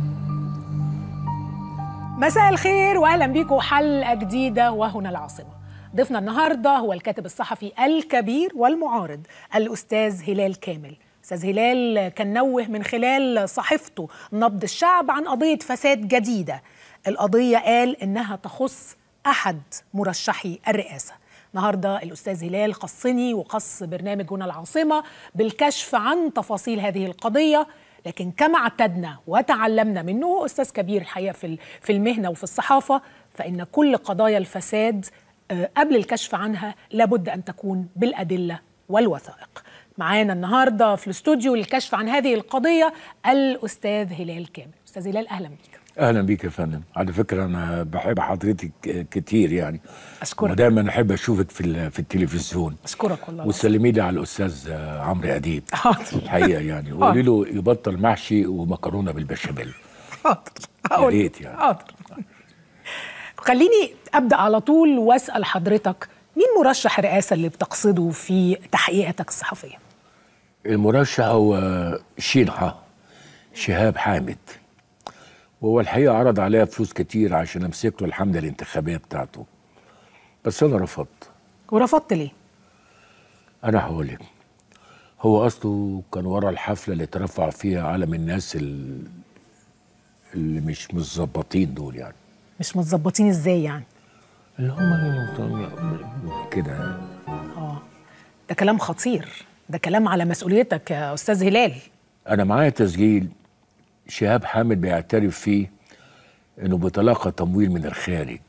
S11: مساء الخير واهلا بيكم حلقه جديده وهنا العاصمه. ضيفنا النهارده هو الكاتب الصحفي الكبير والمعارض الاستاذ هلال كامل. استاذ هلال كان نوه من خلال صحيفته نبض الشعب عن قضيه فساد جديده. القضيه قال انها تخص احد مرشحي الرئاسه. النهارده الأستاذ هلال خصني وخص برنامج هنا العاصمة بالكشف عن تفاصيل هذه القضية، لكن كما اعتدنا وتعلمنا منه أستاذ كبير الحقيقة في المهنة وفي الصحافة، فإن كل قضايا الفساد قبل الكشف عنها لابد أن تكون بالأدلة والوثائق. معانا النهارده في الاستوديو للكشف عن هذه القضية الأستاذ هلال كامل. أستاذ هلال أهلا بيك.
S9: اهلا بيك يا فندم. على فكره انا بحب حضرتك كتير يعني،
S11: اشكرك،
S9: ودايما احب اشوفك في التلفزيون.
S11: اشكرك والله.
S9: وسلمي لي على الاستاذ عمرو اديب الحقيقه يعني،
S11: حاضر.
S9: وقولي له يبطل محشي ومكرونه بالبشاميل.
S11: حاضر
S9: يا ريت يعني.
S11: حاضر. خليني ابدا على طول واسال حضرتك، مين مرشح الرئاسه اللي بتقصده في تحقيقاتك الصحفيه؟
S9: المرشح هو شينحة شهاب حامد، وهو الحقيقه عرض عليا فلوس كتير عشان امسك له الحمله الانتخابيه بتاعته، بس انا رفضت.
S11: ورفضت ليه؟
S9: انا هقول لك. هو اصله كان ورا الحفله اللي ترفع فيها علم الناس اللي مش متظبطين دول يعني.
S11: مش متظبطين ازاي يعني؟
S9: اللي هم كده.
S11: ده كلام خطير، ده كلام على مسؤوليتك يا استاذ هلال.
S9: انا معايا تسجيل شهاب حامد بيعترف فيه انه بيتلقى تمويل من الخارج،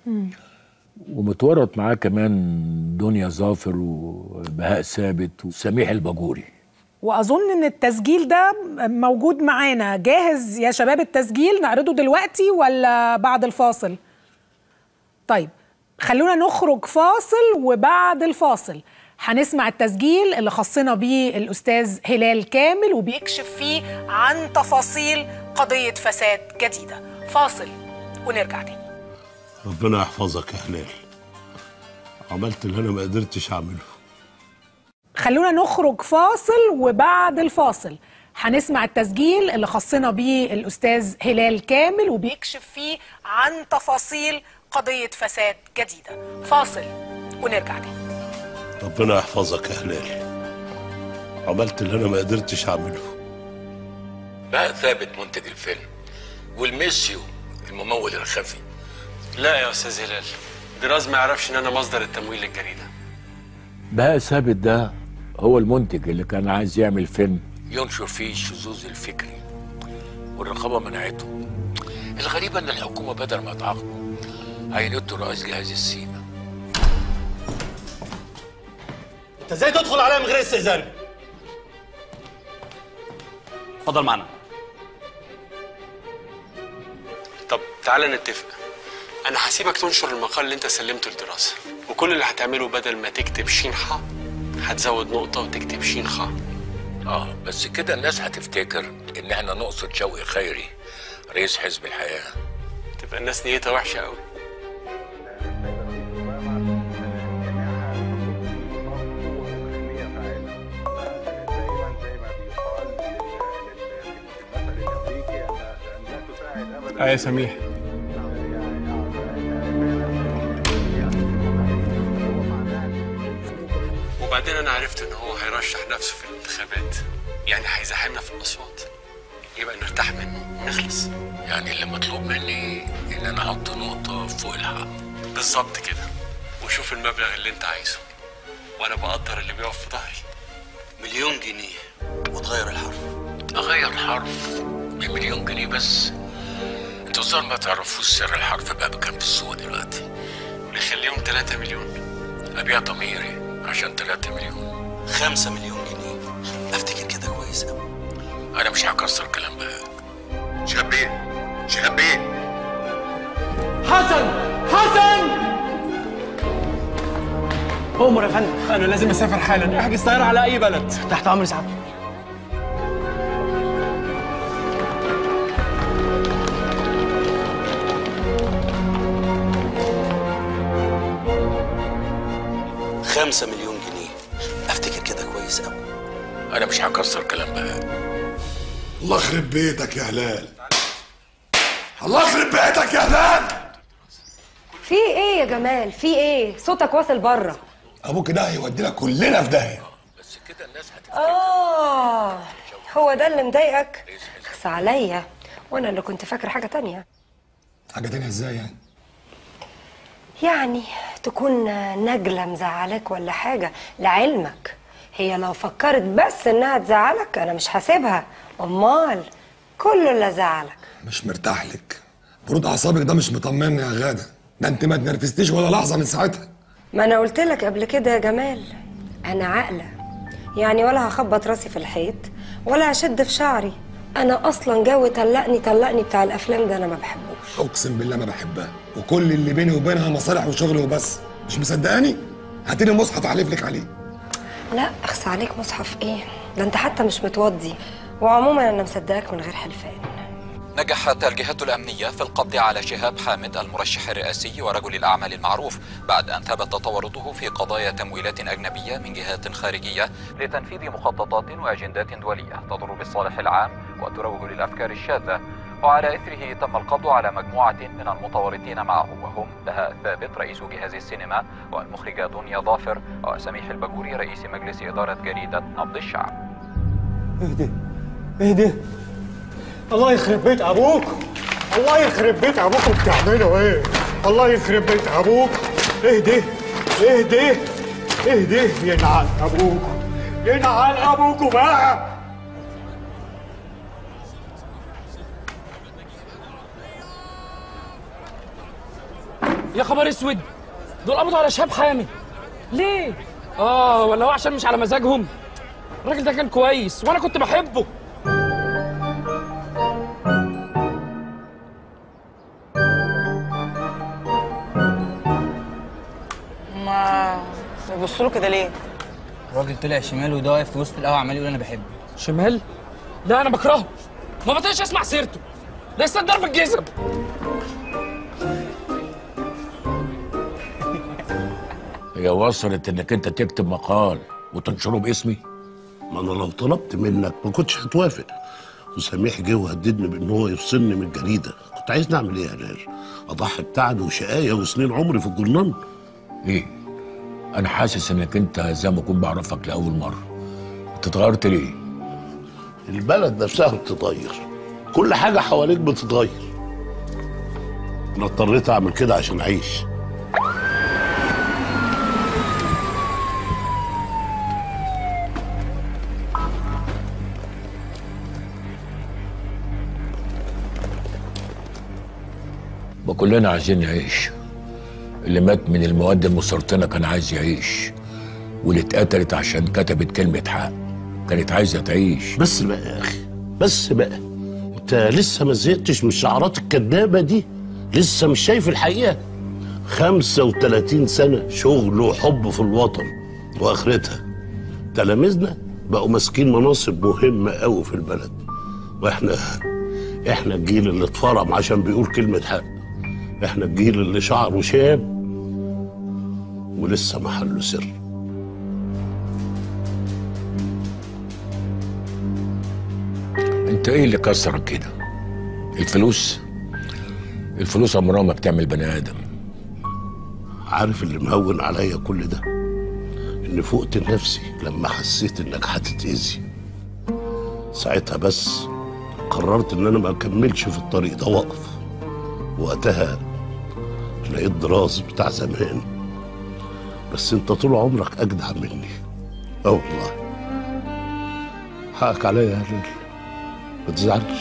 S9: ومتورط معاه كمان دنيا ظافر وبهاء ثابت وسميح الباجوري.
S11: واظن ان التسجيل ده موجود معانا جاهز يا شباب. التسجيل نعرضه دلوقتي ولا بعد الفاصل؟ طيب خلونا نخرج فاصل، وبعد الفاصل هنسمع التسجيل اللي خصنا بيه الأستاذ هلال كامل وبيكشف فيه عن تفاصيل قضية فساد جديدة. فاصل ونرجع تاني.
S6: ربنا يحفظك يا هلال، عملت اللي أنا ما قدرتش أعمله.
S11: خلونا نخرج فاصل، وبعد الفاصل هنسمع التسجيل اللي خصنا بيه الأستاذ هلال كامل وبيكشف فيه عن تفاصيل قضية فساد جديدة. فاصل ونرجع تاني.
S6: ربنا يحفظك يا هلال، عملت اللي انا ما قدرتش اعمله.
S9: بهاء ثابت منتج الفيلم، والميسيو الممول الخفي.
S19: لا يا استاذ هلال، دراز ما يعرفش ان انا مصدر التمويل للجريده.
S9: بهاء ثابت ده هو المنتج اللي كان عايز يعمل فيلم ينشر فيه الشذوذ الفكري، والرقابه منعته. الغريب ان الحكومه بدل ما تعاقبه عينته رئيس جهاز السيما.
S1: انت ازاي تدخل عليا من غير استئذان؟ اتفضل معنا.
S19: طب تعالى نتفق، انا هسيبك تنشر المقال اللي انت سلمته لدراسه، وكل اللي هتعمله بدل ما تكتب شينحة هتزود نقطه وتكتب شينخة.
S9: بس كده الناس هتفتكر ان احنا نقصد شوقي خيري رئيس حزب الحياه.
S19: تبقى الناس نيتها وحشه قوي. يا سميح، وبعدين انا عرفت ان هو هيرشح نفسه في الانتخابات، يعني هيزاحمنا في الاصوات، يبقى نرتاح منه ونخلص.
S9: يعني اللي مطلوب مني ان انا احط نقطه فوق الحق.
S19: بالظبط كده، وشوف المبلغ اللي انت عايزه، وانا بقدر اللي بيقف في ظهري.
S1: 1,000,000 جنيه وتغير الحرف.
S9: اغير حرف ب1,000,000 جنيه بس؟ انتوا الظاهر ما تعرفوش سر الحرف بقى بكام في السوق دلوقتي.
S19: نخليهم 3 مليون.
S9: ابيع ضميري عشان 3 مليون.
S1: 5 مليون جنيه افتكر كده كويس قوي.
S9: انا مش هكسر كلام بقى.
S16: شهاب بيه، شهاب بيه.
S13: حسن أؤمر يا فندم. أنا لازم أسافر حالا، احجز طيارة على أي بلد. تحت أمر سعادتك.
S1: $5 مليون جنيه افتكر كده كويس قوي.
S9: انا مش هكسر كلام بقى.
S15: الله يخرب بيتك يا هلال، الله يخرب بيتك يا هلال.
S20: في ايه يا جمال؟ في ايه؟ صوتك واصل بره.
S15: ابوك ده هيودينا كلنا في داهيه.
S9: بس كده الناس
S20: هو ده اللي مضايقك؟ اخس عليا، وانا اللي كنت فاكره حاجه تانية.
S15: حاجه تانية ازاي يعني؟
S23: يعني تكون نجلة مزعلك ولا حاجة. لعلمك هي لو فكرت بس انها تزعلك انا مش هسيبها، امال كله اللي زعلك.
S15: مش مرتاح لك، برود اعصابك ده مش مطمني يا غاده، ده انت ما تنرفزتيش ولا لحظه من ساعتها.
S23: ما انا قلت لك قبل كده يا جمال انا عاقله، يعني ولا هخبط راسي في الحيط ولا هشد في شعري. انا اصلا جو طلقني طلقني بتاع الافلام ده انا ما بحبوش.
S15: اقسم بالله ما بحبها، وكل اللي بيني وبينها مصالح وشغل وبس. مش مصدقاني؟ هاتيلي مصحف احلف لك عليه.
S23: لا اخس عليك، مصحف ايه ده؟ انت حتى مش متوضي. وعموما انا مصدقك من غير حلفان.
S4: نجحت الجهات الأمنية في القبض على شهاب حامد المرشح الرئاسي ورجل الأعمال المعروف بعد أن ثبت تورطه في قضايا تمويلات أجنبية من جهات خارجية لتنفيذ مخططات وأجندات دولية تضر بالصالح العام وتروج للأفكار الشاذة. وعلى إثره تم القبض على مجموعة من المتورطين معه، وهم بهاء ثابت رئيس جهاز السينما، والمخرجة دنيا ظافر، وسميح الباجوري رئيس مجلس إدارة جريدة نبض الشعب.
S7: اهدي اهدي، الله يخرب بيت ابوك، الله يخرب بيت ابوك بتعملوا ايه؟ الله يخرب بيت ابوك. اهدي اهدي اهدي، ينعل ابوك ينعل ابوك بقى.
S8: يا خبر اسود، دول قبضوا على شهاب حامد ليه؟ ولا هو عشان مش على مزاجهم؟ الراجل ده كان كويس وانا كنت بحبه.
S24: ما بيبصوا له كده ليه؟
S25: الراجل طلع شمال وده واقف في وسط القهوه عمال يقول انا بحبه.
S8: شمال؟ لا انا بكرهه، ما بطيقش اسمع سيرته، ده يستاهل ضرب الجزم.
S9: هي وصلت انك انت تكتب مقال وتنشره باسمي؟
S6: ما انا لو طلبت منك ما كنتش هتوافق، وسميح جه وهددني بان هو يفصلني من الجريده. كنت عايز نعمل ايه يا هلال؟ اضحي بتعبي وشقايه وسنين عمري في الجرنان؟
S9: ايه؟ انا حاسس انك انت زي ما اكون بعرفك لاول مره. انت اتغيرت ليه؟
S6: البلد نفسها بتتغير، كل حاجه حواليك بتتغير. انا اضطريت اعمل كده عشان اعيش.
S9: وكلنا عايزين نعيش. اللي مات من المواد المسرطنه كان عايز يعيش، واللي اتقتلت عشان كتبت كلمه حق كانت عايزه تعيش.
S6: بس بقى يا اخي، بس بقى، انت لسه ما زهقتش من الشعارات الكدابه دي؟ لسه مش شايف الحقيقه؟ 35 سنه شغل وحب في الوطن، واخرتها تلاميذنا بقوا ماسكين مناصب مهمه قوي في البلد، واحنا الجيل اللي اتفرم عشان بيقول كلمه حق. احنا الجيل اللي شعره شاب ولسه محله سر.
S9: انت ايه اللي كسرك كده؟ الفلوس؟ الفلوس عمرها ما بتعمل بني ادم.
S6: عارف اللي مهون عليا كل ده؟ اني فقت نفسي لما حسيت انك هتتأذي. ساعتها بس قررت ان انا ما اكملش في الطريق ده واقف. وقتها لقيت دراز بتاع زمان، بس انت طول عمرك اجدع مني. والله حقك عليا يا هلال، ما تزعلش.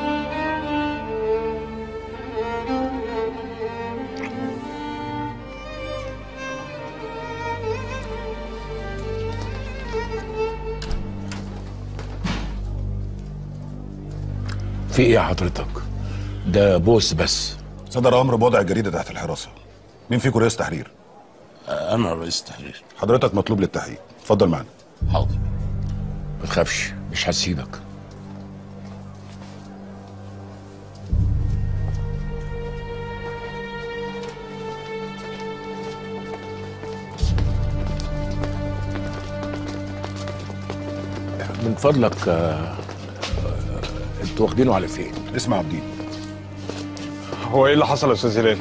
S9: في ايه يا حضرتك؟ ده بوس بس.
S26: صدر امر بوضع الجريده تحت الحراسه. مين فيكم رئيس تحرير؟
S6: انا رئيس تحرير.
S26: حضرتك مطلوب للتحقيق، اتفضل معنا.
S9: حاضر، ما تخافش مش هسيبك. من فضلك انتوا واخدينه على فين؟
S26: اسمع عبدين،
S5: هو ايه اللي حصل يا استاذ هلال؟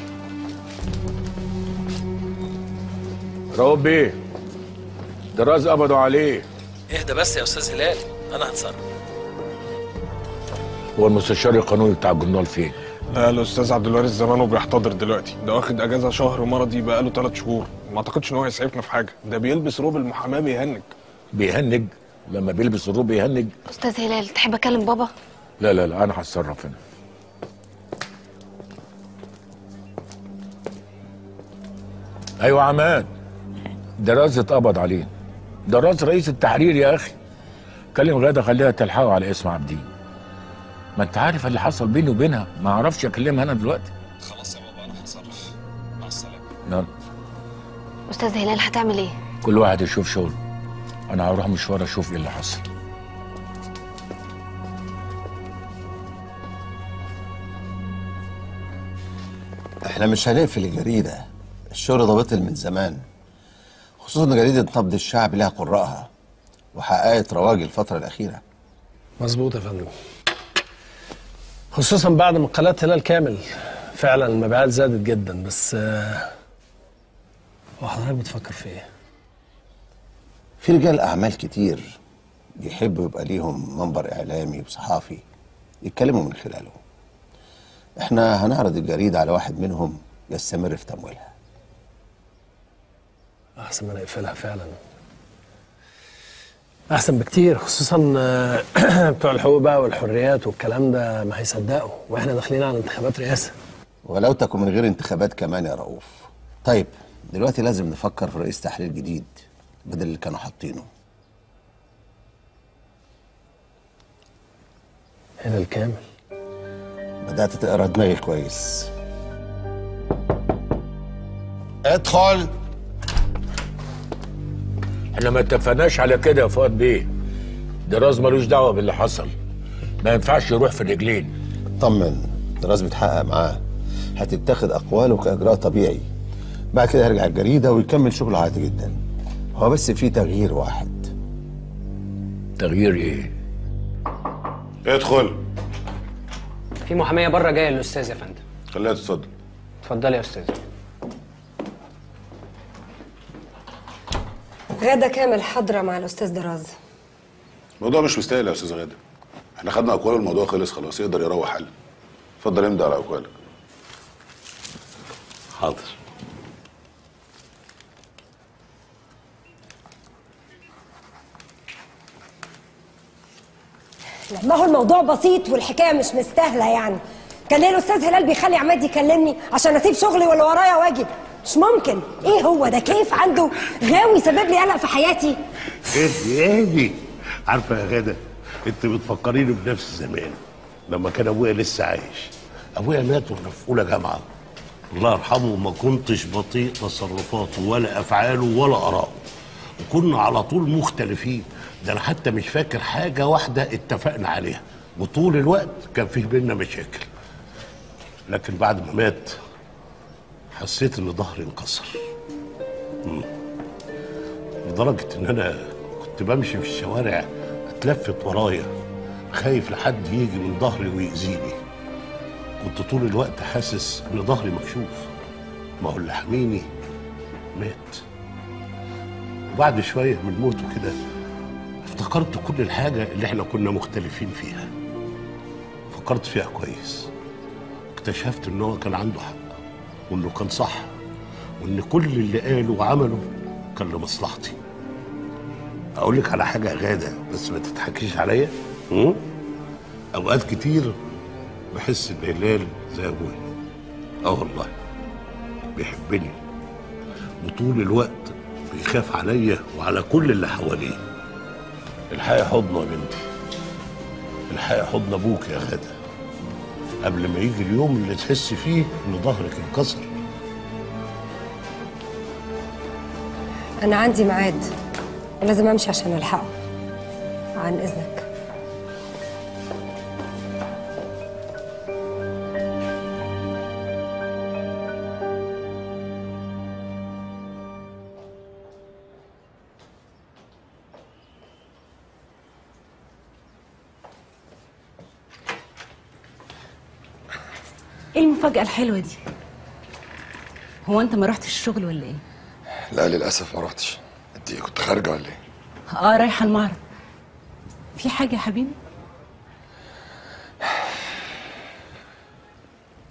S9: رؤوف بيه، دراز قبضوا عليه.
S19: اهدى بس يا استاذ هلال، انا هتصرف.
S9: هو المستشار القانوني بتاع الجورنال فين؟
S19: لا الاستاذ عبد الوارث زمانه بيحتضر دلوقتي، ده واخد اجازه شهر مرضي بقاله 3 شهور، ما اعتقدش ان هو يسعفنا في حاجه، ده بيلبس روب المحاماه بيهنج.
S9: بيهنج؟ لما بيلبس الروب بيهنج؟
S23: استاذ هلال تحب اكلم بابا؟
S9: لا لا لا، انا هتصرف هنا. ايوه عماد، دراز اتقبض عليه. دراز رئيس التحرير يا اخي. كلم غاده خليها تلحقه على اسم عابدين. ما انت عارف اللي حصل بيني وبينها، ما اعرفش اكلمها انا دلوقتي.
S14: خلاص يا بابا انا هتصرف. مع السلامه.
S9: يلا.
S23: استاذ هلال هتعمل ايه؟
S9: كل واحد يشوف شغله. انا هروح مشوار اشوف ايه اللي حصل.
S3: احنا مش هنقفل الجريدة، الشغل ده بطل من زمان، خصوصا ان جريدة نبض الشعب لها قراءها وحققت رواج الفترة الأخيرة.
S10: مظبوط يا فندم، خصوصا بعد مقالات هلال كامل. فعلا المبيعات زادت جدا، بس هو حضرتك بتفكر في ايه؟
S3: في رجال أعمال كتير بيحبوا يبقى ليهم منبر إعلامي وصحافي يتكلموا من خلاله. احنا هنعرض الجريدة على واحد منهم يستمر في تمويلها.
S10: احسن ما نقفلها فعلا، احسن بكتير، خصوصا بتوع الحقوق بقى والحريات والكلام ده ما هيصدقوا، واحنا داخلين على انتخابات رئاسه.
S3: ولو تكن من غير انتخابات كمان يا رؤوف. طيب دلوقتي لازم نفكر في رئيس تحرير جديد بدل اللي كانوا حاطينه.
S10: هلال كامل.
S3: بدأت تقرا دماغي كويس. ادخل.
S9: احنا ما اتفقناش على كده يا فؤاد بيه. دراز ملوش دعوه باللي حصل، ما ينفعش يروح في الرجلين.
S3: طمن، دراز بيتحقق معاه، هتتاخد اقواله كاجراء طبيعي. بعد كده يرجع الجريده ويكمل شغله عادي جدا. هو بس في تغيير واحد.
S9: تغيير ايه؟
S26: ادخل.
S17: في محاميه بره جايه للاستاذ يا فندم.
S26: خليها تتفضل.
S17: اتفضلي يا استاذ.
S20: غادة كامل حاضرة مع الأستاذ دراز.
S26: الموضوع مش مستاهل يا استاذ غاده. احنا خدنا اقوال، الموضوع خلص خلاص، يقدر يروح حل. اتفضل امضي على اقوالك.
S6: حاضر.
S20: ما هو الموضوع بسيط والحكاية مش مستاهلة يعني. كان ليه الأستاذ هلال بيخلي عماد يكلمني عشان أسيب شغلي ولا ورايا واجب؟ مش ممكن. إيه هو ده؟ كيف عنده غاوي يسبب لي قلق في حياتي؟
S6: اهدي. عارفه يا غاده، انت بتفكريني بنفس زمان لما كان ابويا لسه عايش. ابويا مات وانا في اولى جامعه، الله يرحمه. ما كنتش بطيء تصرفاته ولا افعاله ولا اراءه، وكنا على طول مختلفين. ده انا حتى مش فاكر حاجه واحده اتفقنا عليها، وطول الوقت كان فيه بينا مشاكل. لكن بعد ما مات حسيت ان ظهري انكسر، لدرجه ان انا كنت بمشي في الشوارع اتلفت ورايا خايف لحد يجي من ظهري ويأذيني. كنت طول الوقت حاسس ان ظهري مكشوف. ما هو اللي حميني مات. وبعد شويه من موته كده افتكرت كل الحاجه اللي احنا كنا مختلفين فيها، فكرت فيها كويس. اكتشفت ان هو كان عنده حق، وانه كان صح، وان كل اللي قاله وعمله كان لمصلحتي. اقول لك على حاجه يا غاده، بس ما تضحكيش عليا. اوقات كتير بحس ان هلال زي ابويا. والله بيحبني، وطول الوقت بيخاف عليا وعلى كل اللي حواليه. الحقي حضنه يا بنتي، الحقي حضن ابوك يا غاده، قبل ما يجي اليوم اللي تحس فيه ان ظهرك انكسر.
S20: أنا عندي ميعاد ولازم أمشي عشان ألحقه. عن إذنك.
S18: ايه المفاجأة الحلوة دي؟ هو انت ما رحتش الشغل ولا ايه؟
S26: لا للاسف ما رحتش. انت كنت خارجه ولا ايه؟
S18: رايحة المعرض. في حاجة يا حبيبي؟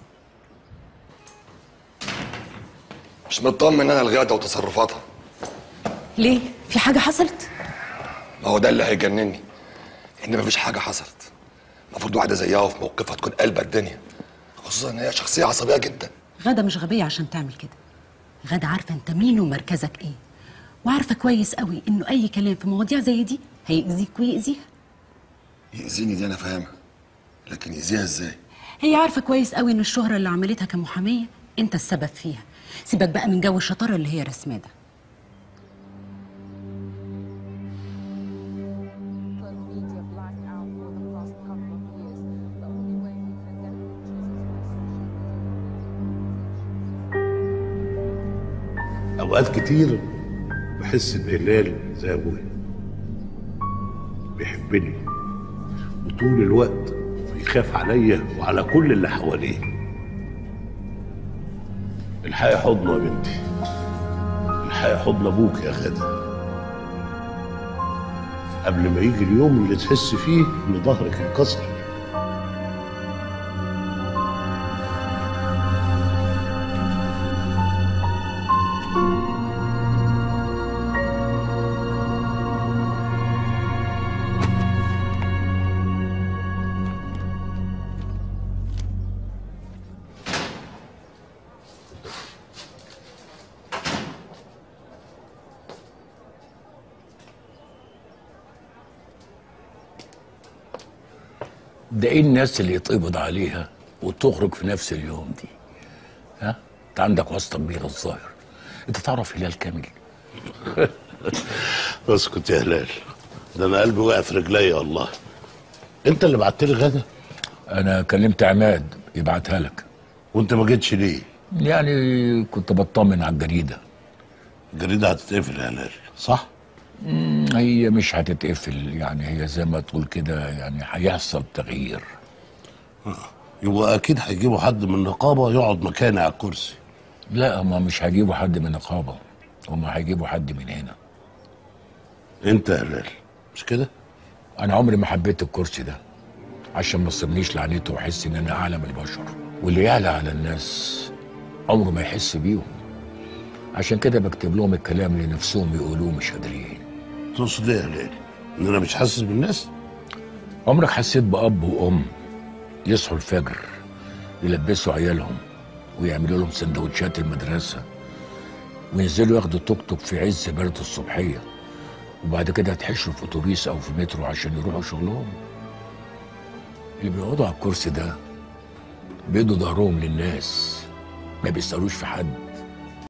S15: مش مطمن انا لغاده وتصرفاتها.
S18: ليه؟ في حاجة حصلت؟
S15: ما هو ده اللي هيجنني، ان مفيش حاجه حصلت. المفروض واحده زيها وفي موقفها تكون قلبة الدنيا، خصوصا ان هي شخصيه عصبيه جدا.
S18: غادة مش غبية عشان تعمل كده. غادة عارفة انت مين ومركزك ايه، وعارفة كويس قوي انه اي كلام في مواضيع زي دي هيأذيك ويأذيها.
S15: يأذيني دي انا فاهمها، لكن يأذيها ازاي؟
S18: هي عارفة كويس قوي ان الشهرة اللي عملتها كمحامية انت السبب فيها. سيبك بقى من جو الشطارة اللي هي رسماه ده.
S6: اوقات كتير بحس ان هلال زي ابويا بيحبني وطول الوقت بيخاف عليا وعلى كل اللي حواليه. الحقي حضنه يا بنتي، الحقي حضن ابوك يا غادة قبل ما يجي اليوم اللي تحس فيه ان ظهرك انكسر.
S9: ده ايه الناس اللي يتقبض عليها وتخرج في نفس اليوم دي؟ ها؟ انت عندك واسطه كبيره الظاهر. انت تعرف هلال كامل؟
S6: اسكت يا هلال، ده انا قلبي وقع في رجليا والله. انت اللي بعت لي غدا؟
S9: انا كلمت عماد يبعتها لك.
S6: وانت ما جيتش ليه؟
S9: يعني كنت بطمن على الجريده.
S6: الجريده هتتقفل يا هلال صح؟
S9: هي مش هتتقفل، يعني هي زي ما تقول كده يعني هيحصل تغيير.
S6: يبقى اكيد هيجيبوا حد من النقابه يقعد مكاني على الكرسي.
S9: لا، هما مش هيجيبوا حد من النقابه، هما هيجيبوا حد من هنا.
S6: انت يا هلال مش كده؟
S9: انا عمري ما حبيت الكرسي ده عشان ما تصيبنيش لعنته واحس ان انا اعلى من البشر، واللي يعلى على الناس عمره ما يحس بيهم. عشان كده بكتب لهم الكلام اللي نفسهم يقولوه مش قادرين.
S6: تقصد ايه يا هلال؟ ان انا مش حاسس بالناس؟
S9: عمرك حسيت باب وام يصحوا الفجر يلبسوا عيالهم ويعملوا لهم سندوتشات المدرسه وينزلوا ياخدوا توك توك في عز برد الصبحيه، وبعد كده يتحشوا في اتوبيس او في مترو عشان يروحوا شغلهم؟ اللي بيقعدوا على الكرسي ده بيدوا ظهرهم للناس، ما بيسألوش في حد.